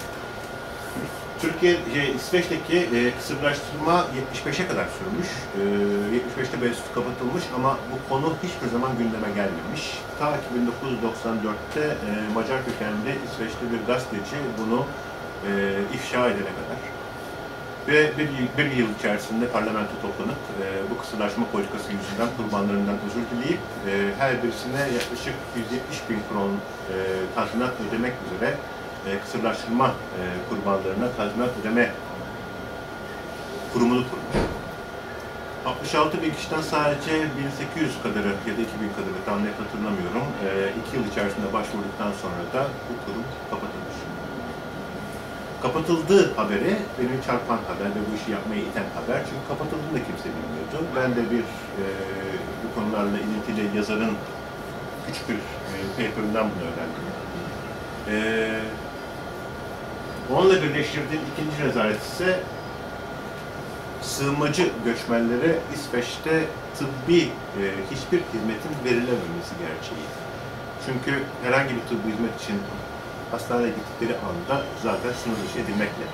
İsveç'teki kısırlaştırma 75'e kadar sürmüş. 75'te bu enstitü kapatılmış ama bu konu hiçbir zaman gündeme gelmemiş. Ta ki 1994'te Macar kökenli İsveçli bir gazeteci bunu ifşa edene kadar. Ve bir yıl içerisinde parlamento toplanıp bu kısırlaşma politikası yüzünden kurbanlarından özür dileyip her birisine yaklaşık 170.000 kron tazminat ödemek üzere kısırlaştırma kurbanlarına tazminat ödeme kurumunu kurmuş. 66.000 kişiden sadece 1.800 kadarı ya da 2.000 kadarı tam net hatırlamıyorum. 2 yıl içerisinde başvurduktan sonra da bu kurum kapatılmış. Kapatıldığı haberi benim çarpan haber ve bu işi yapmaya iten haber. Çünkü kapatıldığını da kimse bilmiyordu. Ben de bu konularla ilintili yazarın küçük bir paper'ından bunu öğrendim. Onunla birleştirdiğim ikinci rezalet ise sığınmacı göçmenlere İsveç'te tıbbi hiçbir hizmetin verilememesi gerçeği. Çünkü herhangi bir tıbbi hizmet için hastaneye gittikleri anda zaten sınır dışı edilmekle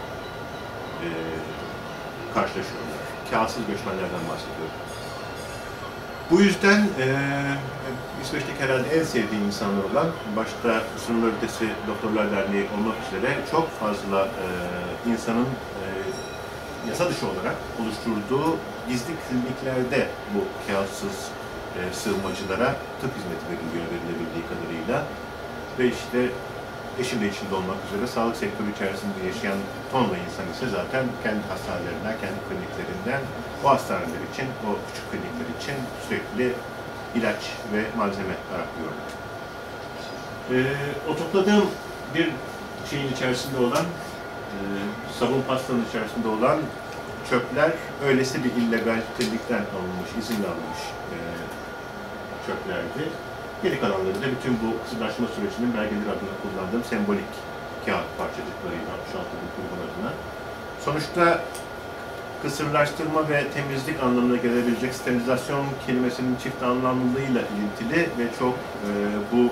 karşılaşıyorlar. Kağıtsız göçmenlerden bahsediyorum. Bu yüzden İsveç'teki herhalde en sevdiğim insanlar olan, başta Sınırlar Ötesi Doktorlar Derneği olmak üzere çok fazla insanın yasa dışı olarak oluşturduğu gizli kliniklerde bu kağıtsız sığınmacılara tıp hizmeti veriliyor verilebildiği kadarıyla. Ve işte eşim de içinde olmak üzere sağlık sektörü içerisinde yaşayan tonla insan ise zaten kendi hastanelerinden, kendi kliniklerinden o hastaneler için, o küçük klinikler için sürekli ilaç ve malzeme araklıyorlar. O topladığım bir şeyin içerisinde olan, sabun pastanın içerisinde olan çöpler öylesi bir illegal klinikten alınmış, izinle alınmış çöplerdi. Geri kalanları da bütün bu kısırlaşma sürecinin belgeleri adına kullandığım sembolik kağıt parçacıklarıyla 66.000 kurban adına. Sonuçta kısırlaştırma ve temizlik anlamına gelebilecek sterilizasyon kelimesinin çift anlamlılığıyla ilintili ve çok bu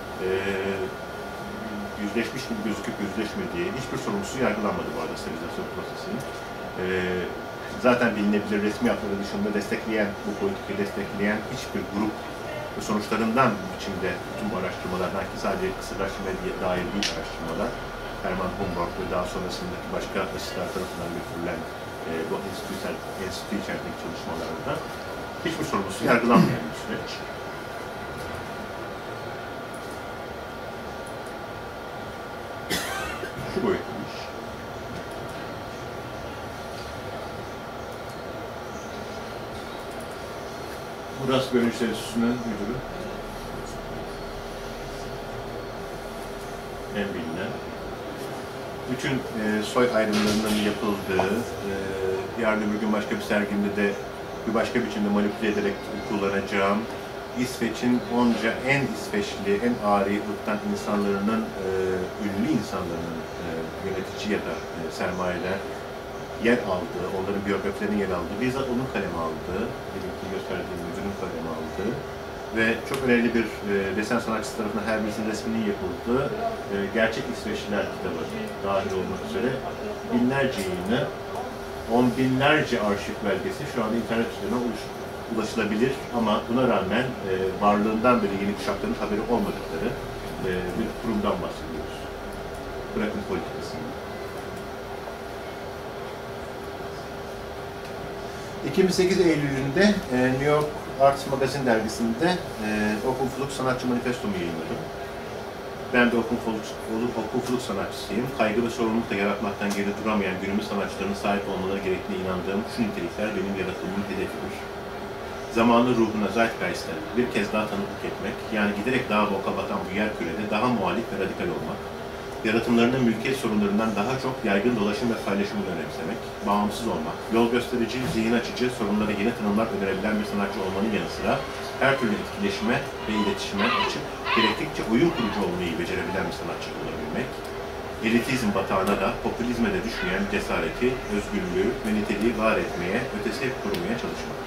yüzleşmiş gibi gözüküp yüzleşmediği, hiçbir sorumlusu yargılanmadı bu arada sterilizasyon prosesinin. Zaten bilinebilir resmi hatları dışında destekleyen, bu politikayı destekleyen hiçbir grup sonuçlarından biçimde tüm bu araştırmalardan ki sadece kısırlaştırmaya dair değil araştırmalar, Hermann Humboldt ve daha sonrasındaki başka asistler tarafından götürülen bu enstitü içerisindeki çalışmalarda hiçbir sorumlusu yargılanmayan bir süreç. Şu boyutmuş. Burası Bölünüşler Enstitüsü'nün müdürü. En bilinen. Bütün soy ayrımlarının yapıldığı, yarın öbür gün başka bir sergimde de bir başka biçimde manipüle ederek kullanacağım, İsveç'in onca en İsveçli, en ari ırktan insanların, ünlü insanların yönetici ya da sermayeler yer aldığı, onların biyografilerinin yer aldığı, bizzat onun kaleme aldığı, benimki gösterdiğim müdürün kaleme aldığı ve çok önemli bir desen sanatçısı tarafından her birisinin resminin yapıldığı Gerçek İsveçliler kitabı dahil olmak üzere binlerce yayını, on binlerce arşiv belgesi şu anda internet üzerine ulaşılabilir ama buna rağmen varlığından beri yeni kuşakların haberi olmadıkları bir kurumdan bahsediyoruz. bırakın politikasını. 2008 Eylül'ünde New York Arts Magazine dergisinde Open Flux Sanatçı Manifestomu yayınladım. Ben de Open Flux sanatçısıyım. Kaygı ve sorumluluk da yaratmaktan geri duramayan günümüz sanatçılarının sahip olmaları gerektiğine inandığım şu nitelikler benim yaratımımın hedefidir. Zamanı ruhuna, zeitgeist'e bir kez daha tanıklık etmek, yani giderek daha boka batan bu yer kürede daha muhalif ve radikal olmak, yaratımlarının mülkiyet sorunlarından daha çok yaygın dolaşım ve paylaşımı önemsemek, bağımsız olmak, yol gösterici, zihin açıcı, sorunlara yeni tanımlar önerebilen bir sanatçı olmanın yanı sıra her türlü etkileşime ve iletişime açık, gerektikçe oyun kurucu olmayı becerebilen bir sanatçı olabilmek, elitizm batağına da, popülizme de düşmeyen cesareti, özgürlüğü ve niteliği var etmeye, ötesi hep korumaya çalışmak.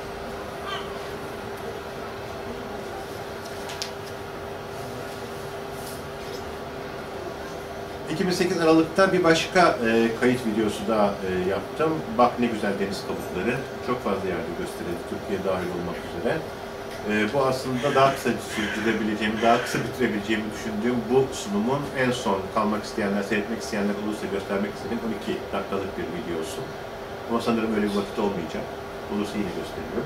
2008 Aralık'ta bir başka kayıt videosu daha yaptım. Bak ne güzel deniz kabukları. Çok fazla yerde gösterildi, Türkiye dahil olmak üzere. Bu aslında daha kısa sürdürebileceğim, daha kısa bitirebileceğimi düşündüğüm bu sunumun en son kalmak isteyenler, seyretmek isteyenler olursa göstermek istediğim 12 dakikalık bir videosu. Ama sanırım öyle bir vakit olmayacak. Olursa yine gösteriyorum.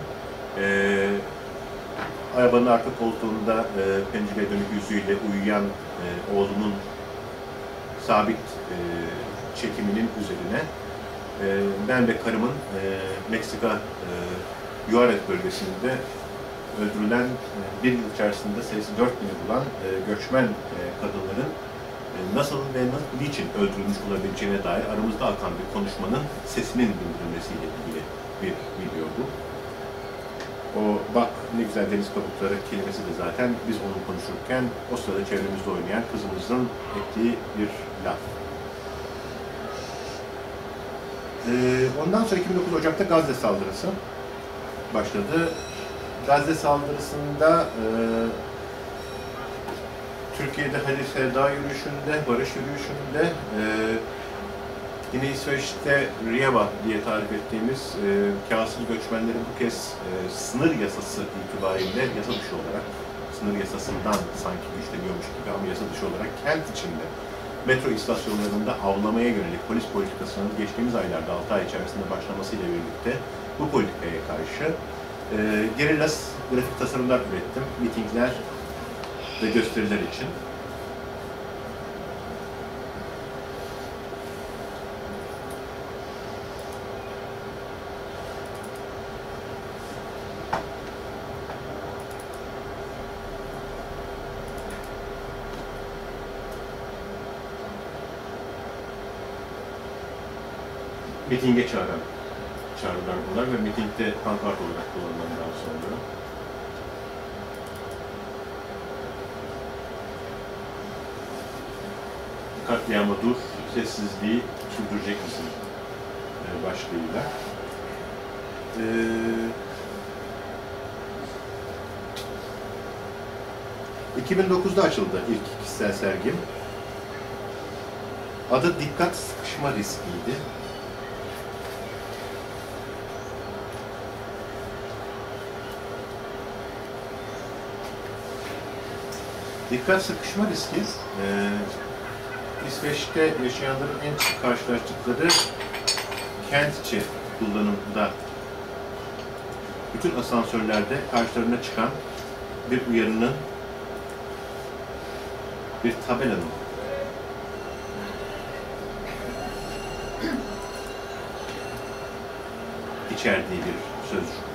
Arabanın arka koltuğunda pencereye dönük yüzüyle uyuyan oğlumun sabit çekiminin üzerine ben ve karımın Meksika Juarez bölgesinde öldürülen bir yıl içerisinde sayısı 4.000'i bulan göçmen kadınların nasıl ve niçin öldürülmüş olabileceğine dair aramızda akan bir konuşmanın sesinin dindirilmesiyle ilgili bir video bu. O bak ne güzel deniz kabukları kelimesi de zaten biz onu konuşurken o sırada çevremizde oynayan kızımızın ettiği bir laf. Ondan sonra 2009 Ocak'ta Gazze saldırısı başladı. Gazze saldırısında Türkiye'de Halil Sevda yürüyüşünde, barış yürüyüşünde, yine İsveç'te Rieva diye tarif ettiğimiz kâsıl göçmenlerin bu kez sınır yasası itibariyle yasa dışı olarak, sınır yasasından sanki işlemiyormuş gibi ama yasa dışı olarak kent içinde metro istasyonlarında avlamaya yönelik polis politikasının geçtiğimiz aylarda 6 ay içerisinde başlamasıyla birlikte bu politikaya karşı gerilla grafik tasarımlar ürettim, mitingler ve gösteriler için. Mitinge çağrılar bunlar ve mitingde pankart olarak kullanılandan sonra. Katliama dur, sessizliği sürdürecek misin başlığıyla. 2009'da açıldı ilk kişisel sergim. Adı Dikkat Sıkışma Riskiydi. Dikkat sıkışma riski, İsveç'te yaşayanların en sık karşılaştıkları kent içi kullanımda bütün asansörlerde karşılarına çıkan bir uyarının, bir tabelanın içerdiği bir sözcük.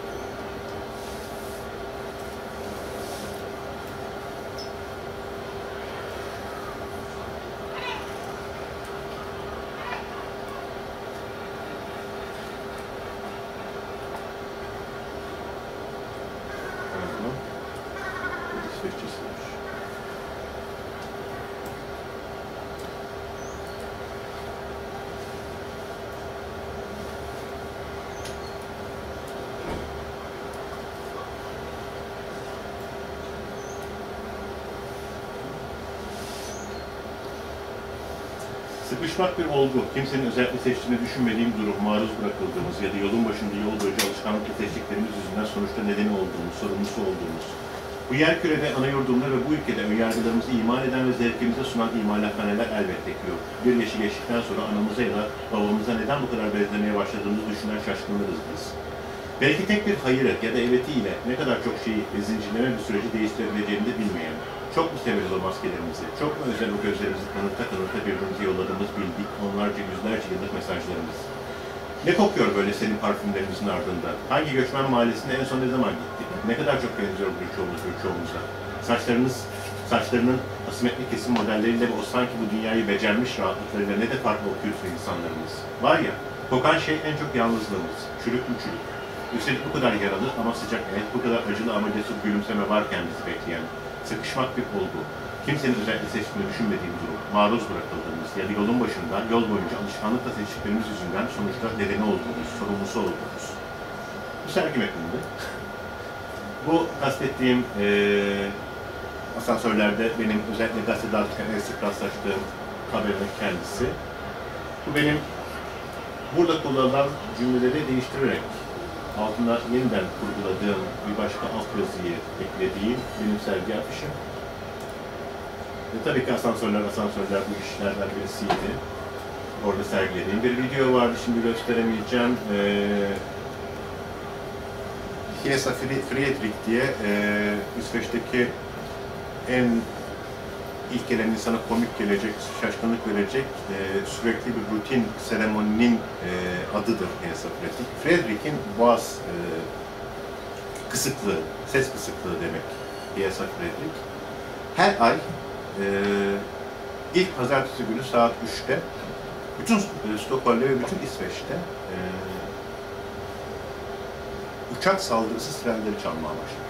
Sıkışmak bir olgu, kimsenin özellikle seçtiğini düşünmediğim durum, maruz bırakıldığımız ya da yolun başında yol boyunca alışkanlıkla seçtiklerimiz yüzünden sonuçta nedeni olduğumuz, sorumlusu olduğumuz, Bu yerkürede, ana yurdumda ve bu ülkede önyargılarımızı imal eden ve zevkimize sunan imalathaneler elbette ki yok. Bir yaşı geçtikten sonra anamıza ya da babamıza neden bu kadar benzemeye başladığımızı düşünen şaşkınlarız biz. Belki tek bir hayır et ya da evetiyle ne kadar çok şeyi ve zincirleme bir süreci değiştirebileceğini de bilmeyen, çok mu severiz o maskelerimizi, çok mu özel o gözlerimizi kanırta kanırta birbirimize yolladığımız bildik onlarca yüzlerce yıllık mesajlarımız. Ne kokuyor böyle senin parfümlerimizin ardında? Hangi göçmen mahallesine en son ne zaman gittik? Ne kadar çok benziyor birçoğumuza. Saçlarının asimetrik kesim modelleriyle ve o sanki bu dünyayı becermiş rahatlıklarıyla ne de farklı okuyorsa insanlarımız. Var ya, kokan şey en çok yalnızlığımız. Çürük mü çürük? Üstelik bu kadar yaralı ama sıcak et, bu kadar acılı ama cesur gülümseme varken bizi bekleyen, sıkışmak bir olgu, kimsenin özellikle seçtiğini düşünmediğim durum, maruz bırakıldığımız ya da yolun başında, yol boyunca alışkanlıkla seçtiklerimiz yüzünden sonuçta nedeni olduğumuz, sorumlusu olduğumuz. Bu sergi metninde. Bu kastettiğim asansörlerde benim özellikle gazete dağıtırken en sık rastlaştığım haberin kendisi. Bu benim burada kullanılan cümleleri değiştirerek altına yeniden kurguladığım bir başka altyazıyı eklediğim benim sergi afişim. Ve tabii ki asansörler bu işlerden birisiydi. Orada sergilediğim bir video vardı, şimdi gösteremeyeceğim. Hiesa Friedrich diye İsveç'teki en ilk gelen insana komik gelecek, şaşkınlık verecek sürekli bir rutin seremoninin adıdır Hiesa Friedrich. Friedrich'in boğaz kısıklığı, ses kısıklığı demek Hiesa Friedrich. Her ay ilk pazartesi günü saat 3'te bütün Stockholm'da ve bütün İsveç'te uçak saldırısı sirenleri çalmaya başlar.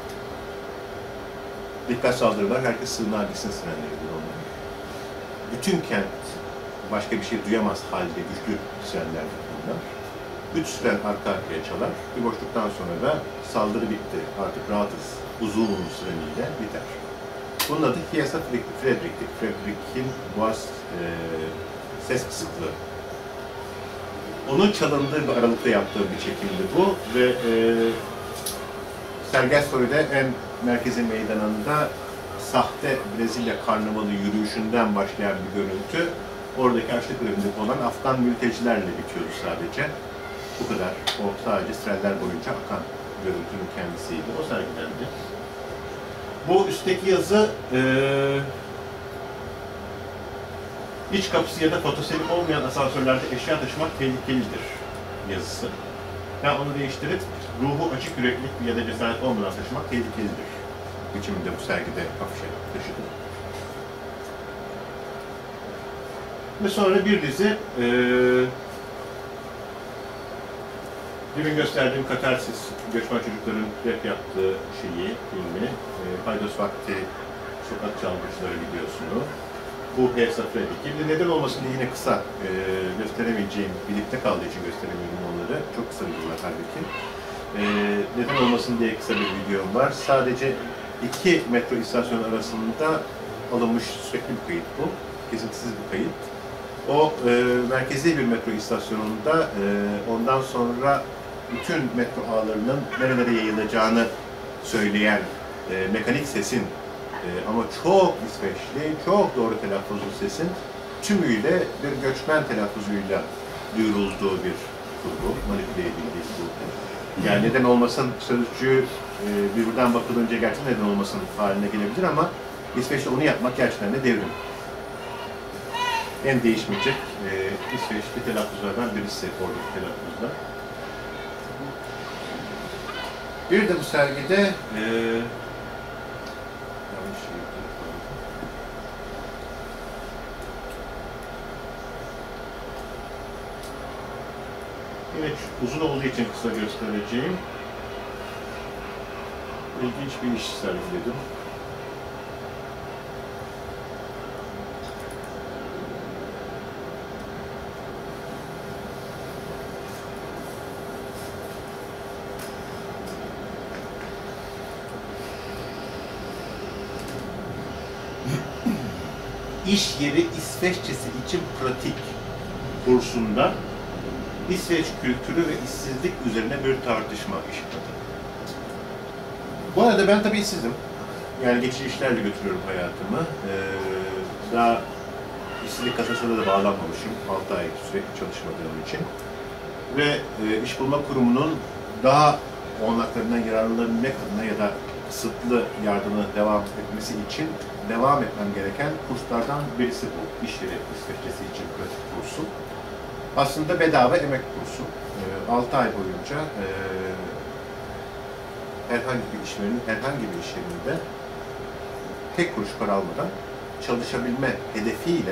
Dikkat saldırılar, herkes sığınağa gitsin sirenleridir onlar. Bütün kent başka bir şey duyamaz halde güçlü sirenlerdir bunlar. 3 siren arka arkaya çalar. Bir boşluktan sonra da saldırı bitti, artık rahatız, uzun sireniyle biter. Bunun adı Hiesa Friedrich'ti. Friedrich'in boğaz ses kısıklığı. Onun çalındığı bir aralıkta yaptığı bir çekimdi bu ve Sergelstory'de en merkezi meydanında sahte Brezilya karnavalı yürüyüşünden başlayan bir görüntü oradaki açlık grevinde olan Afgan mültecilerle bitiyordu sadece. Bu kadar. O sadece sirenler boyunca akan görüntünün kendisiydi. O sergilendi. Bu üstteki yazı iç kapısı ya da fotoseli olmayan asansörlerde eşya taşımak tehlikelidir yazısı. Ben onu değiştirip ruhu açık yüreklilik ya da cesaret olmadan taşımak tehlikelidir biçiminde bu sergide afişe taşıdım. Ve sonra bir dizi demin gösterdiğim Katarsis, göçmen çocukların rap yaptığı filmi, Paydos Vakti, Sokak Çalgıcıları videosunu, bu Hiesa Friedrich'i. Neden olmasın diye yine kısa gösteremeyeceğim, birlikte kaldığı için gösteremiyorum onları. Çok kısa videolar halbuki. Neden olmasın diye kısa bir videom var. Sadece 2 metro istasyonu arasında alınmış sürekli bir kayıt bu. Kesintisiz bir kayıt. O merkezi bir metro istasyonunda ondan sonra bütün metro ağlarının nerelere yayılacağını söyleyen mekanik sesin ama çok İsveçli, çok doğru telaffuzlu sesin tümüyle bir göçmen telaffuzuyla duyurulduğu bir kurgu, manipüle edildiği bir kurgu. Yani neden olmasın sözcüğü birbirinden bakılınca gerçekten neden olmasın haline gelebilir ama İsveç'te onu yapmak gerçekten de devrim. En değişmeyecek İsveçli telaffuzlardan birisi oradaki telaffuzlar. Bir de bu sergide yanlış şey yine uzun olduğu için kısa göstereceğim. İlginç bir iş sergiledim. İş yeri İsveççesi için pratik kursunda İsveç kültürü ve işsizlik üzerine bir tartışma işledi. Bu arada ben tabii işsizim. Yani geçici işlerle götürüyorum hayatımı. Daha işsizlik kasasına da bağlanmamışım. 6 ay sürekli çalışmadığım için. Ve İş Bulma Kurumu'nun daha olanaklarından yararlanabilmek adına ya da kısıtlı yardımına devam etmesi için devam etmem gereken kurslardan birisi bu. İş yeri İsveççesi için pratik kursu. Aslında bedava emek kursu. 6 ay boyunca herhangi bir işverenin herhangi bir iş yerinde tek kuruş para almadan çalışabilme hedefiyle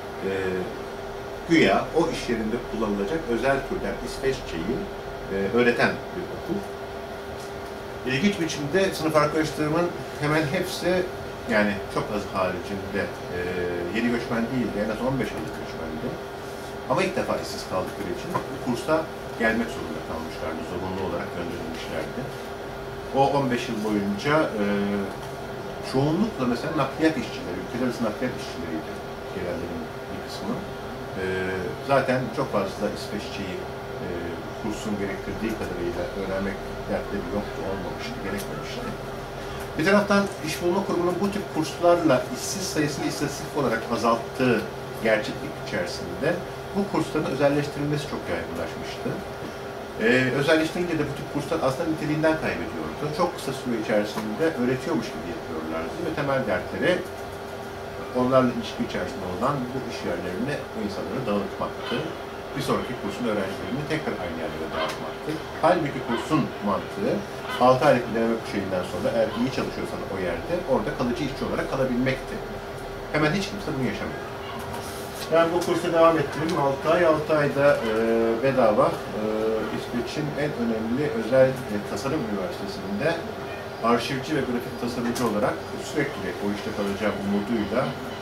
güya o iş yerinde kullanılacak özel türden İsveççeyi öğreten bir okul. İlginç biçimde sınıf arkadaşlarımın hemen hepsi, yani çok az haricinde yeni göçmen değildi, en az 15 yıllık göçmendi. Ama ilk defa işsiz kaldıkları için bu kursa gelmek zorunda kalmışlardı, zorunlu olarak gönderilmişlerdi. O 15 yıl boyunca çoğunlukla mesela nakliyat işçileri, ülkeler arası nakliyat işçileriydi gelenlerin bir kısmı. Zaten çok fazla İsveççeyi kursun gerektirdiği kadarıyla öğrenmek dertleri yoktu, olmamıştı, gerekmemişti. Bir taraftan İş Bulma Kurumu'nun bu tip kurslarla işsiz sayısını istatistik olarak azalttığı gerçeklik içerisinde bu kursların özelleştirilmesi çok yaygınlaşmıştı. Özelleştirince de bu tip kurslar aslında niteliğinden kaybediyordu. Çok kısa süre içerisinde öğretiyormuş gibi yapıyorlardı ve temel dertleri onlarla ilişki içerisinde olan bu iş yerlerine bu insanları dağıtmaktı. Bir sonraki kursun öğrencilerini tekrar aynı yerlere dağıtmaktı. Halbuki kursun mantığı 6 aylık bir deneme şeyinden sonra eğer iyi çalışıyorsan o yerde orada kalıcı işçi olarak kalabilmekti. Hemen hiç kimse bunu yaşamıyor. Ben bu kursa devam ettim. 6 ayda bedava İsveç'in en önemli özel tasarım üniversitesinde arşivci ve grafik tasarımcı olarak sürekli o işte kalacağım umuduyla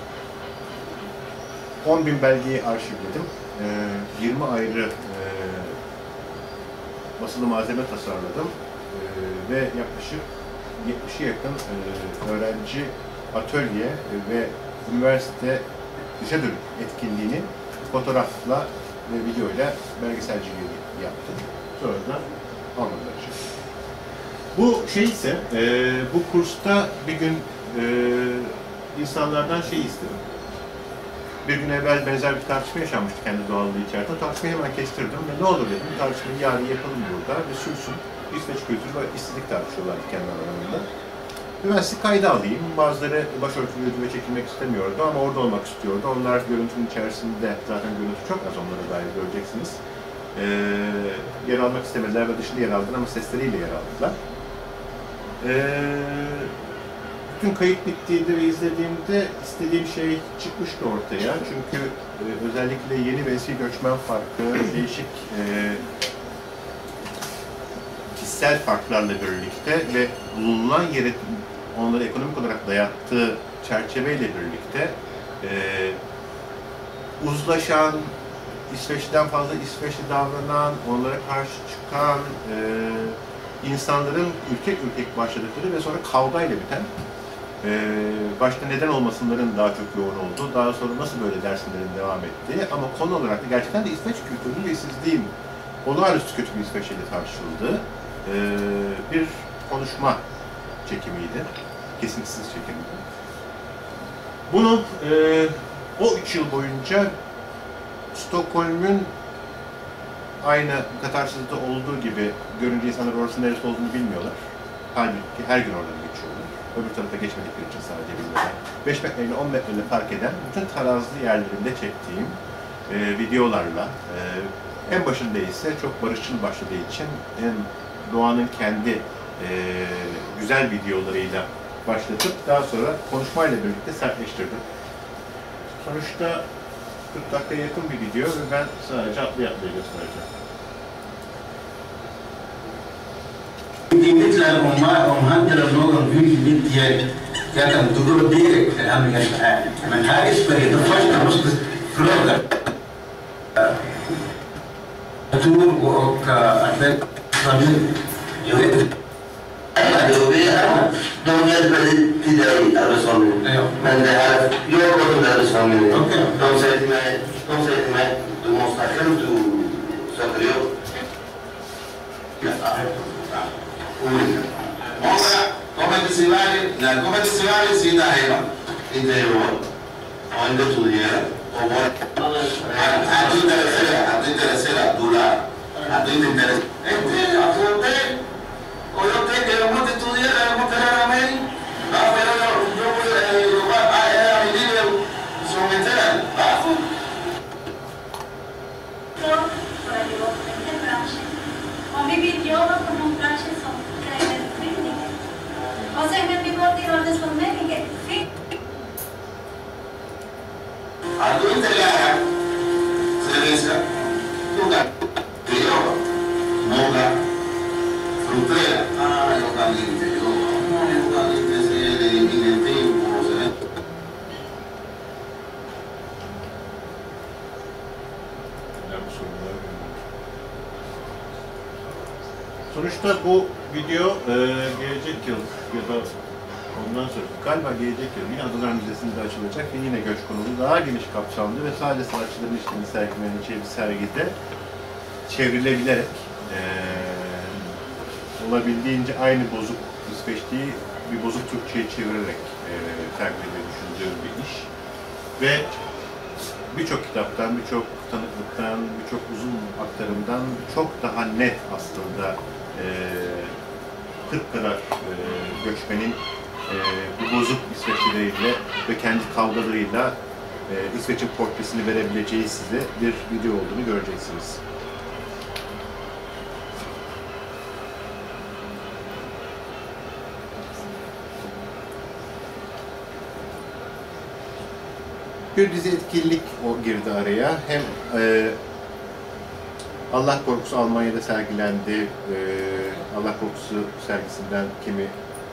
10.000 belgeyi arşivledim. 20 ayrı basılı malzeme tasarladım ve yaklaşık 70'e yakın öğrenci atölye ve üniversite dışa dönük etkinliğini fotoğrafla ve videoyla belgeselciliğini yaptım. Sonra da Almanlar için. Bu şey ise, bu kursta bir gün insanlardan şey istedim. Bir gün evvel benzer bir tartışma yaşanmıştı kendi doğallığı içerisinde. Tartışmayı hemen kestirdim ve ne olur dedim, tartışmayı yarın yapalım burada ve sürsün. İsveç kültürü ve işsizlik tartışıyorlardı kendi aralarında. Ve ben sizi kayda alayım. Bazıları başörtülüydü ve çekilmek istemiyordu ama orada olmak istiyordu. Onlar görüntünün içerisinde, zaten görüntü çok az onlara dair göreceksiniz. Yer almak istemediler ve dışında yer aldılar ama sesleriyle yer aldılar. Bütün kayıt bittiğinde ve izlediğimde istediğim şey çıkmıştı ortaya. Çünkü özellikle yeni ve eski göçmen farkı, değişik kişisel farklarla birlikte ve bulunan yeri onları ekonomik olarak dayattığı çerçeveyle birlikte uzlaşan, İsveç'ten fazla İsveçli davranan, onlara karşı çıkan insanların ürkek başladıkları ve sonra kavgayla biten, başta neden olmasınların daha çok yoğun olduğu, daha sonra nasıl böyle derslerin devam ettiği ama konu olarak da gerçekten de İsveç kültürünün ve işsizliğin olağanüstü kötü bir İsveç'le tartışıldığı bir konuşma çekimiydi. Kesintisiz çekimiydi. Bunu o 3 yıl boyunca Stockholm'un aynı Katarsis'te olduğu gibi görünce insanlar orası neresi olduğunu bilmiyorlar. Halbuki her gün oradan geçiyorlar. Öbür tarafa geçmedikleri için sadece bilmiyorlar. 5 metreyle 10 metreyle fark eden bütün tarazlı yerlerinde çektiğim videolarla en başında ise çok barışçıl başladığı için doğanın kendi güzel videolarıyla başlatıp daha sonra konuşmayla birlikte sertleştirdim. Sonuçta 40 dakikaya yakın bir video ve ben sadece atlaya göstereceğim. Die Mittler omhandelen någon vilja jag kan gå direkt till handlingen här. Men här är Sverige, det första måste fråga. Tur och att familj. Jag vet de hjälper till dig, Arbetsförmedlingen. Men det här, jag går till Arbetsförmedlingen. De säger till mig, du måste själv söka jobb. come festivale si dava intero quando tu era o a tutta la sera dura a tutta interessante a volte o io te che non ti studiare non te la mai ma però io era mi dire sono mettere Om vi vill jobba på någon bransch som kräver utbildning. Och sen kan vi gå till åldersförmedlingen. Algo italiano, cerveza, lugar, criolla, moga, frutera. Io caliente, io caliente se in tempo, se Sonuçta bu video gelecek yıl ya da ondan sonra galiba gelecek yıl yine Adalar Müzesi'nde açılacak ve yine göç konulu daha geniş kapsamlı ve sadece sanatçıların işlerini sergileneceği bir sergide çevrilebilerek olabildiğince aynı bozuk İsveçliği bir bozuk Türkçe'ye çevirerek sergilemeyi düşündüğüm bir iş. Ve birçok kitaptan, birçok tanıklıktan, birçok uzun aktarımdan çok daha net aslında 40 kadar göçmenin bu bozuk İsveçlileriyle ve kendi kavgalarıyla İsveç'in portresini verebileceği size bir video olduğunu göreceksiniz. Bir dizi etkinlik girdi araya. Hem Allah Korkusu Almanya'da sergilendi. Allah Korkusu sergisinden kimi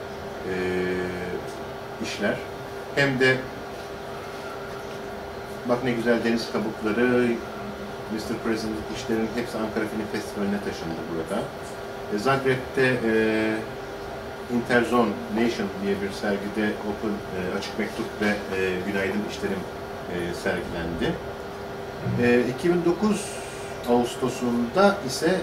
işler. Hem de bak ne güzel deniz kabukları, Mr. President işlerin hepsi Ankara Film Festivali'ne taşındı burada. Zagreb'de Interzone Nation diye bir sergide Open, Açık Mektup ve Günaydın işlerim sergilendi. 2009 Ağustos'unda ise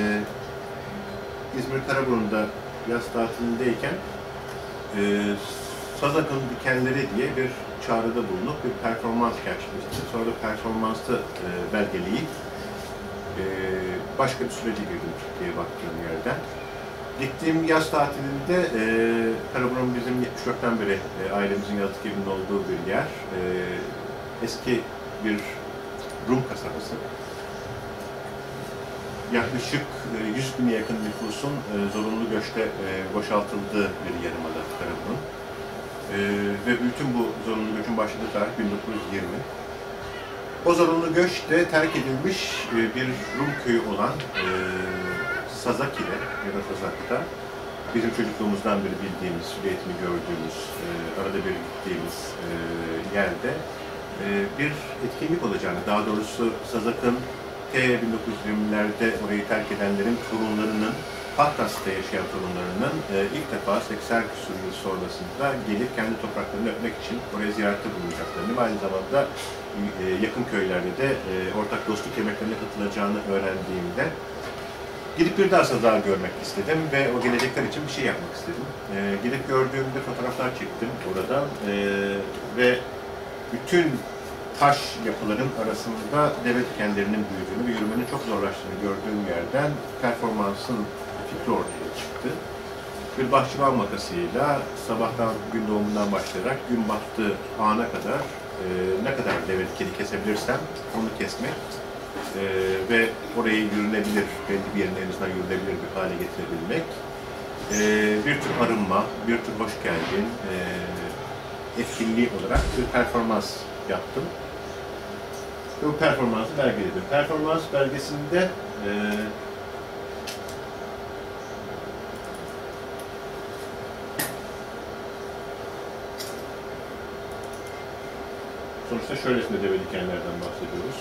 İzmir Karaburun'da yaz tatilindeyken Sazak'ın Dikenleri diye bir çağrıda bulunup bir performans gerçekleştirdik. Sonra da performansı belgeleyip başka bir sürece girdim Türkiye'ye baktığım yerden. Gittiğim yaz tatilinde Karaburun bizim 74'ten beri ailemizin yatık evinin olduğu bir yer. Eski bir Rum kasabası. Yaklaşık 100 bine yakın nüfusun zorunlu göçte boşaltıldığı bir yarımada Karaburun. Ve bütün bu zorunlu göçün başladığı tarih 1920. O zorunlu göçte terk edilmiş bir Rum köyü olan Sazaki'de ya da Sazak'ta bizim çocukluğumuzdan beri bildiğimiz, eğitimi gördüğümüz, arada bir gittiğimiz yerde bir etkinlik olacağını, daha doğrusu Sazak'ın 1920'lerde orayı terk edenlerin torunlarının, Pattas'ta yaşayan torunlarının ilk defa 80 küsur yıl sonrasında gelip kendi topraklarını öpmek için oraya ziyarette bulunacaklarını ve aynı zamanda yakın köylerde de ortak dostluk yemeklerine katılacağını öğrendiğimde gidip bir daha Sazak'ı görmek istedim ve o gelecekler için bir şey yapmak istedim. Gidip gördüğümde fotoğraflar çektim burada ve bütün taş yapıların arasında deve dikenlerinin büyüdüğünü ve yürümenin çok zorlaştığını gördüğüm yerden performansın fikri ortaya çıktı. Bir bahçıvan makasıyla sabahtan gün doğumundan başlayarak gün battığı ana kadar ne kadar deve dikeni kesebilirsem onu kesmek ve orayı yürünebilir, belli bir yerine en azından yürünebilir bir hale getirebilmek. Bir tür arınma, bir tür hoş geldin etkinliği olarak bir performans yaptım. Ve bu performansı belgeledim. Performans belgesinde sonuçta şöylesine deve dikenlerden bahsediyoruz.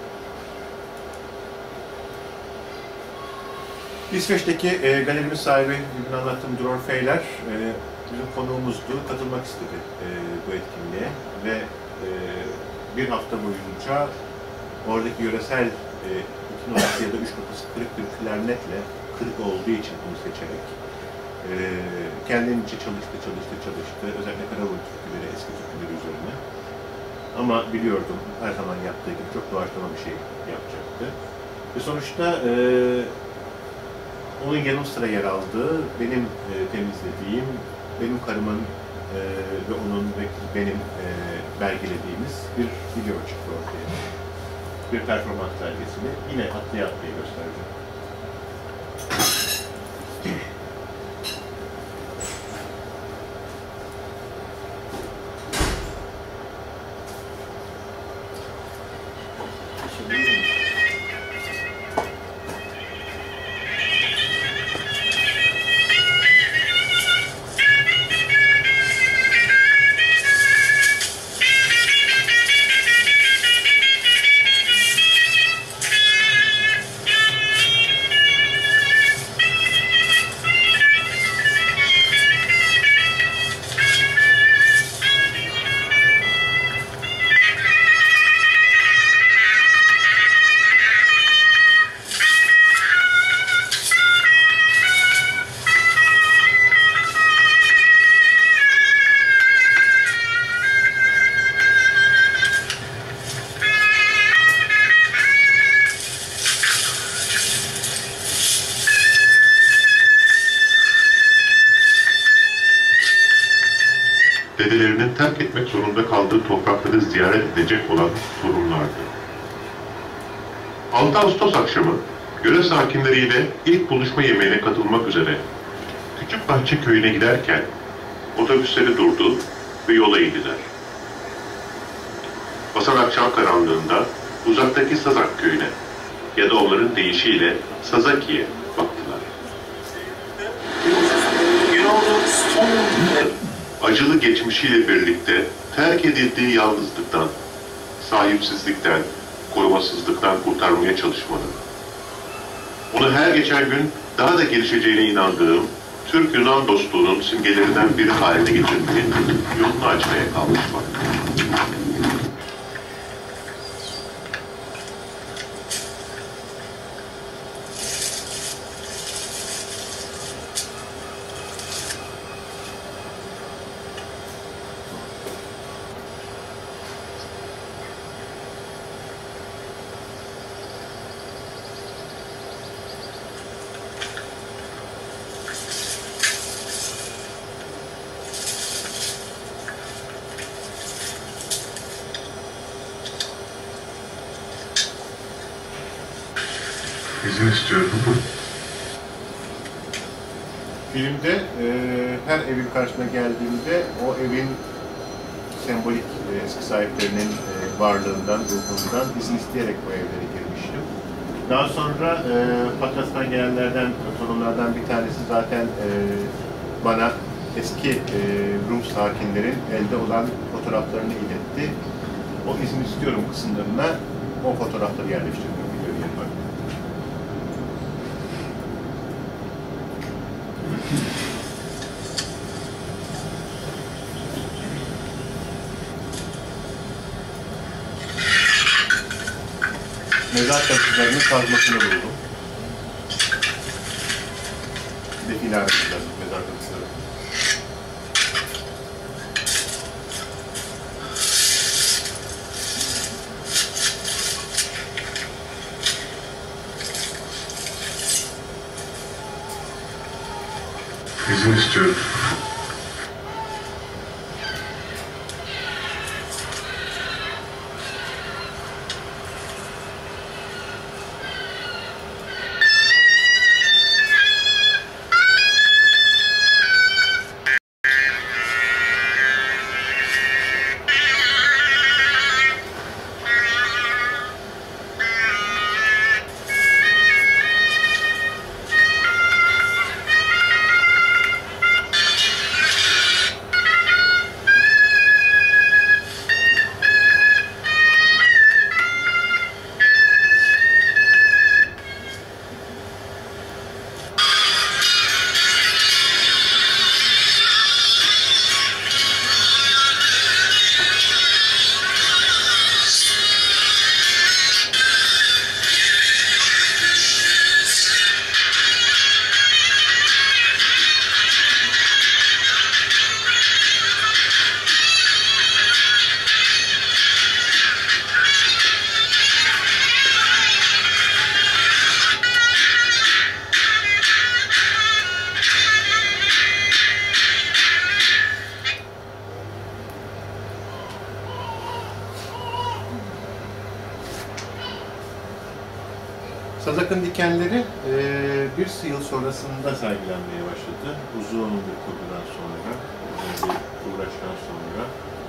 İsveç'teki galerimiz sahibi, bugün anlattığım Dror Feyler bizim konuğumuzdu, katılmak istedi bu etkinliğe ve bir hafta boyunca oradaki yöresel 2 notası ya da 3 notası kırık bir klarnetle, kırık olduğu için bunu seçerek Kendince çalıştı. Özellikle Karadeniz türküleri, eski türküleri üzerine. Ama biliyordum her zaman yaptığı gibi çok doğaçlama bir şey yapacaktı. Ve sonuçta onun yanı sıra yer aldığı, benim temizlediğim, benim karımın ve onun ve benim belgelediğimiz bir video çıktı ortaya. Bir performans belgesini yine atlaya göstereceğim. Dedelerinin terk etmek zorunda kaldığı toprakları ziyaret edecek olan torunlardı. 6 Ağustos akşamı yöre sakinleriyle ilk buluşma yemeğine katılmak üzere Küçükbahçe köyüne giderken otobüsleri durdu ve yola indiler. Basan akşam karanlığında uzaktaki Sazak köyüne ya da onların deyişiyle Sazaki'ye baktılar. Acılı geçmişiyle birlikte terk edildiği yalnızlıktan, sahipsizlikten, korumasızlıktan kurtarmaya çalışmalı. Onu her geçen gün daha da gelişeceğine inandığım Türk-Yunan dostluğunun simgelerinden biri haline getirmeyi, yolunu açmaya kalkışmak. İzin istiyorum. Filmde her evin karşısına geldiğimde o evin sembolik eski sahiplerinin varlığından, ruhundan izin isteyerek bu evlere girmiştim. Daha sonra Patras'tan gelenlerden, torunlardan bir tanesi zaten bana eski Rum sakinlerin elde olan fotoğraflarını iletti. O izin istiyorum kısımlarına o fotoğrafları yerleştirdim videoyu yaparken. Mezar taşlarının kazmasını buldum. Bir de ilave edeceğiz mezar taşları. İzin istiyorum. Kazak'ın dikenleri bir yıl sonrasında sergilenmeye başladı. Uzun bir kurgudan sonra, bir uğraştan sonra.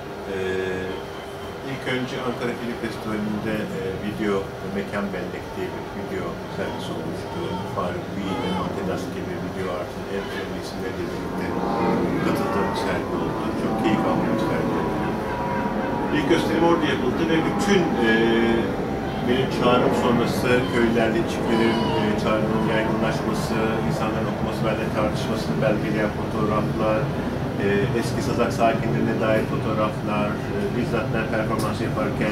İlk önce Ankara Film Festivali'nde video Mekan Bellek diye bir video sergisi olmuştu. Faruk Bey ve Matedas gibi video artın en önemli isimleriyle birlikte katıldığım bir sergi oldu. Çok keyif aldığım bir sergi oldu. İlk gösterim orada yapıldı ve bütün benim çağrım sonrası köylerde çiftlerin çağrının yaygınlaşması, insanların okuması, benimle tartışmasını belgeleyen fotoğraflar, eski Sazak sakinlerine dair fotoğraflar, bizzat ben performans yaparken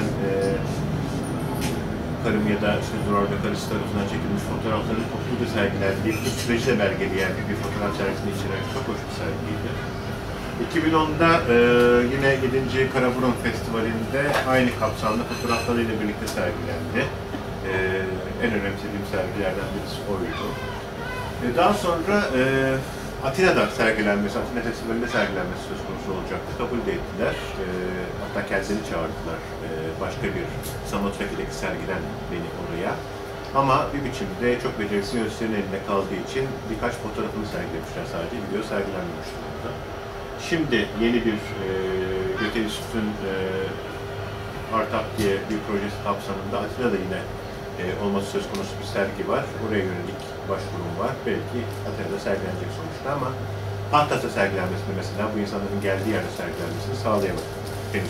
karım ya da işte Zoror'da karısı tarafından çekilmiş fotoğrafların topluca sergilendiği, bu süreci de belgeleyen bir fotoğraf sergisini içeren çok hoş bir sergiydi. 2010'da yine 7. Karaburun Festivali'nde aynı kapsamda fotoğraflarıyla birlikte sergilendi. En önemsediğim sergilerden birisi oydu. Daha sonra Atina'da sergilenmesi, Atina Festivali'nde sergilenmesi söz konusu olacaktı. Kabul de ettiler. Hatta kendilerini çağırdılar. Başka bir Samotraki'deki sergiden beni oraya. Ama bir biçimde çok beceriksiz yöneticilerin elinde kaldığı için birkaç fotoğrafını sergilemişler sadece. Video sergilenmemiş durumda. Şimdi yeni bir Göte Yusuf'un Artap diye bir projesi kapsamında Atina'da yine olması söz konusu bir sergi var. Oraya yönelik başvurum var. Belki Atina'da sergilenecek sonuçta ama Antalya'da sergilenmesini mesela bu insanların geldiği yerde sergilenmesini sağlayamadık henüz.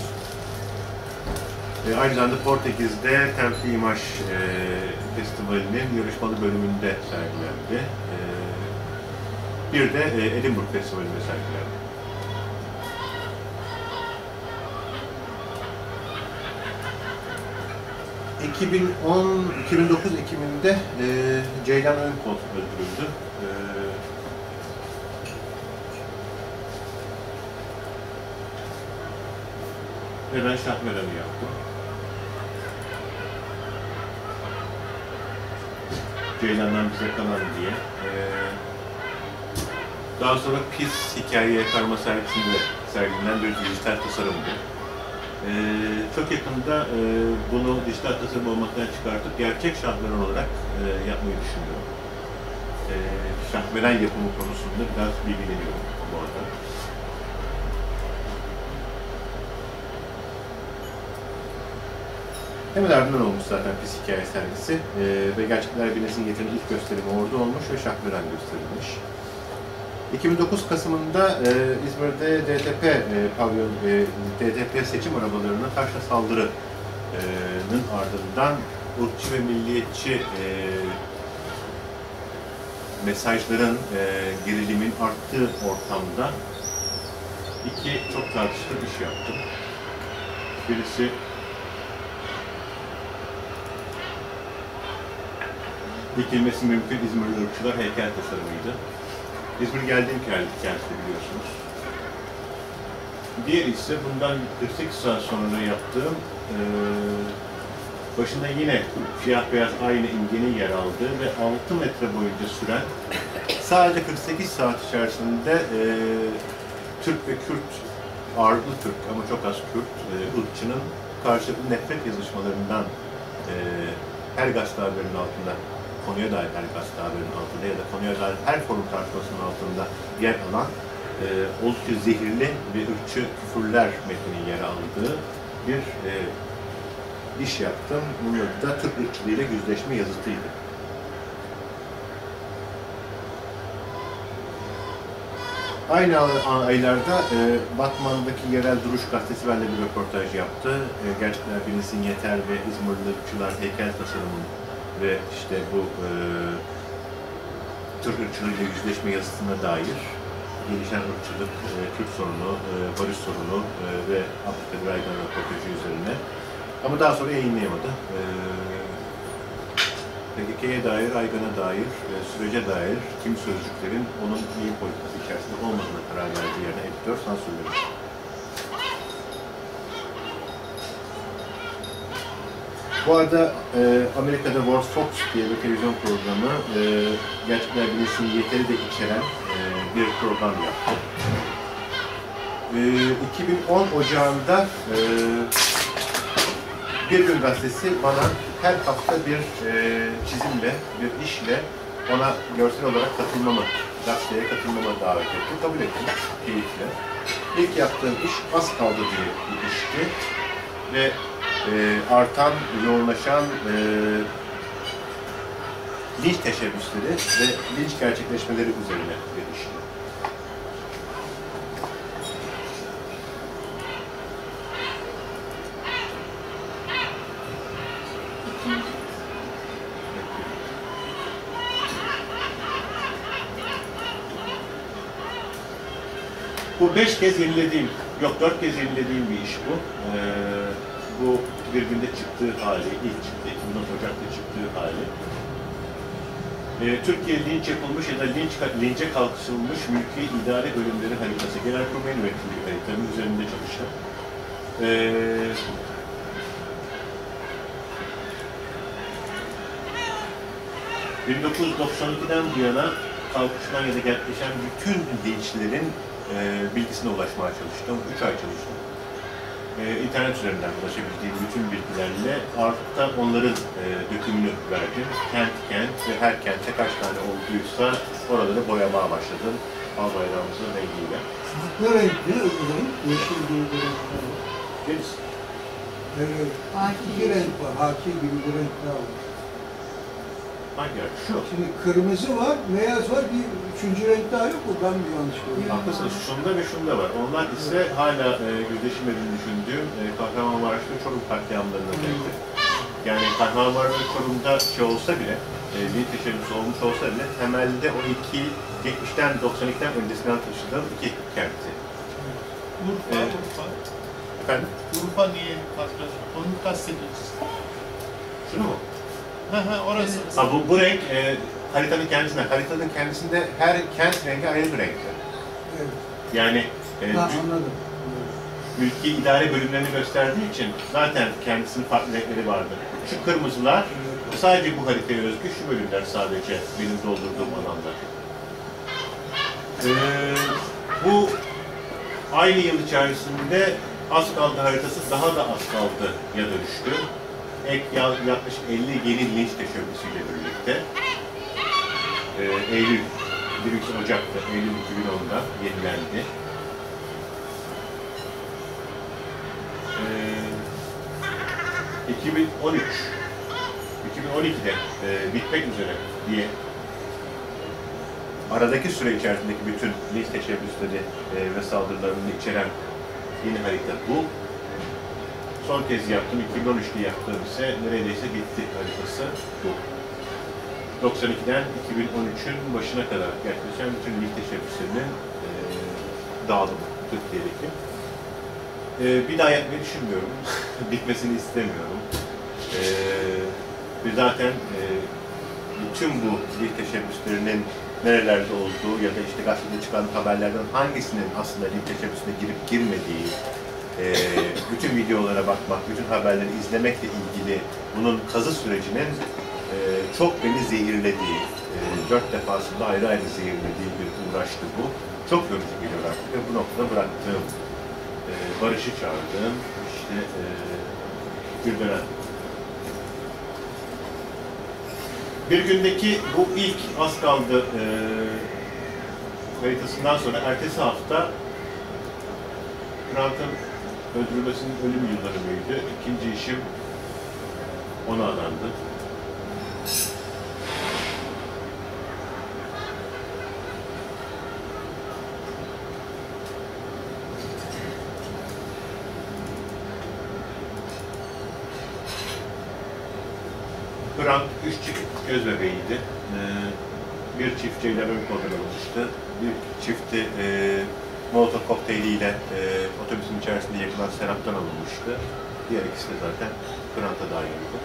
Aynı zamanda Portekiz'de Tempi İmaj Festivali'nin yarışmalı bölümünde sergilendi. Bir de Edinburgh Festivali'nde sergilendi. 2009 Ekim'inde Ceylan Önkol öldürüldü. Ve ben şahmeranı yaptım. Ceylan'dan bize kalan diye. Daha sonra Pis Hikaye Karma sergisinde sergilenen bir dijital tasarımdı. Çok yakında bunu dijital tasarım olmaktan çıkartıp gerçek şahmeran olarak yapmayı düşünüyorum. Şahmeran yapımı konusunda biraz bilgileniyorum bu arada. Hemen ardından olmuş zaten Pis Hikaye sergisi ve Gerçekler Bilinsin Yeteneği ilk gösterimi orada olmuş ve şahmeran gösterilmiş. 2009 Kasım'ında İzmir'de DTP pavyon DTP seçim arabalarına taşla saldırının ardından ırkçı ve milliyetçi mesajların, gerilimin arttığı ortamda iki çok tartışılı iş yaptım. Birisi dikilmesi mümkün İzmirli ırkçılar heykel tasarımıydı. İzmir geldiğim kendisi biliyorsunuz. Diğer ise bundan 48 saat sonra yaptığım başında yine siyah beyaz aynı imgenin yer aldığı ve 6 metre boyunca süren sadece 48 saat içerisinde Türk ve Kürt, ağırlıklı Türk ama çok az Kürt ırkçının karşılıklı nefret yazışmalarından her gazete haberinin altında, konuya dair her gazete haberinin altında ya da konuya dair her forum tartışmasının altında yer alan oldukça zehirli ve ırkçı küfürler metninin yer aldığı bir iş yaptım. Bunun adı da Türk ırkçılığıyla yüzleşme yazıtıydı. Aynı aylarda Batman'daki Yerel Duruş gazetesi benimle bir röportaj yaptı. Gerçekler Bilinsin Yeter ve İzmirli ırkçılar heykel tasarımı ve işte bu Türk ırkçılığıyla yüzleşme yazısına dair gelişen ırkçılık, Türk sorunu, barış sorunu ve Abdülkadir Aygan röportajı üzerine. Ama daha sonra yayınlayamadı. PKK'ye dair, Aygan'a dair, sürece dair kim sözcüklerin onun yayın politikası içerisinde olmadığına karar verdiği yerine editör sansürlemiş. Bu arada Amerika'da World Fox diye bir televizyon programı Gerçekler Bilinsin Yeteri de içeren bir program yaptı. 2010 Ocağı'nda Bir Gün Gazetesi bana her hafta bir çizimle, bir işle ona görsel olarak katılmamı, gazeteye katılmama davet etti. Kabul ettim, keyifle. İlk yaptığım iş Az Kaldı diye bir işti. Ve artan, yoğunlaşan linç teşebbüsleri ve linç gerçekleşmeleri üzerine bir işti. Bu 5 kez yenilediğim, yok 4 kez yenilediğim bir iş bu. Bu bir günde çıktığı hali, ilk çıktı, 2010 Ocak'ta çıktığı hali. Türkiye linç yapılmış ya da lince kalkışılmış mülki idare bölümleri haritası. Genelkurmay'ın ürettiği bir haritanın üzerinde çalışan. 1992'den bu yana kalkışılan ya da gerçekleşen bütün linçlerin bilgisine ulaşmaya çalıştım. 3 ay çalıştım. İnternet üzerinden ulaşabildiğim bütün bilgilerle artı onların dökümünü verdim. Kent kent ve her kentte kaç tane olduysa oraları boyamaya başladım. Al bayrağımızın rengiyle. Ne renkli öbürün? Yeşil gibi bir renk var. Deniz. Evet. Bir renk var. Haki gibi bir renk daha var. Hangi renk? Şu. Şimdi kırmızı var, beyaz var. Bir üçüncü renk daha yok mu? Ben mi yanlış gördüm? Haklısınız. Şunda ve şunda var. Onlar ise hala yüzleşmediğini düşündüğüm Kahramanmaraş'ta Çorum katliamlarına denk. Yani Kahramanmaraş'ta Çorum'da şey olsa bile, linç teşebbüsü olmuş olsa bile temelde o iki 70'ten 92'den öncesinden taşıdığım iki kentti. Urfa. Efendim? Urfa niye kastediyorsun? Onu kastediyorsun. Şunu mu? Orası. Ha, bu renk haritanın kendisinde her kent rengi ayrı bir renkte. Evet. Yani anladım. mülki idare bölümlerini gösterdiği için zaten kendisinin farklı renkleri vardı. Şu kırmızılar sadece bu haritaya özgü, şu bölümler sadece benim doldurduğum alanlar. Bu aynı yıl içerisinde Az Kaldı haritası daha da Az Kaldı'ya dönüştü. Ek yaklaşık 50 yeni linç teşebbüsüyle birlikte Eylül, 1 Ocak'ta, Eylül 2010'da yenilendi. 2012'de bitmek üzere diye aradaki süre içerisindeki bütün linç teşebbüsleri ve saldırılarını içeren yeni harita bu. Son kez yaptım, 2013'te yaptığım ise neredeyse bitti haritası bu. 92'den 2013'ün başına kadar gerçekleşen bütün linç teşebbüslerinin dağılımı Türkiye'deki. Bir daha yapmayı düşünmüyorum. Bitmesini istemiyorum. Ve zaten bütün bu linç teşebbüslerinin nerelerde olduğu ya da işte gazetede çıkan haberlerden hangisinin aslında linç teşebbüsüne girip girmediği, bütün videolara bakmak, bütün haberleri izlemekle ilgili bunun kazı sürecinin çok beni zehirlediği, 4 defasında ayrı ayrı zehirlediği bir uğraştı bu. Çok yorucu geliyor artık ve bu noktada bıraktığım, Barış'ı çağırdığım, işte Güldören. Bir gündeki bu ilk Az Kaldı haritasından sonra ertesi hafta Hrant'ın öldürülmesinin ölüm yılları mıydı? İkinci işim ona adandı. Hrant 3 çift göz bebeğiydi. Bir çift Ceylan Önkol'dan olmuştu. Bir çifti Molotov kokteyliyle otobüsün içerisinde yakılan Serap'tan alınmıştı. Diğer ikisi de zaten Hrant'a dahildi.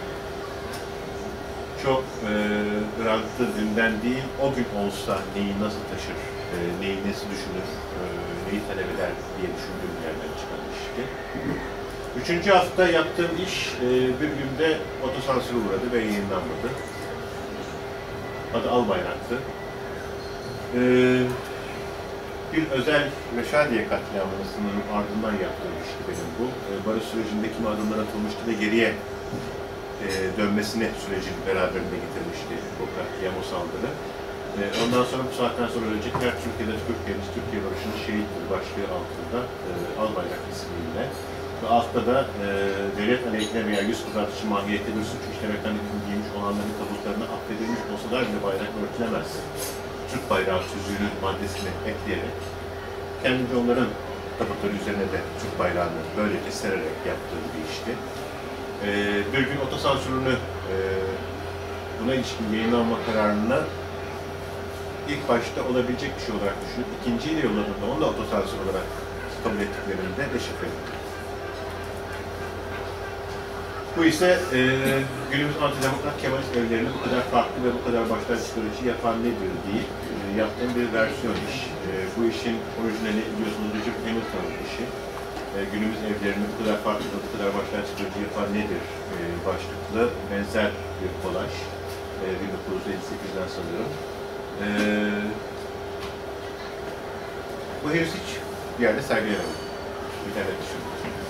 Çok Hrant'ı dünden değil, o gün olsa neyi nasıl taşır, neyi nasıl düşünür, neyi talep eder diye düşündüğüm yerden çıkan işti. Üçüncü hafta yaptığım iş bir günde otosansüre uğradı ve yayınlanmadı. Adı Al Bayrak'tı. Bir özel Reşadiye katliamının ardından yaptığım işti benim bu. Barış sürecinde kimi adımlar atılmıştı ve geriye dönmesini sürecin beraberinde getirmişti bu katliam, o saldırı. Ondan sonra bu saatten sonra ölecek her Türkiye'de Türkiye Barışı'nın şehittir başlığı altında Albayrak ismiyle. Ve altta da devlet aleyhine veya yüz kızartıcı mahiyette bir suç işlemekten hüküm giymiş olanların tabutlarına affedilmiş olsalar bile bayrak örtülemez. Türk bayrağı tüzüğünün maddesini ekleyerek kendince onların tabutları üzerine de Türk bayrağını böylece sererek yaptığı bir işti. Bir gün otosansürünü buna ilişkin yayınlanma kararını ilk başta olabilecek bir şey olarak düşünüp ikinciyi de yolladığında onu da otosansür olarak kabul ettiklerinde deşifre edildi. Bu ise günümüz antidemokrat Kemalist evlerinin bu kadar farklı ve bu kadar başlar psikoloji yapan nedir diye yaptığım bir versiyon iş. Bu işin orijinali biliyorsunuz Richard Hamilton'ın işi. Günümüz evlerini bu kadar farklı ve bu kadar başlar psikoloji yapan nedir başlıklı benzer bir kolaj. 1958'den sanırım. Bu henüz hiç bir yerde sergilenemedi. İnternet dışında.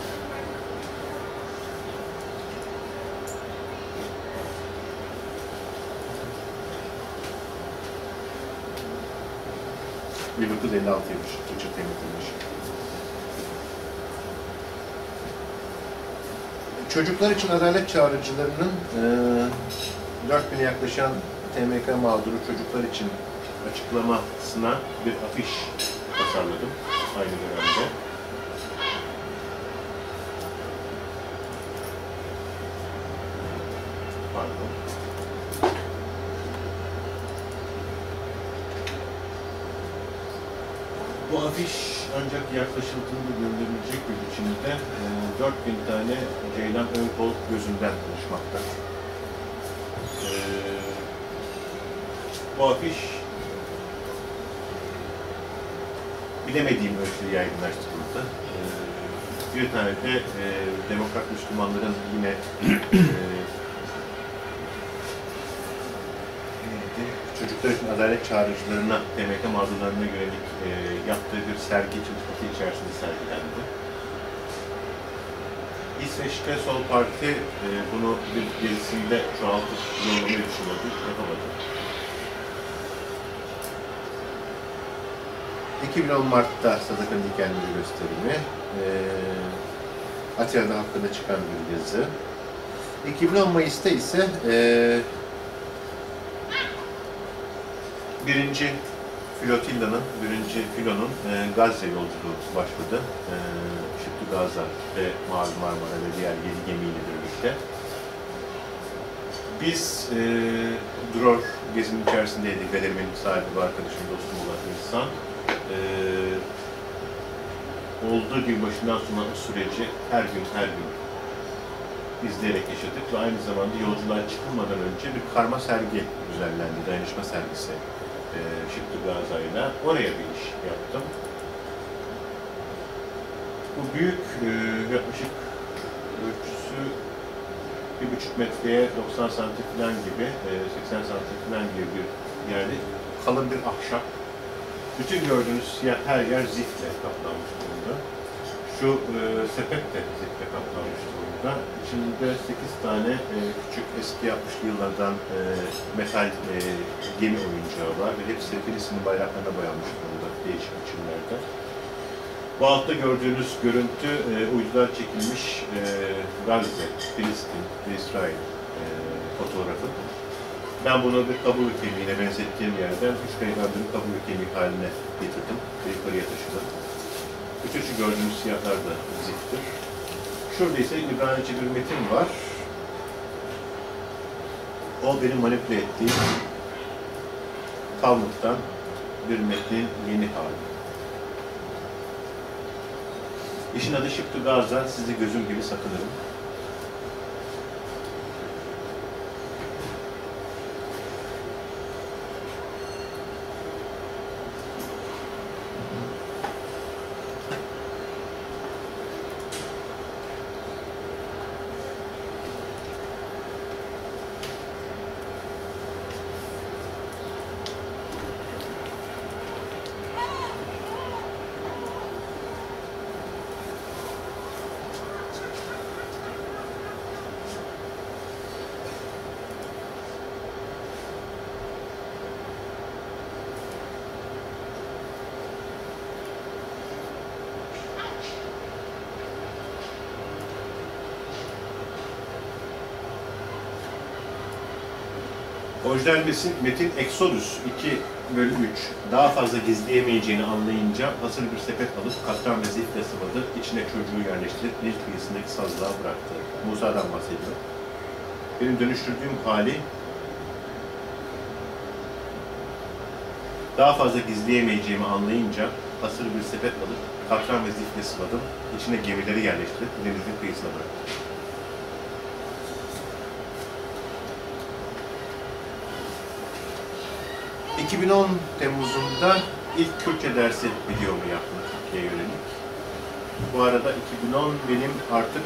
Bir 1956'ymış Richard Hamilton'ın işi. Çocuklar için adalet çağrıcılarının 4000'e yaklaşan TMK mağduru çocuklar için açıklamasına bir afiş tasarladım aynı dönemde. Pardon. Bu afiş ancak yaklaşıldığında görülebilecek bir biçimde 4000 tane ceylan ön kol gözünden oluşmakta. Bu afiş bilemediğim ölçüde yaygınlaştırıldı. Bir tane de Demokrat Müslümanların yine çocuklar için adalet çağrıcılarına, TMK mağdurlarına yönelik yaptığı bir sergi çalışması içerisinde sergilendi. İsveç'te Sol Parti bunu bir gerisinde çoğaltıp yollamayı düşünüyordu, yapamadı. 2010 Mart'ta Sadaka'nın hikayeleri gösterimi, Atina'da hakkında çıkan bir yazı. 2010 Mayıs'ta ise birinci filonun Gazze yolculuğu başladı. Şükrü Gaza ve Mavi Marmara ve diğer 7 gemiyle birlikte. Biz Dror gezinin içerisindeydik. Benim sahibi, arkadaşım, dostum olan insan. Olduğu gibi başından sona süreci her gün izleyerek yaşadık ve aynı zamanda yolculuğa çıkılmadan önce bir karma sergi düzenlendi, dayanışma sergisi Şükrü Gaza'yla. Oraya bir iş yaptım. Bu büyük, yaklaşık ölçüsü 1,5 metreye 90 santim falan gibi, 80 santim falan gibi bir yerde kalın bir ahşap. Bütün gördüğünüz siyah her yer zifle kaplanmış durumda. Şu sepet de zifle kaplanmış durumda. İçinde 8 tane küçük eski 60'lı yıllardan metal gemi oyuncağı var ve hepsi Filistin'in bayraklarına boyanmış durumda değişik biçimlerde. Bu altta gördüğünüz görüntü uydular çekilmiş Gazze, Filistin ve İsrail fotoğrafı. Ben bunu bir kaburga kemiğine benzettiğim yerden 3 peygamberin kaburga kemiği haline getirdim ve yukarıya taşıdım. Bütün şu gördüğünüz siyahlar da ziftir. Şurada ise İbranice bir metin var. O benim manipüle ettiğim Talmud'dan bir metnin yeni hali. İşin adı Şükrü Gaza, sizi gözüm gibi sakınırım. Orijinal metin Exodus 2/3 daha fazla gizleyemeyeceğini anlayınca hasır bir sepet alıp katran ve zifle sıvadı, içine çocuğu yerleştirip Nil kıyısındaki sazlığa bıraktı. Musa'dan bahsediyor. Benim dönüştürdüğüm hali daha fazla gizleyemeyeceğimi anlayınca hasır bir sepet alıp katran ve zifle sıvadım, içine gemileri yerleştirip denizin kıyısına bıraktım. ...2010 Temmuz'unda ilk Kürtçe dersi videomu yaptım Türkiye'ye yönelik. Bu arada 2010 benim artık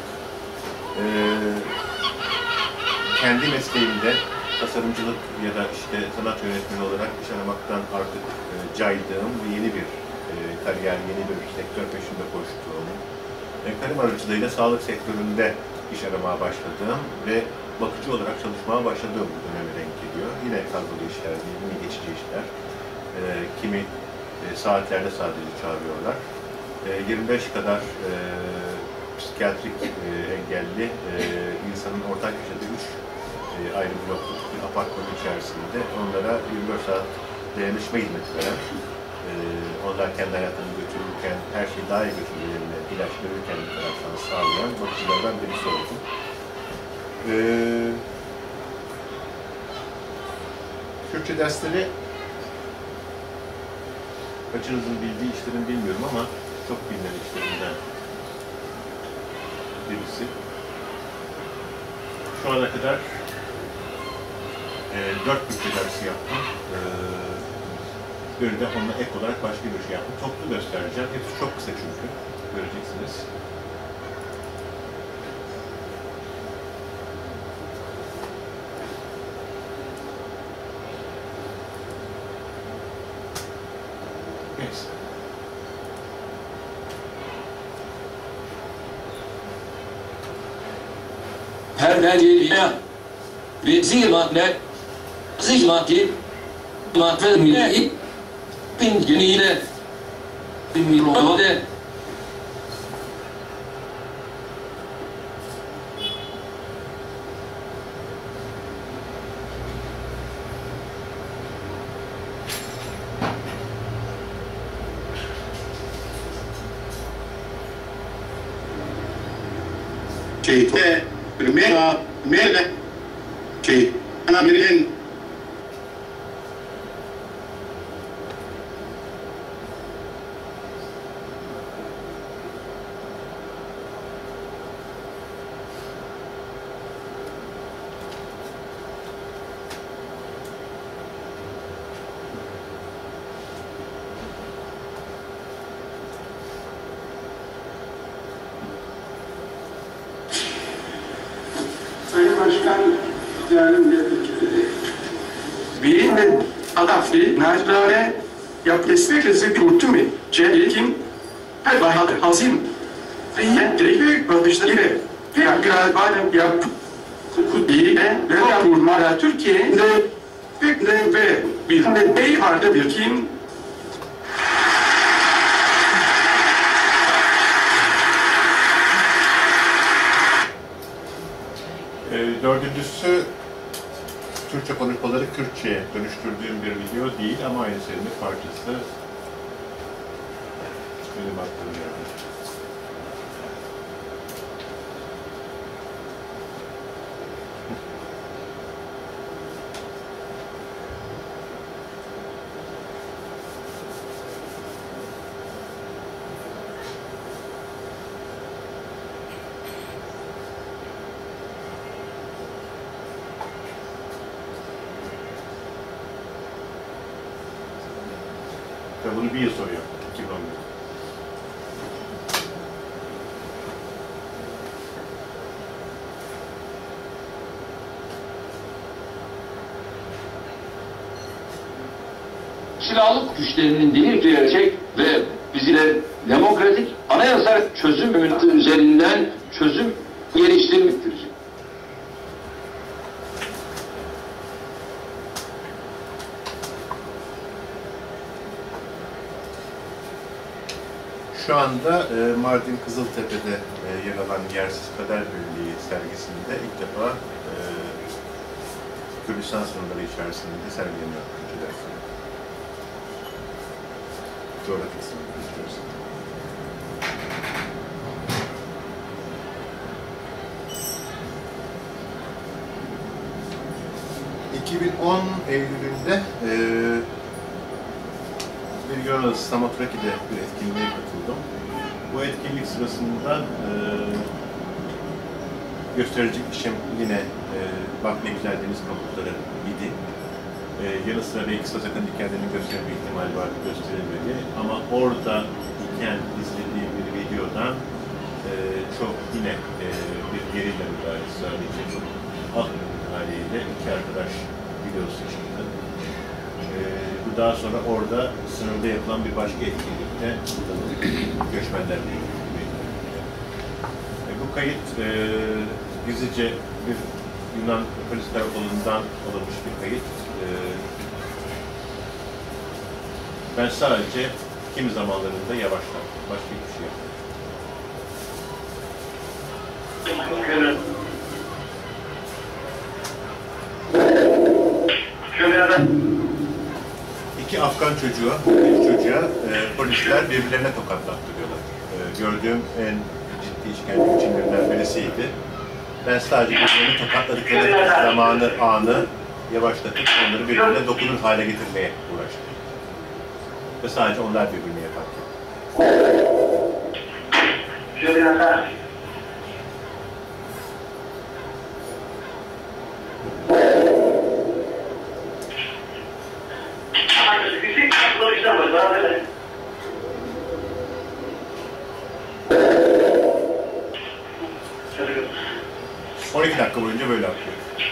kendi mesleğimde tasarımcılık ya da işte sanat yönetmeni olarak iş aramaktan artık caydığım ve yeni bir kariyer, yeni bir sektör peşinde koştuğum, karim aracılığıyla sağlık sektöründe iş aramaya başladığım ve bakıcı olarak çalışmaya başladığım bir döneme denk geliyor. Yine kadrolu işler değil, yine geçici işler. Kimi saatlerde sadece çağırıyorlar. 25 kadar psikiyatrik engelli insanın ortak yaşadığı 3 ayrı blokluk bir apartmanın içerisinde onlara 24 saat dayanışma hizmeti veren, onlar kendi hayatını götürürken, her şeyi daha iyi götürmelerine ilaç verirken bir taraftan sağlayan bakıcılardan birisi oldu. Kürtçe dersleri kaçınızın bildiği işlerin bilmiyorum ama çok bilinen işlerinden birisi. Şu ana kadar 4 Kürtçe dersi yaptım. Bir de onunla ek olarak başka bir şey yaptım. Toplu göstereceğim. Hepsi çok kısa çünkü. Göreceksiniz. Neyse. Perveriye ve zilmatne zilmati matfemile bin günüyle bin milode que primera mele que ana miren Sayın Başkan, değerli milletvekilleri, birinin adafi, nazlare, yapesvekesi kurtumi, cehlikin, her bahadır hazim, riye, büyük bakışları, fiyaklar badem yap, kudiye, ve yapurmara Türkiye'de, büyükle ve bir de beyharda bir kim, Dördüncüsü, Türkçe konuşmaları Kürtçe'ye dönüştürdüğüm bir video değil ama aynı serinin bir parçası. Benim aklım yani. Ve bunu bir yıl sonra yaptık, 2011. silahlı güçlerinin değiştirecek ve bizler demokratik anayasal çözüm üzerinden çözüm geliştirmektir. Şu anda Mardin Kızıltepe'de yer alan Yersiz Kader Birliği sergisinde ilk defa Kürdistan sınırları içerisinde sergileniyor Kürtçe dersleri. Coğrafya sınırları içerisinde. Eylül'ünde bir Yunan Samothraki'de bir etkinliğe katıldım. Bu etkinlik sırasında gösterecek işim yine Bak Ne Güzel Deniz Kabukları idi. Yanı sıra belki Sazak'ın dikenlerini gösterme ihtimali vardı, gösterilmedi. Ama orada iken izlediğim bir videodan çok yine bir gerilla müdahalesi sadece çok alt haliyle iki arkadaş videosu çıktı. Bu daha sonra orada sınırda yapılan bir başka etkinlikte göçmenlerle ilgili. Bu kayıt gizlice bir Yunan polis karakolundan alınmış bir kayıt. Ben sadece kimi zamanlarında yavaşlattım. Başka hiçbir şey yapmadım. İki Afgan çocuğa polisler birbirlerine tokatlattırıyorlar. Gördüğüm en ciddi işkence biçimlerinden birisiydi. Ben sadece birbirlerini tokatladıkları anı yavaşlatıp onları birbirine dokunur hale getirmeye uğraştım. Ve sadece onlar birbirini yaparken. ...12 dakika boyunca böyle akıyor.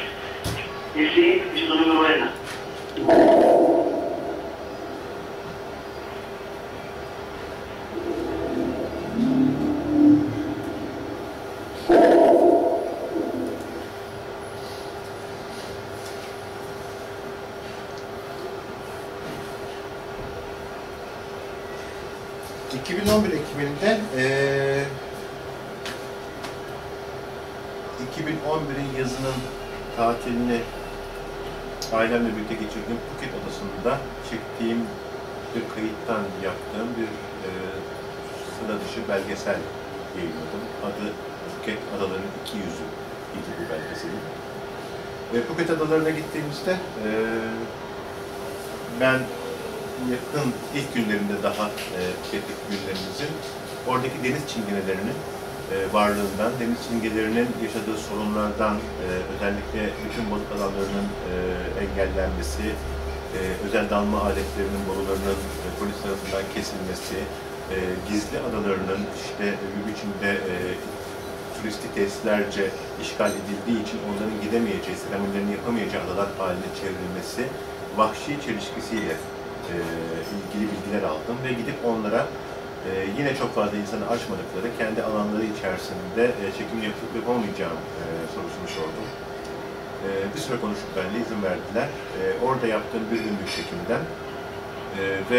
Ekim'inde 2011'in yazının tatilini ailemle birlikte geçirdiğim Phuket Adası'nda çektiğim bir kayıttan yaptığım bir sıra dışı belgesel yayınladım. Adı Phuket Adaları'nın 2 yüzü idi bu belgeselin. Ve Phuket Adaları'na gittiğimizde ben yakın ilk günlerinde daha Phuket'teki günlerimizin oradaki deniz çingenelerinin varlığından, deniz çingenelerinin yaşadığı sorunlardan, özellikle bütün balık alanlarının engellenmesi, özel dalma aletlerinin, borularının polis tarafından kesilmesi, gizli adalarının işte bir biçimde turistik tesislerce işgal edildiği için onların gidemeyeceği, seramiklerini yapamayacağı adalar haline çevrilmesi, vahşi çelişkisiyle ilgili bilgiler aldım ve gidip onlara yine çok fazla insanı aşmadıkları kendi alanları içerisinde çekim yapıp yapamayacağım sorusunu sordum. Bir süre konuştuk benimle, izin verdiler. Orada yaptığım bir günlük çekimden ve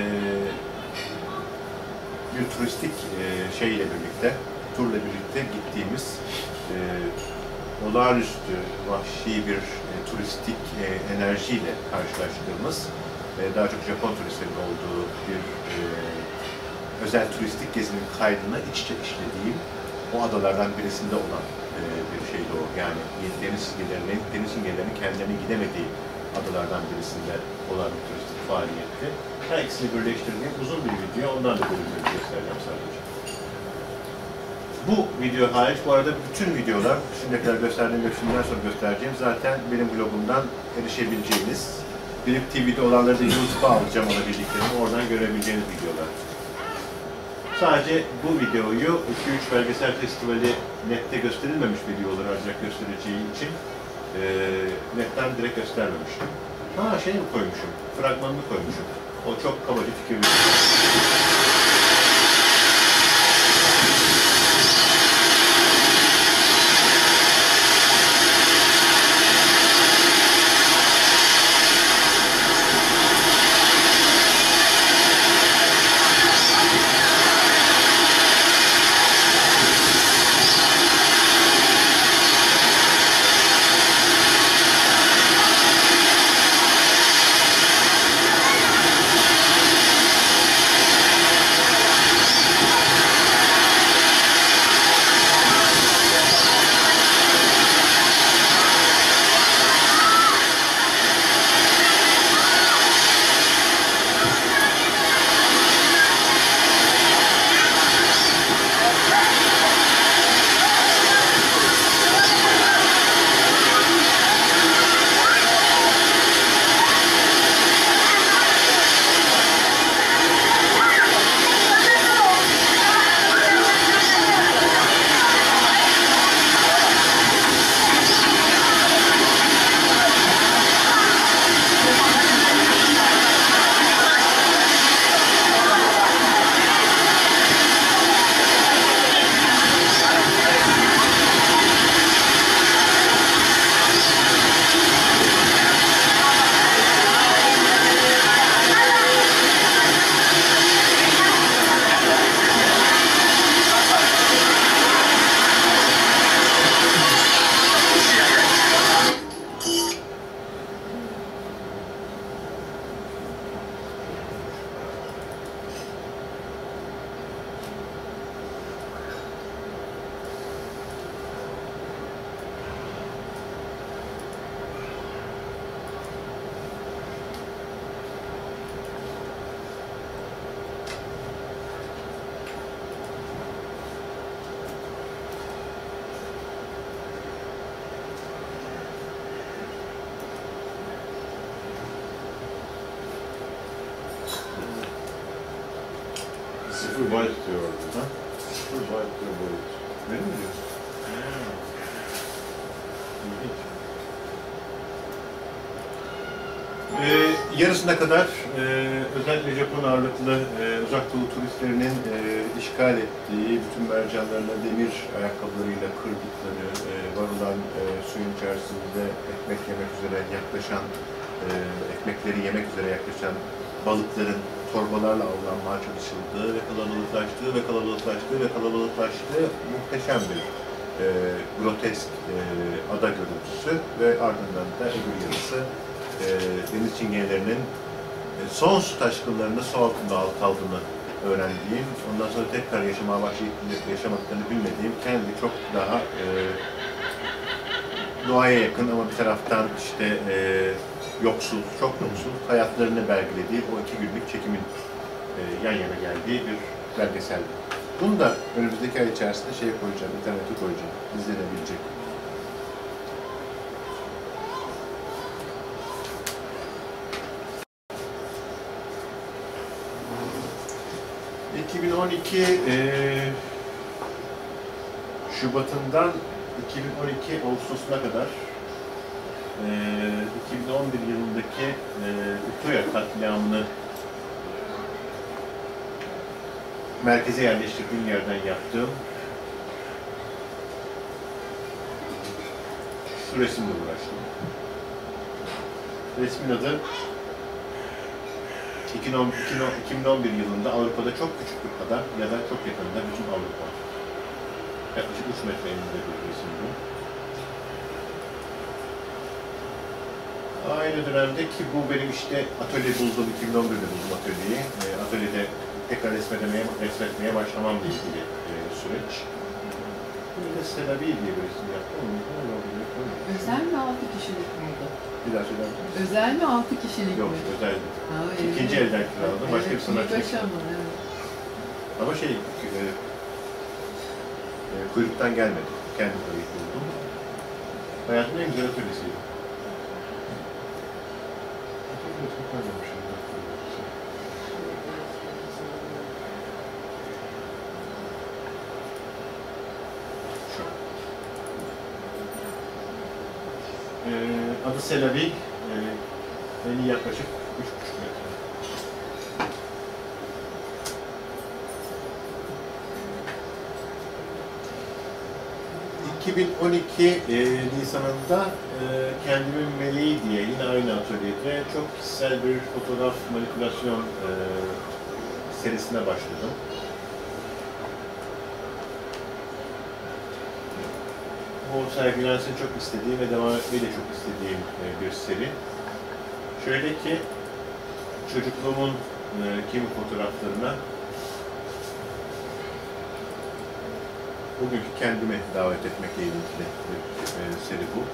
bir turistik şeyle birlikte, turla birlikte gittiğimiz olağanüstü vahşi bir turistik enerjiyle karşılaştığımız, daha çok Japon turistlerin olduğu bir özel turistik gezinin kaydına iç içe işlediğim o adalardan birisinde olan bir şeydi o. Yani deniz simgelerinin kendilerine gidemediği adalardan birisinde olan bir turistik faaliyetti. Her ikisini birleştirdiğim uzun bir video, ondan da bölümleri göstereceğim sadece. Bu video hariç, bu arada bütün videolar, şimdiye kadar gösterdiğim ve şimdiden sonra göstereceğim zaten benim blogumdan erişebileceğiniz, Bilip TV'de olanları da YouTube'a alacağım olabildiklerimi, oradan görebileceğiniz videolar. Sadece bu videoyu 2-3 belgesel festivali nette gösterilmemiş videoları ancak göstereceği için netten direkt göstermemiştim. Ha, şey mi koymuşum, fragmanını koymuşum. O çok kabaca fikir veriyor. Kurbağa istiyor orada. Kurbağa istiyor boyut. Öyle mi diyorsun? İlginç. Yarısına kadar özellikle Japon ağırlıklı uzak doğu turistlerinin işgal ettiği, bütün mercanlarına demir ayakkabılarıyla kırdıkları, var olan suyun içerisinde ekmek yemek üzere yaklaşan, ekmekleri yemek üzere yaklaşan balıkların torbalarla avlanmaya çalışıldığı ve kalabalıklaştığı muhteşem bir grotesk ada görüntüsü ve ardından da öbür yarısı deniz çingenelerinin son su taşkınlarında su altında kaldığını öğrendiğim, ondan sonra tekrar yaşamaya başlayıp yaşamadıklarını bilmediğim, kendi çok daha doğaya yakın ama bir taraftan işte yoksul, çok yoksul hayatlarını belgelediği o 2 günlük çekimin yan yana geldiği bir belgesel. Bunu da önümüzdeki ay içerisinde koyacağım, internete koyacağım, izlenebilecek. Şubat'ından 2012 Ağustos'una kadar 2011 yılındaki Utoya katliamını merkeze yerleştirdiğim yerden yaptığım şu resimle uğraştım. Resmin adı 2011 yılında Avrupa'da çok küçük bir ada ya da çok yakında bütün Avrupa. Yaklaşık 3 metre eninde bir resim bu. Aynı dönemde ki bu benim işte atölye buldum, 2011'de buldum atölyeyi. Atölyede tekrar resmetmeye başlamamla ilgili süreç. Böyle Selavi diye bir resim yaptım. Özel mi 6 kişilik mi oldu? Bir daha söyler misiniz? Özel mi 6 kişilik mi? Yok, özeldi. İkinci elden kiraladım. Başka bir sanatçı. Evet. Ama kuyruktan gelmedi. Kendim tabii buldum. Hayatımın en güzel atölyesiydi. Adı Selavi, eni yaklaşık 3,5 metre. 2012 Nisan'ında Kendimin Meleği diye yine aynı atölyede çok kişisel bir fotoğraf manipülasyon serisine başladım. Bu sergilensin çok istediğim ve devam etmeyi de çok istediğim bir seri. Şöyle ki, çocukluğumun kimi fotoğraflarına bugünkü kendimi davet etmekle ilgili bir seri bu.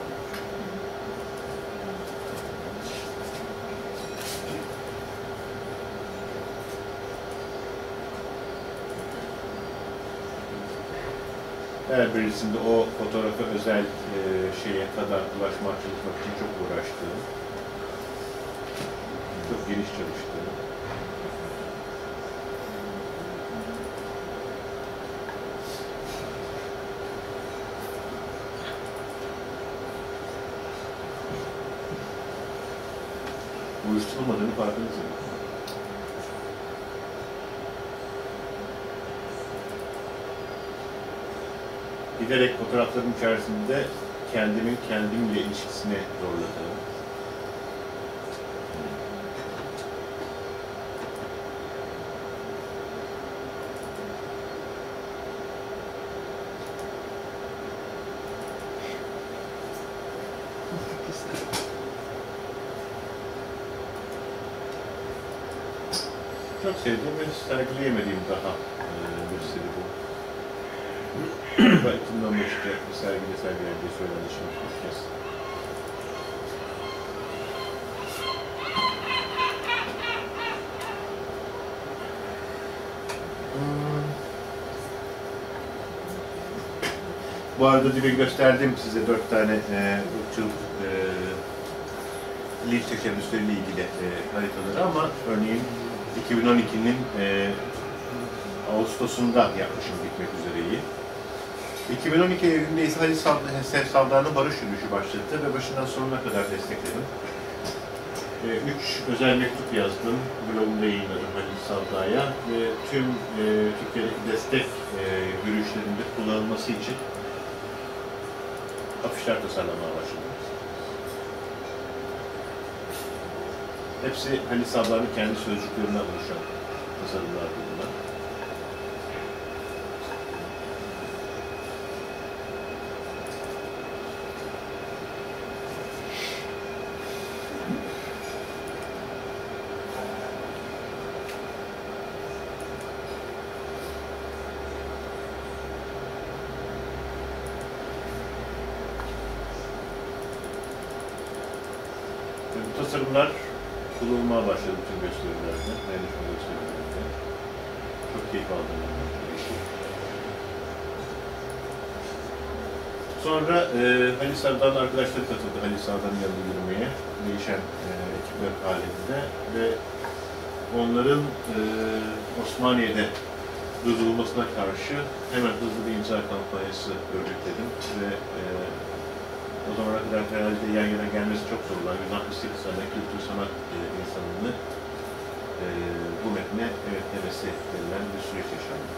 Her birisinde o fotoğrafa özel tada ulaşmak, çalışmak için çok uğraştığım, çok geniş çalıştığım. Uyuşturulmadığını farkındayım. Giderek fotoğrafların içerisinde kendimin kendimle ilişkisine zorladığım, çok sevdiğim ve sergileyemediğim daha bir seri bu. Belki 2015'te bir sergide sergilendiği söylendi şimdi ilk kez. Bu arada dile gösterdim size 4 tane ırkçılık linç teşebbüsleriyle ilgili haritaları ama örneğin 2012'nin Ağustos'unda yapmışım bitmek üzereyi. 2012 Eylül'ünde ise Halis Savda'nın barış yürüyüşü başladı ve başından sonuna kadar destekledim. 3 özel mektup yazdım, blogumda yayınladım Halis Savda'ya ve tüm Türkiye'deki destek yürüyüşlerinde kullanılması için afişler tasarlamaya başladım. Hepsi Halis Savda'nın kendi sözcüklerinden oluşan tasarımlar bunlar. Bu tasarımlar kullanılmaya başladı bütün gösterilerde, dayanışma gösterilerinde. Çok keyif aldım. Sonra Halis Savda'nın arkadaşları katıldı Halis Savda'nın yanında yürümeye, değişen ekipler halinde ve onların Osmaniye'de durdurulmasına karşı hemen hızlı bir imza kampanyası örgütledim ve o zamana kadar herhalde yan yana gelmesi çok zor olan 168 tane kültür sanat insanını bu metne evet demesi verilen bir süreç yaşandı.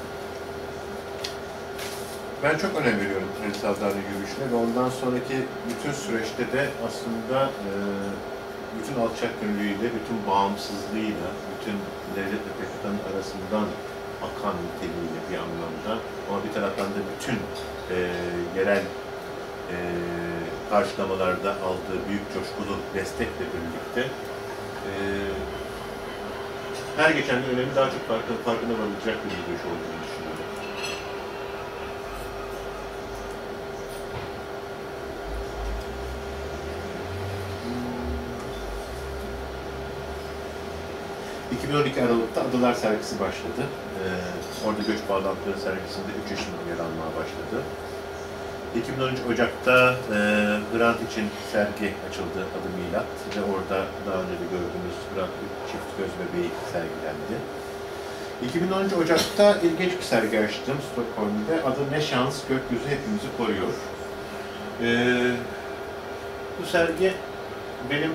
Ben çok önem veriyorum Halis Savda'nın yürüyüşüne ve ondan sonraki bütün süreçte de aslında bütün alçak gönüllüğüyle, bütün bağımsızlığıyla, bütün devlet ve PKK'nın arasından akan niteliğiyle bir anlamda ama bir taraftan da bütün yerel karşılamalarda aldığı büyük coşkulu destekle birlikte her geçen gün önemi daha çok farkına varılacak bir yürüyüş olduğunu düşünüyorum. ...2012 Aralık'ta Adalar sergisi başladı. Orada göç bağlantıları sergisinde 3 yaşında yer almaya başladı. 2013 Ocak'ta Hrant için sergi açıldı adı Milat ve orada daha önce de gördüğümüz Hrant çift göz bebeği sergilendi. 2013 Ocak'ta ilginç bir sergi açtım Stockholm'de. Adı Ne Şans, Gökyüzü Hepimizi Koruyor. Bu sergi benim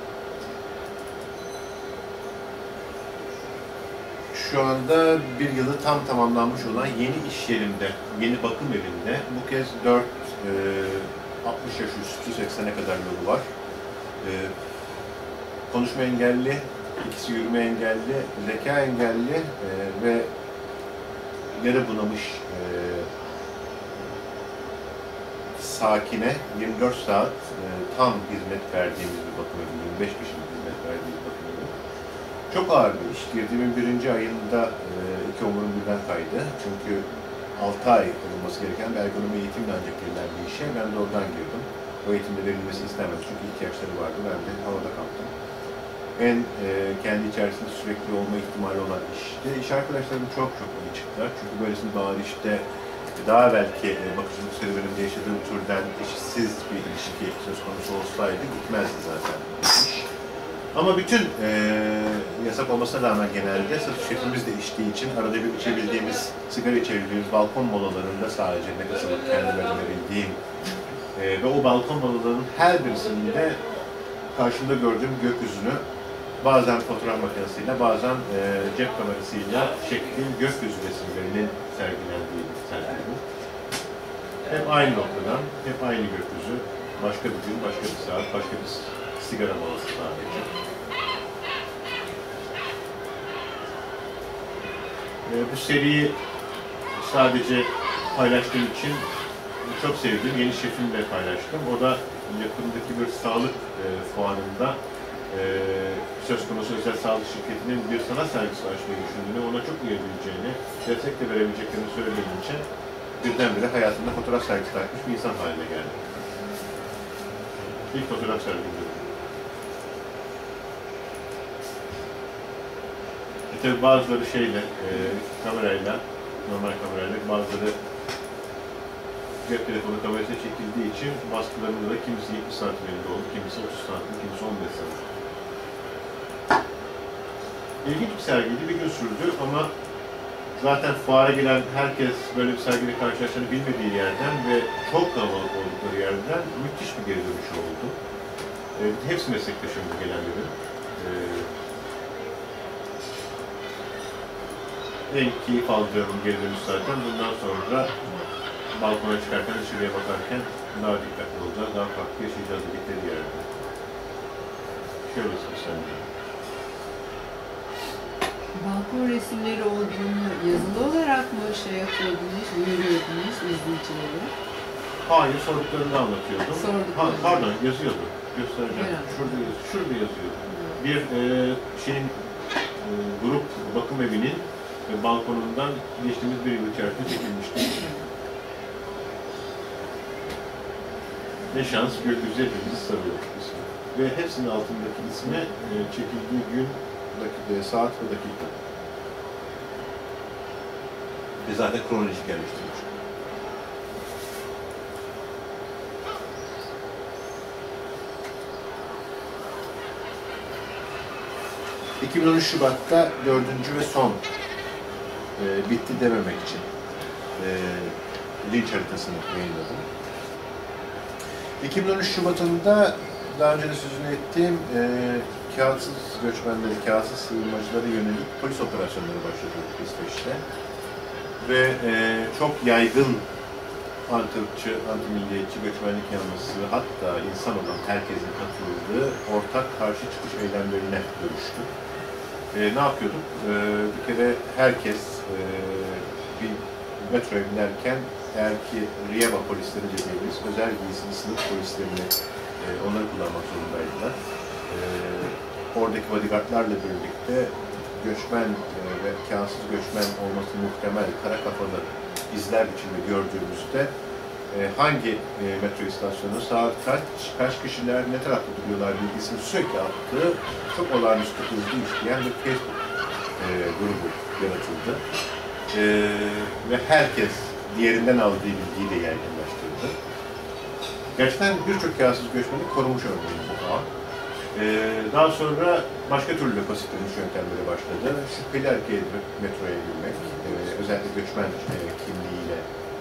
şu anda bir yılı tam tamamlanmış olan yeni iş yerimde, yeni bakım evinde bu kez 4 60 yaş üstü 80'e kadar yolu var. Konuşma engelli, ikisi yürüme engelli, zeka engelli ve yarı bunamış sakine 24 saat tam hizmet verdiğimiz bir bakım evi, 25 kişinin hizmet verdiği bir bakım evi. Çok ağır bir iş. Girdiğimin 1. ayında 2 omurum birden kaydı. Çünkü 6 ay olması gereken bir ergonomi eğitimle ancak girilen bir işe ben de oradan girdim. O eğitimde verilmesini istemedi çünkü ihtiyaçları vardı. Ben de havada kalktım. En kendi içerisinde sürekli olma ihtimali olan işti. İş arkadaşlarım çok iyi çıktılar. Çünkü böylesine bir ağır işte daha belki bakıcılık serüvenimde yaşadığım türden eşitsiz bir ilişki söz konusu olsaydı gitmezdi zaten iş. Ama bütün yasak olmasına rağmen genelde satış şefimiz de içtiği için arada bir içebildiğimiz, sigara içebildiğimiz balkon molalarında sadece nefes alıp kendime verebildiğim ve o balkon molalarının her birisinde karşımda gördüğüm gökyüzünü bazen fotoğraf makinesiyle, bazen cep kamerasıyla çektiğim gökyüzü resimlerinin sergilendiği sergi bu. Hep aynı noktadan, hep aynı gökyüzü, başka bir gün, başka bir saat, başka bir sigara molası sadece. Bu seriyi sadece paylaştığım için çok sevdiğim yeni şefimle paylaştım. O da yakındaki bir sağlık fuarında söz konusu özel sağlık şirketinin bir sanat sergisi açmayı düşündüğünü, ona çok uyabileceğini, destek de verebileceklerini söyleyince birdenbire hayatında fotoğraf sergisi açmış bir insan haline geldi. İlk fotoğraf sergimdi. Tabii bazıları şeyle, kamerayla, normal kamerayla, bazıları cep telefonu kamerasıyla çekildiği için baskılarında da kimisi 70 santim elinde olur, kimisi 30 santim, kimisi 15 santim. İlginç bir sergiydi, bir gün sürdü ama zaten fuara gelen herkes böyle bir sergiyle karşılaştığını bilmediği yerden ve çok kalabalık oldukları yerden müthiş bir geri dönüş oldu. Hepsi meslektaşım bu gelenlerin. En keyif aldığım geri dönüş zaten bundan sonra balkona çıkarken, dışarıya bakarken daha dikkatli olacağız, daha farklı yaşayacağız dedikleri yerde. Şöyle söyleyeyim. Balkon resimleri olduğunu yazılı olarak mı yapıyordunuz, veriyordunuz izleyicilere? Hayır, sorduklarını anlatıyordum. Pardon, yazıyordu. Göstereceğim. Evet. Şurada yazıyordu. Bir grup bakım evinin balkonundan geçtiğimiz bir yıl içerisinde çekilmişti. Ne şans, gökyüzü hepimizi sarıyor ismi. Ve hepsinin altındaki ismi çekildiği gün, saat ve dakika. Ve zaten kronolojik yerleştirilmiş. ...2013 Şubat'ta 4. ve son bitti dememek için linç haritasını yayınladım. 2013 Şubat'ında daha önce de sözünü ettiğim kağıtsız göçmenleri, kağıtsız sığınmacılara yönelik polis operasyonları başladı İsveç'te. Ve çok yaygın anti-ırkçı, anti-milliyetçi göçmenlik yanlısı, hatta insan olan herkesin katıldığı ortak karşı çıkış eylemlerine dönüştü. Ne yapıyorduk? Bir kere herkes bir metroya binerken eğer ki Rieva polisleri dediğimiz özel giysili sınıf polislerini onları kullanmak zorundaydılar. Oradaki bodyguardlarla birlikte göçmen ve kânsız göçmen olması muhtemel kara kafalı izler içinde gördüğümüzde hangi metro istasyonu, saat kaç kişiler, ne tarafta duruyorlar bilgisini sürekli attığı çok olağanüstü hızlı işleyen bir Facebook grubu yaratıldı. Ve herkes diğerinden aldığı bilgiyi de yaygınlaştırdı. Gerçekten birçok kânsız göçmeni korumuş örneğin bu ağ. Daha sonra başka türlü basitlenmiş yöntemleri başladı. Şüpheli erkeğe metroya girmek, özellikle göçmen kimliğiyle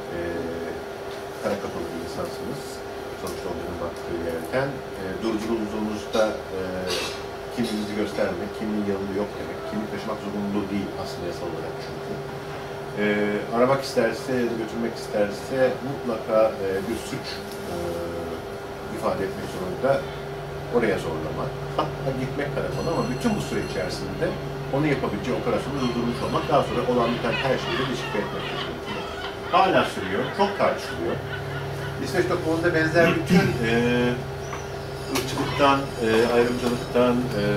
kara kapalı bir insansınız. Sonuçta onların baktığı yerden. Durdurulduğunuzda kimliğinizi göstermek, kimliğin yanında yok demek. Kimlik taşımak zorunlu değil aslında yasal olarak çünkü. Aramak isterse ya da götürmek isterse mutlaka bir suç ifade etmek zorunda. Oraya zorlamak, hatta gitmek karakola ama bütün bu süre içerisinde onu yapabileceği operasyonu durdurmuş olmak, daha sonra olan biten her şeyi de deşifre etmek gerekiyor. Hala sürüyor, çok tartışılıyor. İsveç toplumunda benzer bütün ırkçılıktan, ayrımcılıktan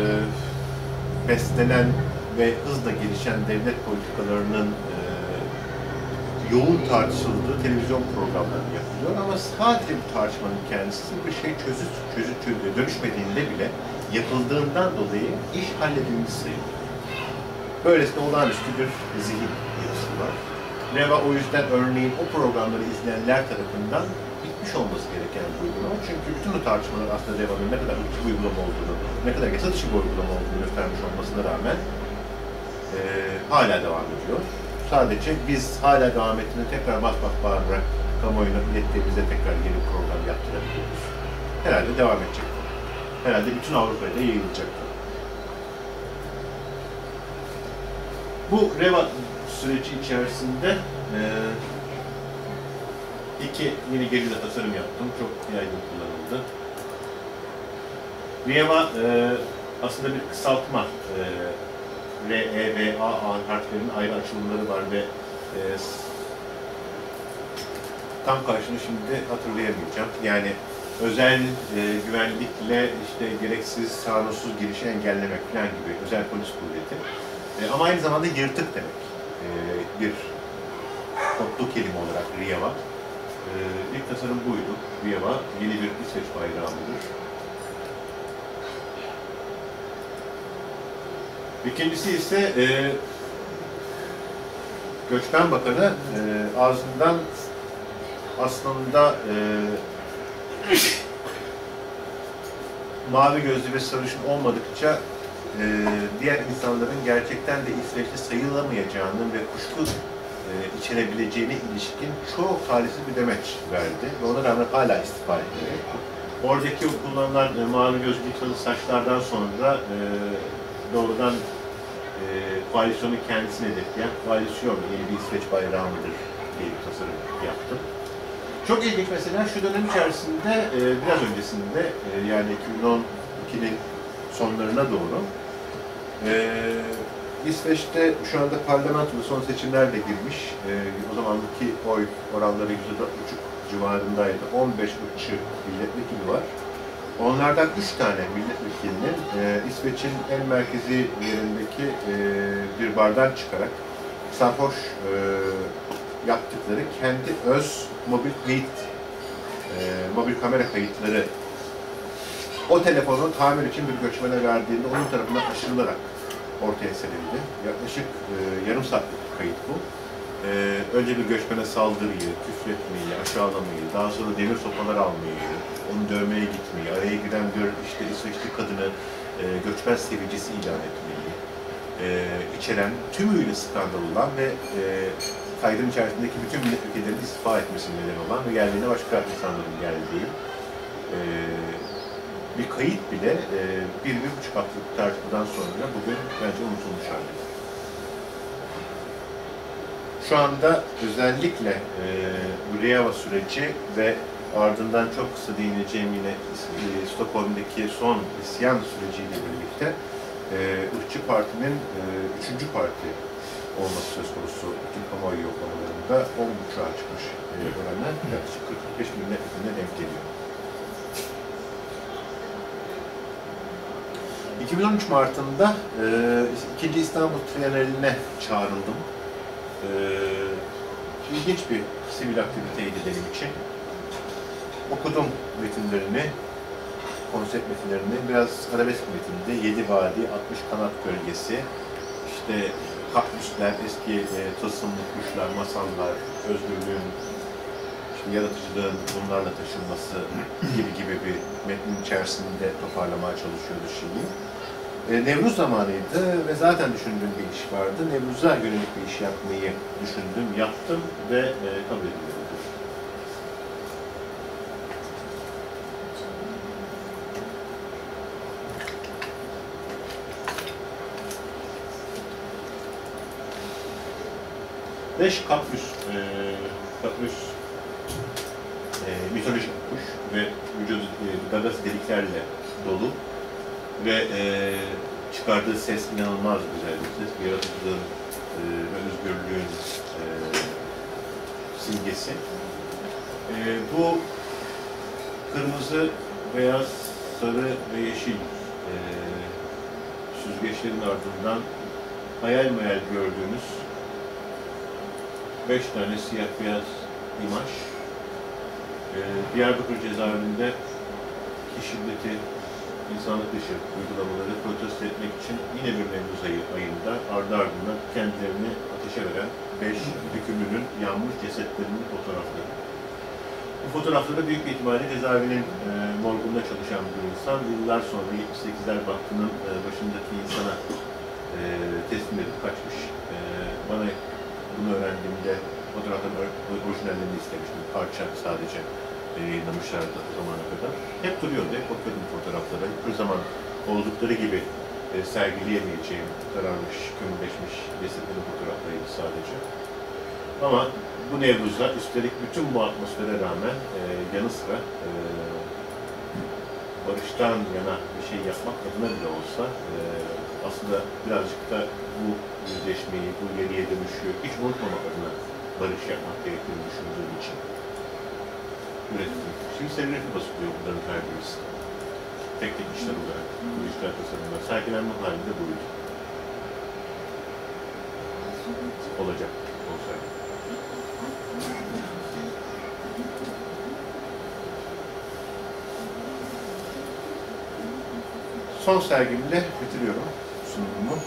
beslenen ve hızla gelişen devlet politikalarının yoğun tartışıldığı televizyon programları yapılıyor ama sadece bu tartışmanın kendisi bir şey dönüşmediğinde bile yapıldığından dolayı iş halledilmiş sayılıyor. Böylesine olağanüstü bir zihin yapısı var. Rieva o yüzden örneğin o programları izleyenler tarafından bitmiş olması gereken bir uygulama. Çünkü bütün o tartışmalar aslında Rieva'nın ne kadar ırkçı bir uygulama olduğunu, ne kadar yasa dışı bir uygulama olduğunu göstermiş olmasına rağmen hala devam ediyor. Sadece biz hala devam ettiğinde tekrar bas bağırarak kamuoyuna ilettiğimizde tekrar yeni bir program yaptırabiliyoruz. Herhalde devam edecek. Herhalde bütün Avrupa'da yayılacak. Bu Rieva süreci içerisinde iki yeni gerilla tasarım yaptım. Çok yaygın kullanıldı. Rieva aslında bir kısaltma. R, E, V, A harflerinin ayrı açılımları var ve tam karşını şimdi hatırlayamayacağım. Yani özel güvenlikle işte gereksiz, sağnusuz girişi engellemek falan gibi özel polis kuvveti. Ama aynı zamanda yırtık demek. Bir kodlu kelime olarak Rieva. İlk tasarım buydu. Rieva yeni bir İsveç bayrağıdır. İkincisi ise Göçmen Bakanı ağzından aslında mavi gözlü ve sarışın olmadıkça diğer insanların gerçekten de İsveçli sayılamayacağını ve kuşku içerebileceğine ilişkin çok talihsiz bir demeç verdi. Ve ona rağmen hala istifa ediyor. Oradaki o kullanılan mavi gözlü sarı saçlardan sonra doğrudan koalisyonun kendisini hedefleyen koalisyon yeni bir İsveç bayrağı mıdır diye bir tasarım yaptım. Çok ilginç mesela şu dönem içerisinde biraz öncesinde yani 2012'nin sonlarına doğru İsveç'te şu anda parlamentoda son seçimler de girmiş. O zamanki oy oranları %4,5 civarındaydı. 15 ırkçı milletvekili var. Onlardan 3 tane milletvekilinin İsveç'in en merkezi yerindeki bir bardan çıkarak sarhoş yaptıkları kendi öz mobil kamera kayıtları o telefonu tamir için bir göçmene verdiğinde onun tarafından aşırılarak ortaya serildi. Yaklaşık yarım saatlik bir kayıt bu. Önce bir göçmene saldırıyı, küfretmeyi, aşağılamayı, daha sonra demir sopalar almayı, onu dövmeye gitmeyi, araya giren bir işte İsveçli kadını göçmen sevicisi ilan etmeyi içeren, tümüyle skandal olan ve kaydın içerisindeki bütün milletvekillerinin istifa etmesine neden olan ve geldiğinde başka insanların geldiği bir kayıt bile 1-1,5 haftalık tartışmadan sonra bugün bence unutulmuş halde. Şu anda özellikle Rojava süreci ve ardından çok kısa değineceğim yine Stockholm'daki son isyan süreciyle birlikte ırkçı partinin 3. parti olması söz konusu bütün kamuoyu yoklamalarında 10,5'a çıkmış oranlar yaklaşık 45 bin milletvekiline denk geliyor. 2013 Mart'ında 2. İstanbul Triennaline çağrıldım. İlginç bir sivil aktiviteydi benim için. Okudum metinlerini, konsept metinlerini, biraz arabesk metindi. 7 vadi, 60 kanat gölgesi, işte kaktüsler, eski tılsımlı kuşlar, masallar, özgürlüğün, işte yaratıcılığın bunlarla taşınması gibi bir metnin içerisinde toparlamaya çalışıyordu şimdi. Nevruz zamanıydı ve zaten düşündüğüm bir iş vardı. Nevruz'a yönelik bir iş yapmayı düşündüm, yaptım ve kabul edildi. Beş kaprüs mitolojik kuş ve vücudu gagası deliklerle dolu ve çıkardığı ses inanılmaz güzel bir ses. Yaratıcılığın ve özgürlüğün simgesi. Bu kırmızı, beyaz, sarı ve yeşil süzgeçlerin ardından hayal meyal gördüğünüz 5 tane siyah beyaz imaj. Diyarbakır cezaevinde şiddeti, insanlık dışı uygulamaları protesto etmek için yine bir Nevruz ayında ardı ardına kendilerini ateşe veren 5 hükümlünün yanmış cesetlerinin fotoğrafları. Bu fotoğrafları büyük bir ihtimalle cezaevinin morgunda çalışan bir insan yıllar sonra 78'ler Vakfı'nın başındaki insana teslim edip kaçmış. Bana bunu öğrendiğimde fotoğrafların orijinallerini istemiştim. Parça sadece yayınlamışlardı o zamana kadar. Hep duruyordu, hep bakıyordum fotoğraflara. Hiçbir zaman oldukları gibi sergileyemeyeceğim, kararmış, kömürleşmiş cesetlerin fotoğraflarıydı sadece. Ama bu Nevruz'da üstelik bütün bu atmosfere rağmen yanı sıra barıştan yana bir şey yapmak adına bile olsa aslında birazcık da bu yüzleşmeyi, bu yeniye dönüşü hiç unutmamak adına barış yapmak gerektiğini düşündüğüm için ürettim. Şimdi serigrafi basılıyor bunların her birisi. Tek işler olarak, bu işler tasarımlar. Sergilenme halinde buydu. Olacak, olsaydı. Son sergimle bitiriyorum sunumumu.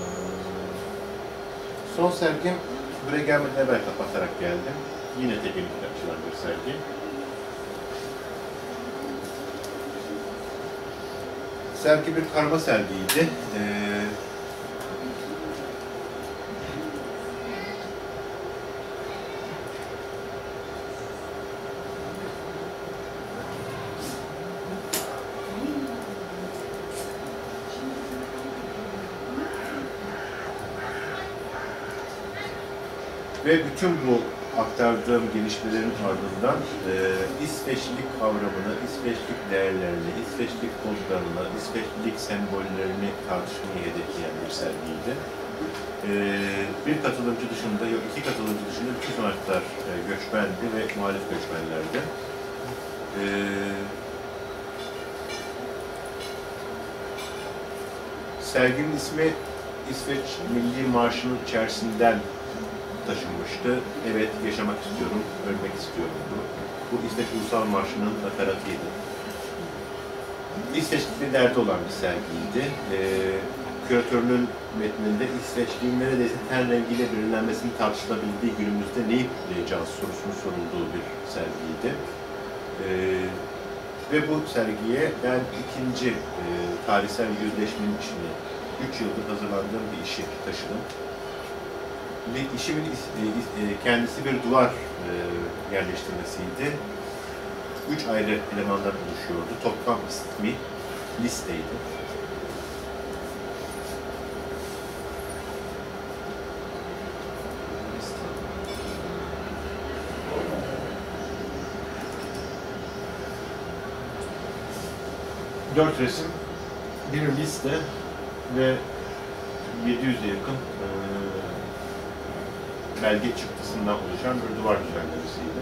Son sergim buraya gelmeden evvel kapatarak geldim. Yine teknik açılan bir sergi. Sergi bir karma sergiydi. Ve bütün bu aktardığım gelişmelerin ardından İsveçlilik kavramını, İsveçlik değerlerini, İsveçlik kodlarını, İsveçlilik sembollerini tartışmayı hedefleyen bir sergiydi. Bir katılımcı dışında, yok iki katılımcı dışında bütün sanatçılar göçmendi ve muhalif göçmenlerdi. Serginin ismi İsveç Milli Marşı'nın içerisinden taşınmıştı. Evet, yaşamak istiyorum, ölmek istiyorum. Bu İsveç Ulusal Marşı'nın nakaratıydı. İsveçlik bir derdi olan bir sergiydi. Küratörünün metninde İsveçliğin neredeyse ten rengiyle belirlenmesinin tartışılabildiği günümüzde neyi kutlayacağız sorusunun sorulduğu bir sergiydi. Ve bu sergiye ben ikinci tarihsel yüzleşmenin içine 3 yıldır hazırlandığım bir işi taşıdım. Ve işimin kendisi bir duvar yerleştirmesiydi. 3 ayrı elemandan oluşuyordu. Toplam ismi listeydi. Dört resim, bir liste ve 700'e yakın belge çıktısından oluşan bir duvar düzenlemesiydi.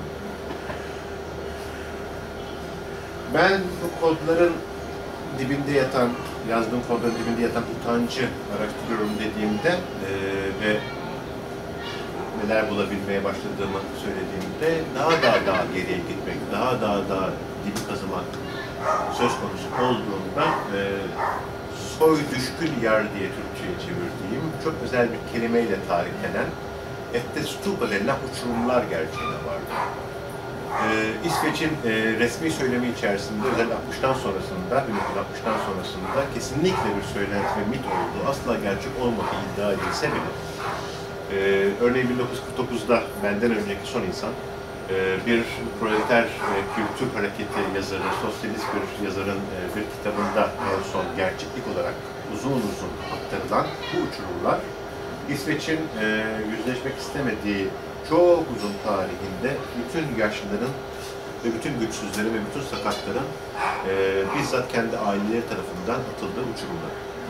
Ben bu kodların dibinde yatan, yazdığım kodların dibinde yatan utancı araştırıyorum dediğimde ve neler bulabilmeye başladığımı söylediğimde daha geriye gitmek, daha dibi kazımak söz konusu olduğunda soy düşkün yer diye Türkçe'ye çevirdiğim çok özel bir kelimeyle tarihlenen Ette Stupa denilen uçurumlar gerçeğine vardı. İsveç'in resmi söylemi içerisinde özellikle 60'tan sonrasında, 1960'tan sonrasında kesinlikle bir söylenti ve mit olduğu, asla gerçek olmadığı iddia edilse bile örneğin 1949'da benden önceki son insan bir proleter kültür hareketi yazarı, sosyalist bir yazarın bir kitabında en son gerçeklik olarak uzun aktarılan bu uçurumlar İsveç'in yüzleşmek istemediği çok uzun tarihinde bütün yaşlıların ve bütün güçsüzlerin ve bütün sakatların bizzat kendi aileleri tarafından atıldığı uçurumlar.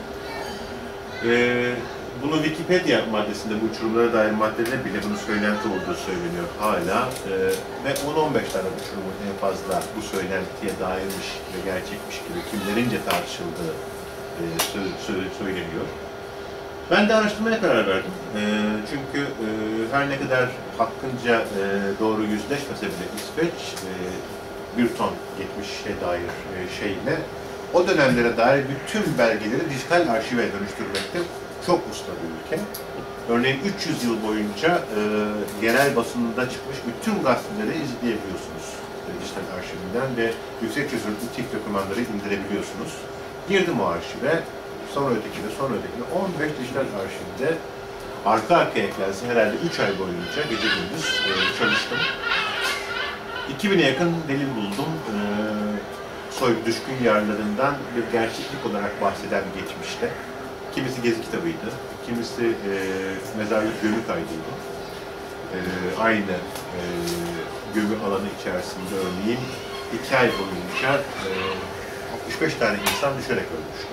Bunun Wikipedia maddesinde bu uçurumlara dair maddede bile bunun söylenti olduğu söyleniyor hala. Ve 10-15 tane uçurumun en fazla bu söylentiye dairmiş ve gerçekmiş gibi kimlerince tartışıldığı söyleniyor. Ben de araştırmaya karar verdim. Çünkü her ne kadar hakkınca doğru yüzleşmese bile İsveç bir ton geçmişe dair şeyle o dönemlere dair bütün belgeleri dijital arşive dönüştürmekte çok usta bir ülke. Örneğin 300 yıl boyunca yerel basında çıkmış bütün gazeteleri izleyebiliyorsunuz dijital arşivinden ve yüksek çözünürlüklü TIFF dokümanları indirebiliyorsunuz. Girdim o arşive, sonra ötekine, 15 dijital arşivde arka arkaya eklensin herhalde 3 ay boyunca gece gündüz çalıştım. 2000'e yakın delil buldum. Soy düşkün yerlerinden bir gerçeklik olarak bahseden geçmişte. Kimisi gezi kitabıydı, kimisi mezarlık gömü kaydıydı. Aynı gömü alanı içerisinde örneğin 2 ay boyunca 65 tane insan düşerek ölmüştü.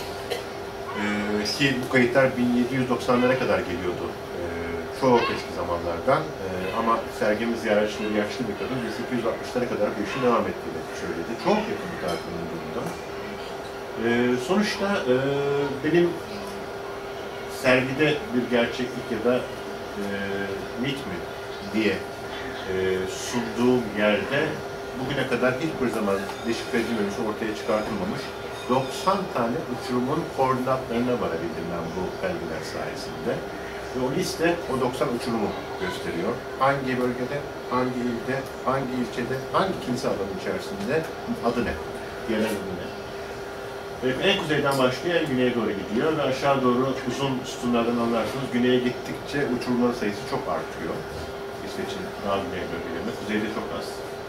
Ki bu kayıtlar 1790'lara kadar geliyordu. Çok eski zamanlardan. Ama sergimiz ziyaretçileri yaşlı bir kadın 1860'lara kadar bu işin devam ettiğini söyledi. Çok yakın bir tarihinin durumda. Sonuçta benim sergide bir gerçeklik ya da mit mi diye sunduğum yerde bugüne kadar hiçbir zaman deşifre edilmemiş, ortaya çıkartılmamış 90 tane uçurumun koordinatlarına varabildim ben bu belgeler sayesinde. Ve o liste o 90 uçurumu gösteriyor. Hangi bölgede, hangi ilde, hangi ilçede, hangi kilise alanı içerisinde adı ne, yerel adı ne. En kuzeyden başlıyor, en güneye doğru gidiyor ve aşağı doğru uzun sütunlardan anlarsınız. Güneye gittikçe uçurumların sayısı çok artıyor. İsveç'in daha güney bölgelerinde, kuzeyde çok az.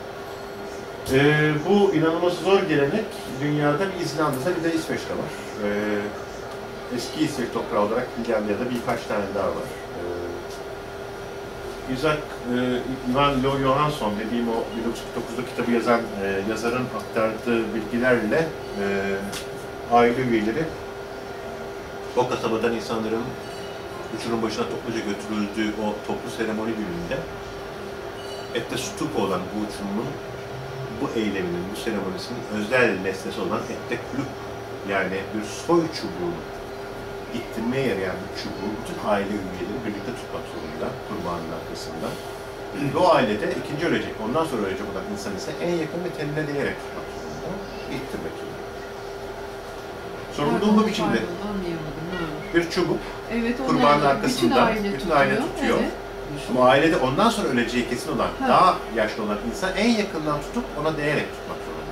Bu inanılmaz zor gelenek dünyada bir İzlanda'da bir de İsveç'te var. Eski İsveç toprağı olarak Finlandiya'da birkaç tane daha var. Ivan Lo Johansson dediğim o 1949'da kitabı yazan yazarın aktardığı bilgilerle aile üyeleri o kasabadan insanların uçurum başına topluca götürüldüğü o toplu seremoni gününde ette stupa olan bu uçurumun, bu eyleminin, bu seremonisinin özel nesnesi olan ette kulüp, yani bir soy çubuğunu ittirmeye yarayan bir çubuğu bütün aile üyeleri birlikte tutmak zorunda kurbanın arkasında. Ve o ailede ikinci ölecek, ondan sonra ölecek olan insan ise en yakın ve tenine değerek tutmak zorunda, ittirmek zorunda. Sorumluluğu bu biçimde. Bir çubuk, evet, kurbanın arkasında bütün aile tutuyor. Evet. Ama ailede ondan sonra öleceği kesin olan, daha yaşlı olan insan en yakından tutup ona değerek tutmak zorunda.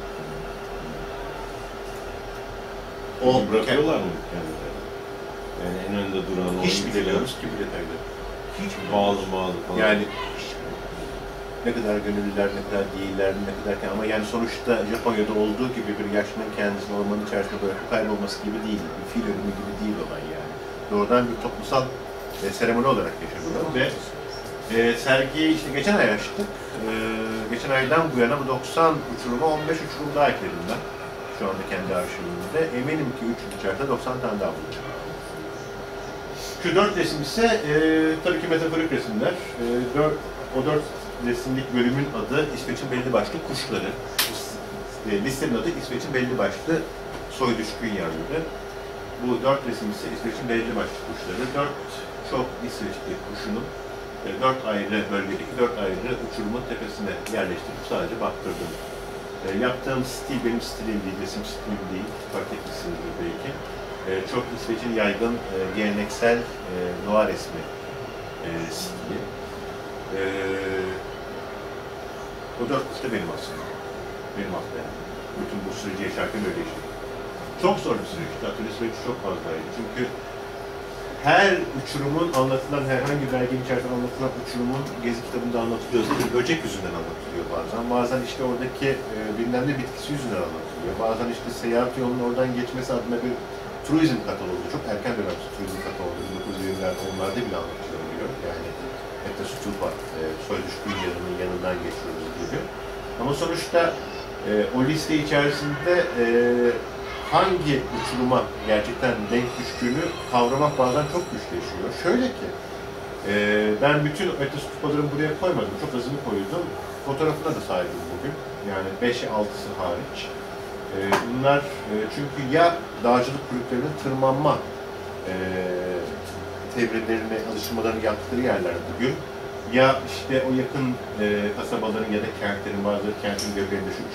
O bırakıyorlar mı kendileri? Yani en önde duran o. Hiç bilmiyoruz ki bu detayları. Hiç bağlı falan. Yani ne kadar gönüllüler, ne kadar değiller, ne kadar ama yani sonuçta Japonya'da olduğu gibi bir yaşlının kendisini ormanın içerisinde bırakıp kaybolması gibi değil, bir fil ölümü gibi değil olay yani. Doğrudan bir toplumsal seremoni olarak yaşanıyor ve sergiyi işte geçen ay açtık. Geçen aydan bu yana bu 90 uçuruma 15 uçurum daha ekledim ben. Şu anda kendi arşivimde. Eminim ki 3. içeride 90 tane daha bulacağım. Şu 4 resim ise tabii ki metaforik resimler. O 4 resimlik bölümün adı İsveç'in belli başlı kuşları. Listenin adı İsveç'in belli başlı soy düşkün yerleri. Bu 4 resim ise İsveç'in belli başlı kuşları. 4 çok İsveçli kuşunun 4 ayrı bölgedeki 4 ayrı uçurumun tepesine yerleştirip sadece baktırdım. Yaptığım stil benim stilim değil, resim stilim değil, fark etmişsinizdir belki. Çok İsveç'in yaygın geleneksel doğa resmi stili. O 4 kuş da benim aslında. Benim aslında yani. Bütün bu süreci yaşarken öyle yaşadım. Çok zor bir süreçti. Atölye süreci çok fazlaydı. Çünkü her uçurumun anlatılan, herhangi bir belgenin içerisinde anlatılan uçurumun gezi kitabında anlatılıyor. Bir böcek yüzünden anlatılıyor bazen. Bazen işte oradaki bilmem ne bitkisi yüzünden anlatılıyor. Bazen işte seyahat yolunun oradan geçmesi adına bir turizm katalogu, çok erken dönem turizm katalogu, 1920'lerde onlarda bile anlatılıyor. Yani Ette Stupa, soy düşkün yanının yanından geçiyoruz gibi. Ama sonuçta o liste içerisinde hangi uçuruma gerçekten denk düştüğünü kavramak bazen çok güçleşiyor. Şöyle ki, ben bütün Ette Stupa'ları buraya koymadım, çok azını koydum. Fotoğrafına da sahibim bugün, yani 5'i 6'sı hariç. Bunlar çünkü ya dağcılık kulüplerinin tırmanma tevrelerine, alıştırmalarını yaptıkları yerler bugün, ya işte o yakın kasabaların ya da kentlerin, bazı kentin göbeğinde şu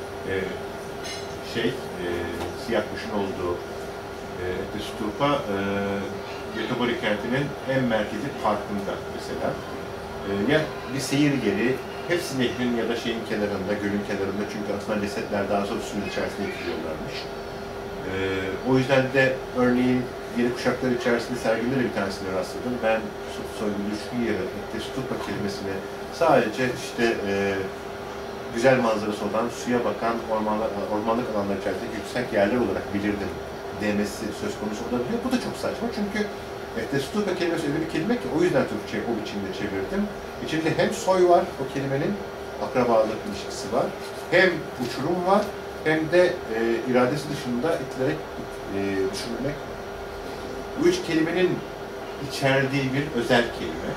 3. Siyah kuşun olduğu Ette Stupa, Göteborg kentinin en merkezi parkında mesela. Ya bir seyir yeri, hepsi nehrin ya da şeyin kenarında, gölün kenarında, çünkü aslında cesetler daha sonra suyun içerisinde yıkılıyorlarmış. O yüzden de örneğin yeni kuşaklar içerisinde sergimde de bir tanesine rastladım. Ben soygun düşkün yeri, Ette Stupa kelimesini sadece işte güzel manzarası olan, suya bakan ormanlık alanlar içerisinde yüksek yerler olarak bilirdim demesi söz konusu olabiliyor. Bu da çok saçma çünkü Ette Stupa kelimesi öyle bir kelime ki o yüzden Türkçe'ye o biçimde çevirdim. İçinde hem soy var, o kelimenin akrabalık ilişkisi var, hem uçurum var, hem de iradesi dışında itilerek düşünmek. Bu 3 kelimenin içerdiği bir özel kelime.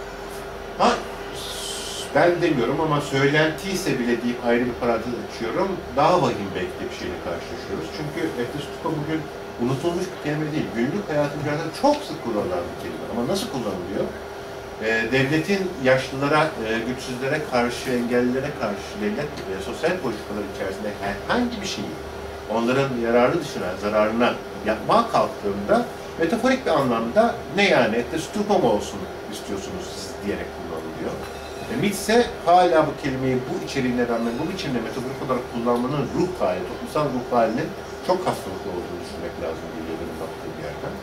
Ben demiyorum ama söylentiyse bile deyip ayrı bir parantez açıyorum. Daha vahim belki de bir şeyle karşılaşıyoruz. Çünkü Ette Stupa bugün unutulmuş bir kelime değil. Günlük hayatın içerisinde çok sık kullanılan bir kelime. Ama nasıl kullanılıyor? Devletin yaşlılara, güçsüzlere karşı, engellilere karşı devlet sosyal politikalar içerisinde herhangi bir şeyi onların yararlı dışına, zararına yapmaya kalktığında metaforik bir anlamda ne yani Ette Stupa mı olsun istiyorsunuz siz diyerek kullanılıyor. Nietzsche hala bu kelimeyi bu içeriğine rağmen bu biçimde metaforik olarak kullanmanın ruh hali, toplumsal ruh halinin çok hastalıklı olduğunu düşünmek lazım geliyor benim baktığım yerden.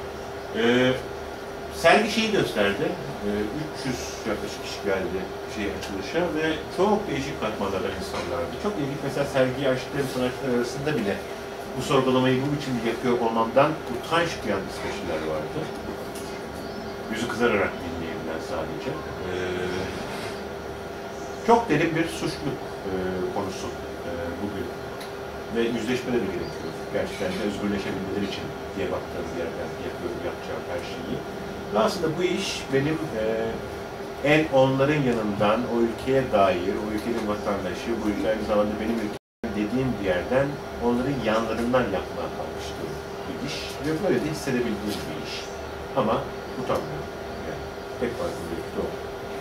Sergi şeyi gösterdi. 300 yaklaşık kişi geldi açılışa ve çok değişik katmanlardan insanlardı. Çok ilginç, mesela sergiyi açtığım sanatçılar arasında bile bu sorgulamayı bu biçimde yapıyor olmamdan utanç duyan İsveçliler vardı. Yüzü kızararak dinleyebilen sadece. Çok derin bir suçluluk konusu bugün. Ve yüzleşme de gerekiyor. Gerçekten de özgürleşebilmeleri için diye baktığım bir yerden yapıyorum, yapacağım her şeyi. Ve aslında bu iş benim en onların yanından, o ülkeye dair, o ülkenin vatandaşı, bu ülke aynı zamanda benim ülkem dediğim bir yerden onların yanlarından yapmaya kalkıştığım bir iş. Ve böyle de hissedebildiğim bir iş. Ama utanmıyorum. Yani tek farklı bir ülke o.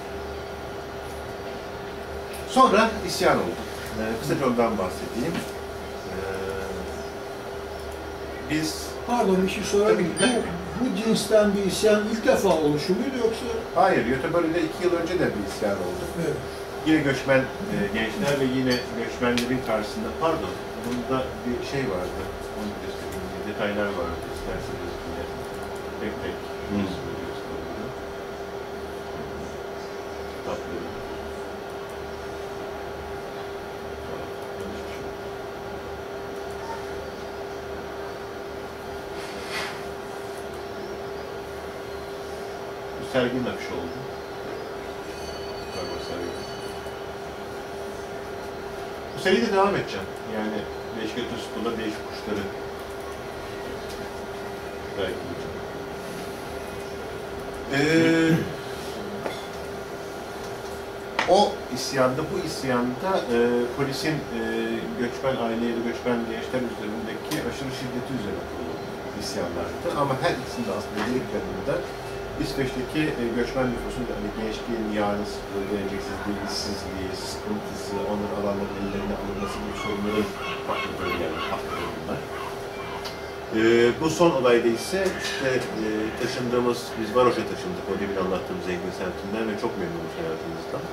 Sonra isyan oldu. Kısaca ondan bahsedeyim. Biz... Pardon, bir şey sorabilir miyim? Bu cinsten bir isyan ilk defa oluşu muydu yoksa? Hayır, Göteborg'da 2 yıl önce de bir isyan oldu. Evet. Yine göçmen gençler ve yine göçmenlerin karşısında, pardon, bunda bir şey vardı, onu göstereyim, detaylar vardı, isterseniz yine tek tek gösteriyorum. Kitapları. Serginin akışı oldu. Bu seriye de devam edeceğim. Yani Değişik Etnos'ta değişik kuşları belki o isyanda, bu isyanda polisin göçmen aileyle göçmen gençler üzerindeki aşırı şiddeti üzerine kurulu isyanlardı. Ama her ikisinde aslında ilk yanında İsveç'teki göçmen nüfusun hani gençliğin yarınsızlığı, geleceksizliği, işsizliği, sıkıntısı, onların alanların ellerine alınması gibi sorunların farklı bölgelerinde hakları bunlar. Bu son olayda ise işte taşındığımız, biz Varoş'a taşındık, o demin anlattığım zengin semtinden ve çok memnunuz hayatımızdan.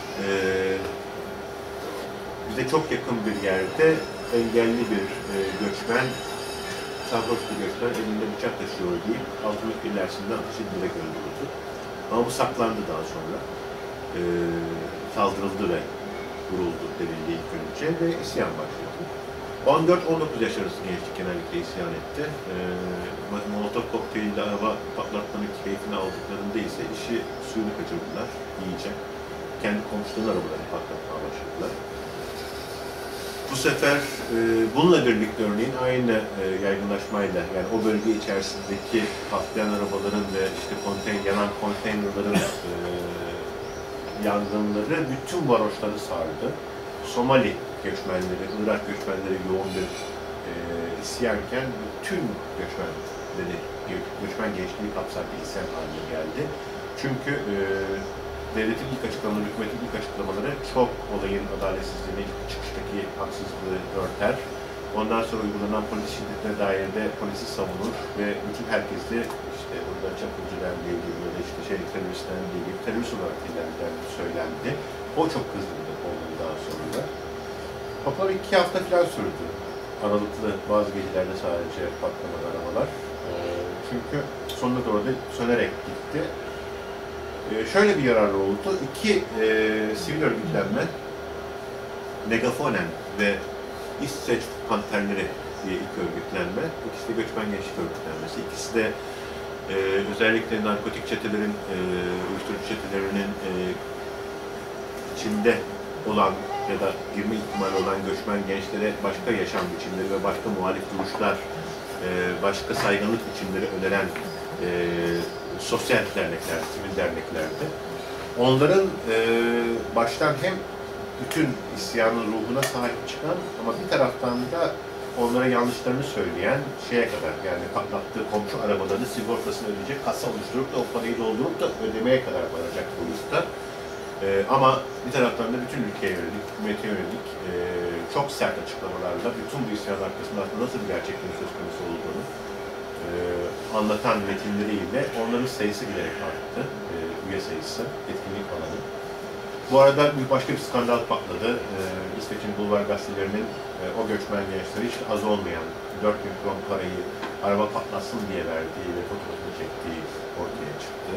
Bize çok yakın bir yerde engelli bir göçmen, sarhoş bir göçmen elinde bıçak taşıyor deyip altınlık birlersinden ateş edilerek öldürüldü. Ama bu saklandı daha sonra. Saldırıldı ve vuruldu denildi ilk önce ve isyan başladı. 14-19 yaş arası gençlik genellikle isyan etti. Molotov kokteyliyle araba patlatmanın keyfini aldıklarında ise işi suyunu kaçırdılar iyice. Kendi komşularının arabalarını patlatmaya başladılar. Bu sefer bununla birlikte örneğin aynı yaygınlaşmayla, yani o bölge içerisindeki patlayan arabaların ve işte yanan konteynerların yangınları bütün varoşları sardı. Somali göçmenleri, Irak göçmenleri yoğun bir isyanken bütün göçmen gençliği kapsar bir isyan haline geldi. Çünkü devletin ilk açıklamaları, hükümetin ilk açıklamaları çok olayın adaletsizliğini, çıkıştaki haksızlığı örter. Ondan sonra uygulanan polis şiddetine dair de polisi savunur ve bütün herkes de işte burada çapulcular diye gibi ya da işte teröristler diye gibi terörist olarak ilerlendi, söylendi. O çok kızdırdı ondan sonra. Papalar 2 hafta falan sürdü. Aralıklı bazı gecelerde sadece patlamadı arabalar. Çünkü sonuna doğru da sönerek gitti. Şöyle bir yararlı oldu. 2 sivil örgütlenme, Megafonen ve İsveç Panterleri diye 2 örgütlenme, ikisi de göçmen gençlik örgütlenmesi. İkisi de özellikle narkotik çetelerin, uyuşturucu çetelerinin içinde olan ya da girme ihtimali olan göçmen gençlere başka yaşam biçimleri ve başka muhalif duruşlar, başka saygınlık biçimleri öneren sosyal dernekler, sivil derneklerdi. Onların baştan hem bütün isyanın ruhuna sahip çıkan ama bir taraftan da onlara yanlışlarını söyleyen şeye kadar, yani patlattığı komşu arabalarını sigortasını ödeyecek kasa oluşturup da o parayı doldurup da ödemeye kadar varacak bu liste. Ama bir taraftan da bütün ülkeye yönelik, hükümete yönelik çok sert açıklamalarla bütün bu isyanın arkasında nasıl bir gerçekliğin söz konusu olduğunu anlatan metinleriyle onların sayısı giderek arttı, üye sayısı, etkinlik alanı. Bu arada başka bir skandal patladı. İsveç'in bulvar gazetelerinin o göçmen gençleri hiç az olmayan 4.000 kron parayı araba patlasın diye verdiği ve fotoğrafını çektiği ortaya çıktı.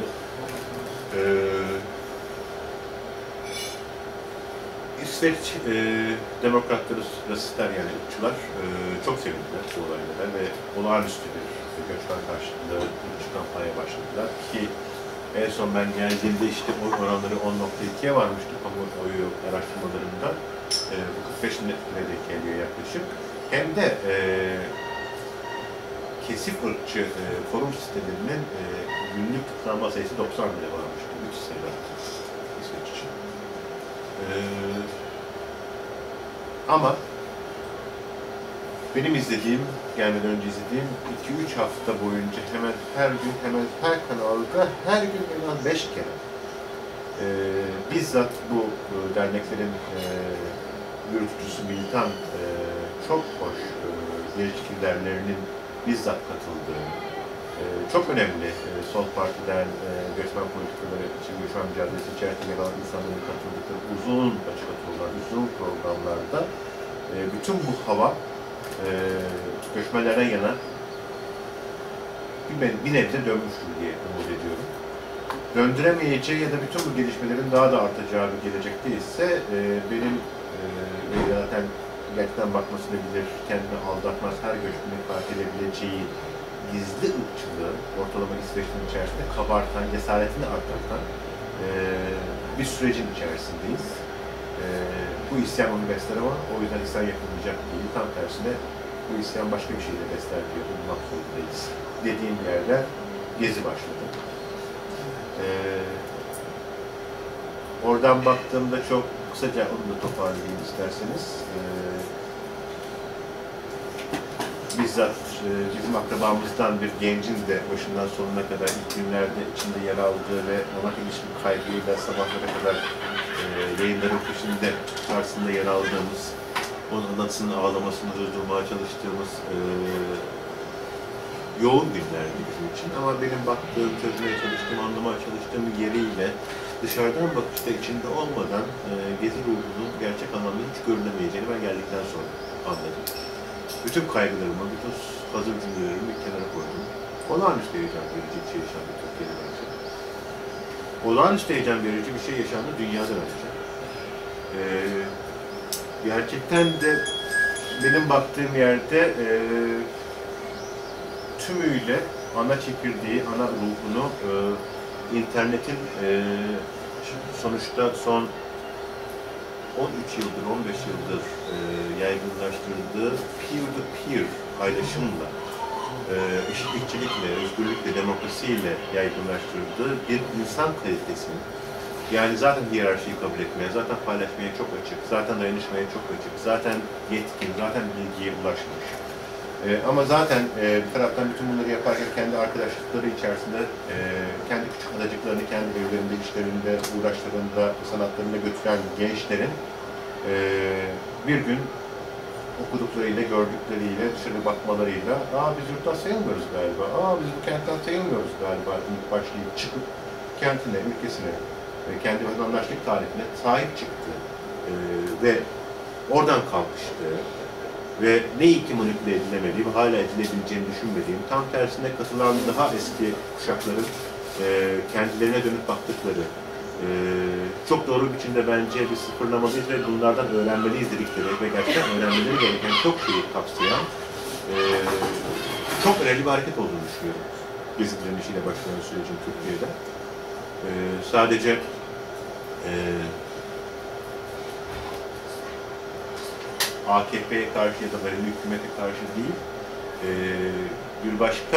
İsveç demokratları, rasistler yani ırkçılar çok sevindiler bu olaylara ve olağanüstü bir göçmen karşıtlığı ırkçı kampanya başladılar ki en son ben geldiğimde işte oy oranları 10.2'ye varmıştı kamuoyu araştırmalarında. Bu 45 netine de geliyor yaklaşık. Hem de kesif ırkçı forum sitelerinin günlük tıklanma sayısı 90 bile varmıştı. Müthiş sayılar İsveç için. Ama benim izlediğim, gelmeden önce izlediğim 2-3 hafta boyunca hemen her gün, hemen her kanalda, her gün en az 5 kere bizzat bu derneklerin yürütücüsü, militan, çok hoş gençlik liderlerinin bizzat katıldığı, çok önemli Sol Parti'den göçmen politikaları için göçmen mücadelesi içerisinde yer alan insanların katıldıkları uzun açık oturumlar, uzun programlarda bütün bu hava göçmenlerden yana bir nebze dönmüştür diye umut ediyorum. Döndüremeyeceği ya da bütün bu gelişmelerin daha da artacağı bir gelecekte ise benim zaten gerçekten bakmasını bilir, kendini aldatmaz, her göçmenin fark edebileceği gizli ırkçılığı ortalama İsveç'in içerisinde kabartan, cesaretini arttırtan bir sürecin içerisindeyiz. Bu isyan onu besler ama o yüzden isyan yapılmayacak değil. Tam tersine bu isyan başka bir şeyle besler diye bulmak zorundayız. Dediğim yerde gezi başladı. Oradan baktığımda çok kısaca onu da toparlayayım isterseniz. Bizzat bizim akrabamızdan bir gencin de başından sonuna kadar ilk günlerde içinde yer aldığı ve ona ilişkin kaygıyla sabahlara kadar yayınların peşinde karşısında yer aldığımız, onun anasının ağlamasını durdurmaya çalıştığımız yoğun günlerdi bizim için. Ama benim baktığım, çözmeye çalıştığım, anlamaya çalıştığım yeriyle dışarıdan bakışta içinde olmadan gezi ruhunun gerçek anlamda hiç görülemeyeceğini ben geldikten sonra anladım. Bütün kaygılarımı, bütün hazır cümlelerimi bir kenara koydum. Olağanüstü heyecan verici bir şey yaşandı Türkiye'de bence. Olağanüstü heyecan verici bir şey yaşandı dünyadan önce. Gerçekten de benim baktığım yerde tümüyle ana çekirdeği, ana ruhunu internetin sonuçta son 13 yıldır, 15 yıldır yaygınlaştırdığı peer-to-peer paylaşımla, eşitlikçilikle, özgürlükle, demokrasiyle yaygınlaştırdığı bir insan kalitesi. Yani zaten hiyerarşiyi kabul etmeye, zaten paylaşmaya çok açık, zaten dayanışmaya çok açık, zaten yetkin, zaten bilgiye ulaşmış. Ama zaten bir taraftan bütün bunları yaparken kendi arkadaşlıkları içerisinde kendi küçük adacıklarını kendi evlerinde, işlerinde, uğraşlarında, sanatlarında götüren gençlerin bir gün okuduklarıyla, gördükleriyle, dışarı bakmalarıyla biz yurttan sayılmıyoruz galiba, biz bu kentten sayılmıyoruz galiba deyip başlayıp çıkıp kentine, ülkesine, kendi vatandaşlık tarihine sahip çıktı ve oradan kalkıştı. Ve ne iyi ki manipüle edilemediğim, hala edilebileceğini düşünmediğim, tam tersine katılan daha eski kuşakların kendilerine dönüp baktıkları, çok doğru biçimde bence bir sıfırlamalıyız ve bunlardan öğrenmeliyiz dedikleri ve gerçekten öğrenmeleri gereken çok şeyi kapsayan çok önemli bir hareket olduğunu düşünüyorum. Gezi direnişiyle başlayan sürecin Türkiye'de. Sadece AKP'ye karşı ya da böyle hükümete karşı değil, bir başka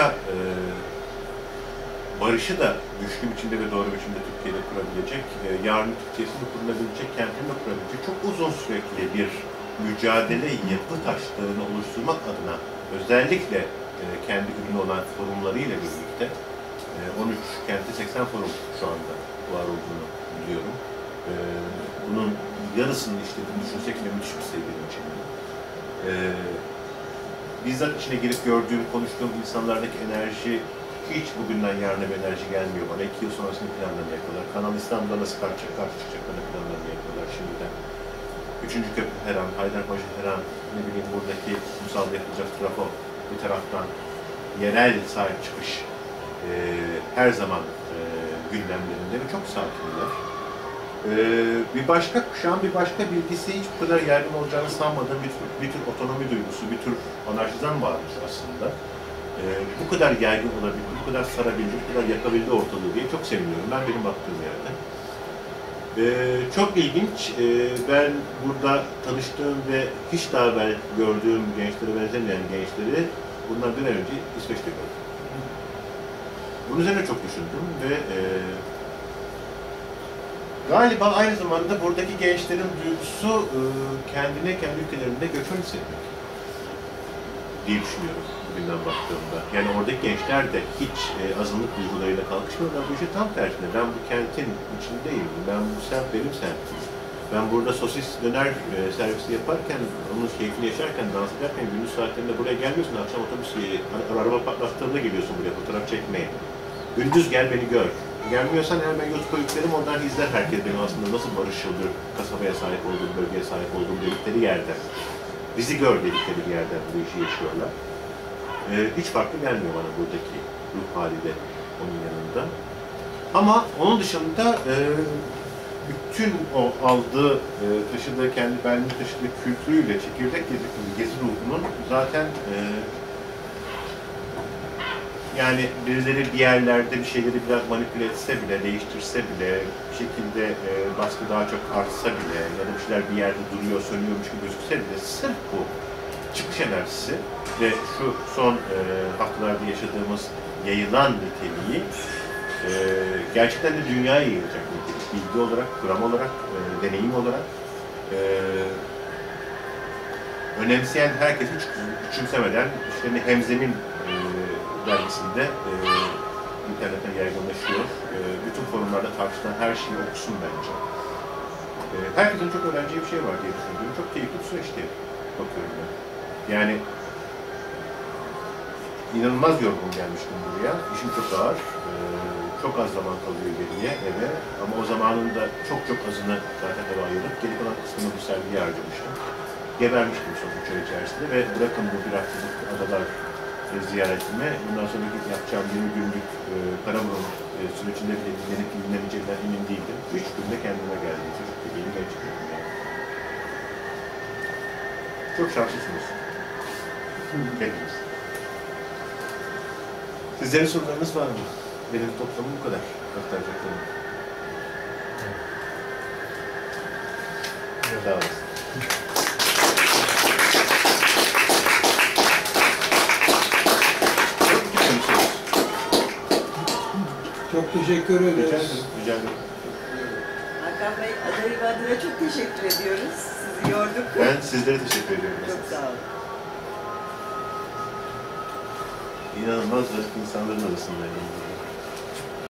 barışı da güçlü biçimde ve doğru biçimde Türkiye'de kurabilecek, yarın Türkiye'sini kurulabilecek, kentini de kurabilecek çok uzun sürekli bir mücadele yapı taşlarını oluşturmak adına özellikle kendi ürünü olan forumlarıyla birlikte 13 kenti 80 forum şu anda var olduğunu biliyorum. Bunun yarısını işlediğini düşünsek de müthiş bir seviyede için. Bizzat içine girip gördüğüm, konuştuğum insanlardaki enerji Hiç bugünden yarına bir enerji gelmiyor bana. 2 yıl sonrasını planlarını yapıyorlar. Kanal İstanbul'da nasıl karşı çıkacaklarını planlarını yapıyorlar şimdiden. 3. köprü her an, Haydarpaşa her an, ne bileyim buradaki kumsalda yapılacak trafo bir taraftan yerel sahip çıkış her zaman gündemlerinde ve çok sakinler. Bir başka kuşağın bir başka bilgisi hiç bu kadar yaygın olacağını sanmadığım bir tür otonomi duygusu, bir tür anarşizm varmış aslında. Bu kadar yaygın olabildi, bu kadar sarabildi, bu kadar yakabildi ortalığı diye çok seviniyorum. Ben benim baktığım yerde. Çok ilginç. Ben burada tanıştığım ve hiç daha evvel gördüğüm gençlere benzemeyen gençleri bundan bir ay önce İsveç'te gördüm. Bunun üzerine çok düşündüm ve galiba aynı zamanda buradaki gençlerin duygusu kendine, kendi ülkelerinde göçmen hissetmek diye düşünüyorum bugünden baktığımda. Yani oradaki gençler de hiç azınlık duygularıyla kalkışmıyorlar. Bu işi tam tersine. Ben bu kentin içindeyim. Ben bu semt benim semtim. Ben burada sosis döner servisi yaparken, onun keyfini yaşarken, dans ederken gündüz saatlerinde buraya gelmiyorsun. Akşam otobüs araba patlattığında geliyorsun buraya fotoğraf çekmeye. Gündüz gel beni gör. Gelmiyorsan eğer ben YouTube'a yüklerim, oradan izler herkes benim aslında nasıl barışçıldır, kasabaya sahip olduğum, bölgeye sahip olduğum dedikleri yerden. Bizi gör dedikleri bir yerden bu işi yaşıyorlar. Hiç farklı gelmiyor bana buradaki ruh hali de onun yanında. Ama onun dışında bütün o aldığı, taşıdığı, kendi benliğini taşıdığı kültürüyle çekirdek gezi ruhunun zaten yani birileri bir yerlerde bir şeyleri biraz manipüle etse bile, değiştirse bile, bir şekilde baskı daha çok artsa bile ya da bir şeyler bir yerde duruyor, sönüyormuş gibi gözükse bile sırf bu çıkış enerjisi ve şu son haftalarda yaşadığımız yayılan niteliği gerçekten de dünyaya yayılacak nitelik. Bilgi olarak, kuram olarak, deneyim olarak önemseyen herkes hiç küçümsemeden işte Hemzemin dergisinde internetten yaygınlaşıyor. Bütün forumlarda tartışılan her şeyi okusun bence. Herkesin çok öğreneceği bir şey var diye düşündüğüm çok keyifli bir süreçti bakıyorum ben. Yani inanılmaz yorgun gelmiştim buraya. İşim çok ağır. Çok az zaman kalıyor geriye eve. Ama o zamanın da çok azını zaten eve ayırıp geri kalan kısmını bu sergiye harcamıştım. Gebermiştim son 3 ay içerisinde ve bırakın bu bir haftalık adalar ziyaretime, bundan sonraki yapacağım 20 günlük Karaburun sürecinde bile dinlenip dinleneceğinden emin değildim. 3 günde kendime geldim. Çocuk dediğim genç değilim yani. Çok şanslısınız. Hepiniz. Sizlerin sorularınız var mı? Benim toplamım bu kadar. Aktaracaklarım. Sağ olasın. Çok teşekkür ederiz. Rica ederim. Hakan Bey, adayı adına çok teşekkür ediyoruz. Sizi yorduk. Ben sizlere teşekkür ediyorum. Çok sağ olun. İnanılmaz zarif insanların arasındayım.